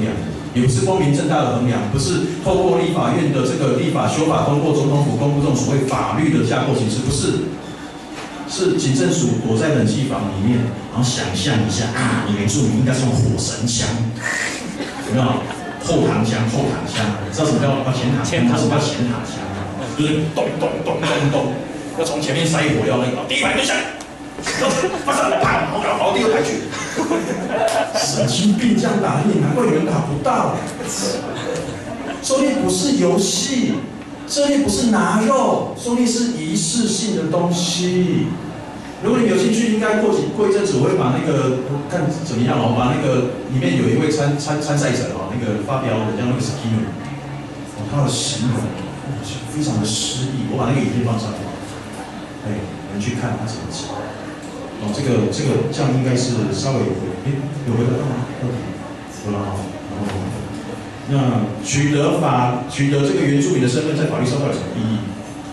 也不是光明正大的衡量，不是透过立法院的这个立法修法通过总统府公布这种所谓法律的架构形式，不是，是警政署躲在冷气房里面，然后想象一下啊，你原住民应该是用火神枪，有没有？后膛枪，后膛枪，知道什么叫叫前膛枪？什么叫前膛枪？就是咚咚咚咚咚，要从前面塞火药那个，第一排蹲下来，然后发射，啪，然后然后第二排去。神经病这样打你，难怪有人打不到。狩猎不是游戏，狩猎不是拿肉，狩猎是仪式性的东西。如果你有兴趣，应该过几过一阵子我会把那个看怎么样哦，把那个里面有一位参参参赛者哦，那个发表的叫那个 Skino， 哦，他的形容非常的诗意，我把那个影片放上来，哎，你们去看他怎么讲。哦，这个这个这样应该是稍微有回，哎，有回答到吗？有了哈。然后，那取得法取得这个原住民的身份，在法律上到底有什么意义？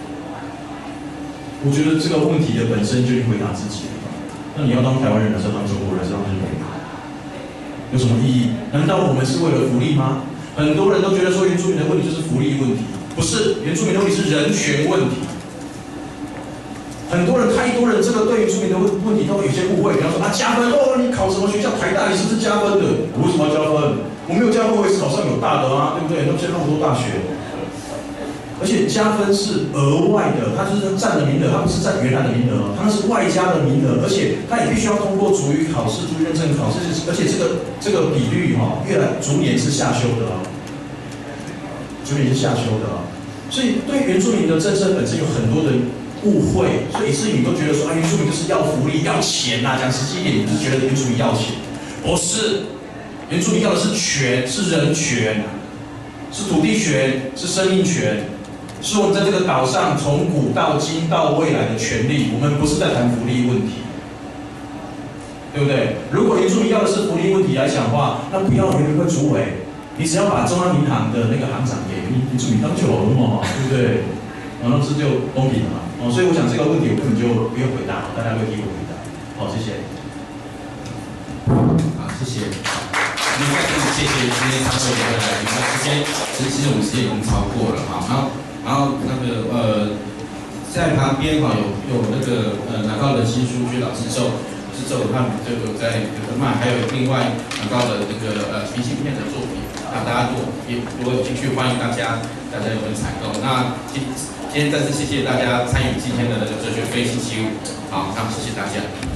我觉得这个问题的本身就回答自己。那你要当台湾人，还是要当中国人，还是要当日本人？有什么意义？难道我们是为了福利吗？很多人都觉得说原住民的问题就是福利问题，不是，原住民的问题是人权问题。很多人，太多人，这个对原住民的问问题都有些误会，比方说啊加分哦，你考什么学校，台大你是不是加分的？我为什么要加分？我没有加分，我也是考上有大的啊，对不对？那现在那么多大学。而且加分是额外的，它就是占了名额，它不是占原来的名额，它是外加的名额，而且它也必须要通过族语考试、族语认证考试，而且这个这个比率哈、哦，越来逐年是下修的哦，逐年是下修的哦，所以对原住民的政策本身有很多的误会，所以以至于你都觉得说啊，原住民就是要福利、要钱呐、啊，讲实际一点，你是觉得原住民要钱，不是，原住民要的是权，是人权，是土地权，是生命权。是我们在这个岛上从古到今到未来的权利，我们不是在谈福利问题，对不对？如果原住民要的是福利问题来讲的话，那不要原民会主委，你只要把中央银行的那个行长给原住民当就好了嘛，对不对？然后这就公平了嘛。哦，所以我想这个问题我根本就不用回答，大家会替我回答。好，谢谢。 好，谢谢。那再次谢谢今天三位的来宾，那时间其实我们时间已经超过了哈，然后。然后那个呃，在旁边哈有有那个呃南高的新书薛老师咒之咒，他们这个在有的卖，还有另外南高的这个呃明信片的作品，那大家如果也如果有兴趣，欢迎大家大家有人采购。那今今天再次谢谢大家参与今天的那个哲学飞星期五，好，那谢谢大家。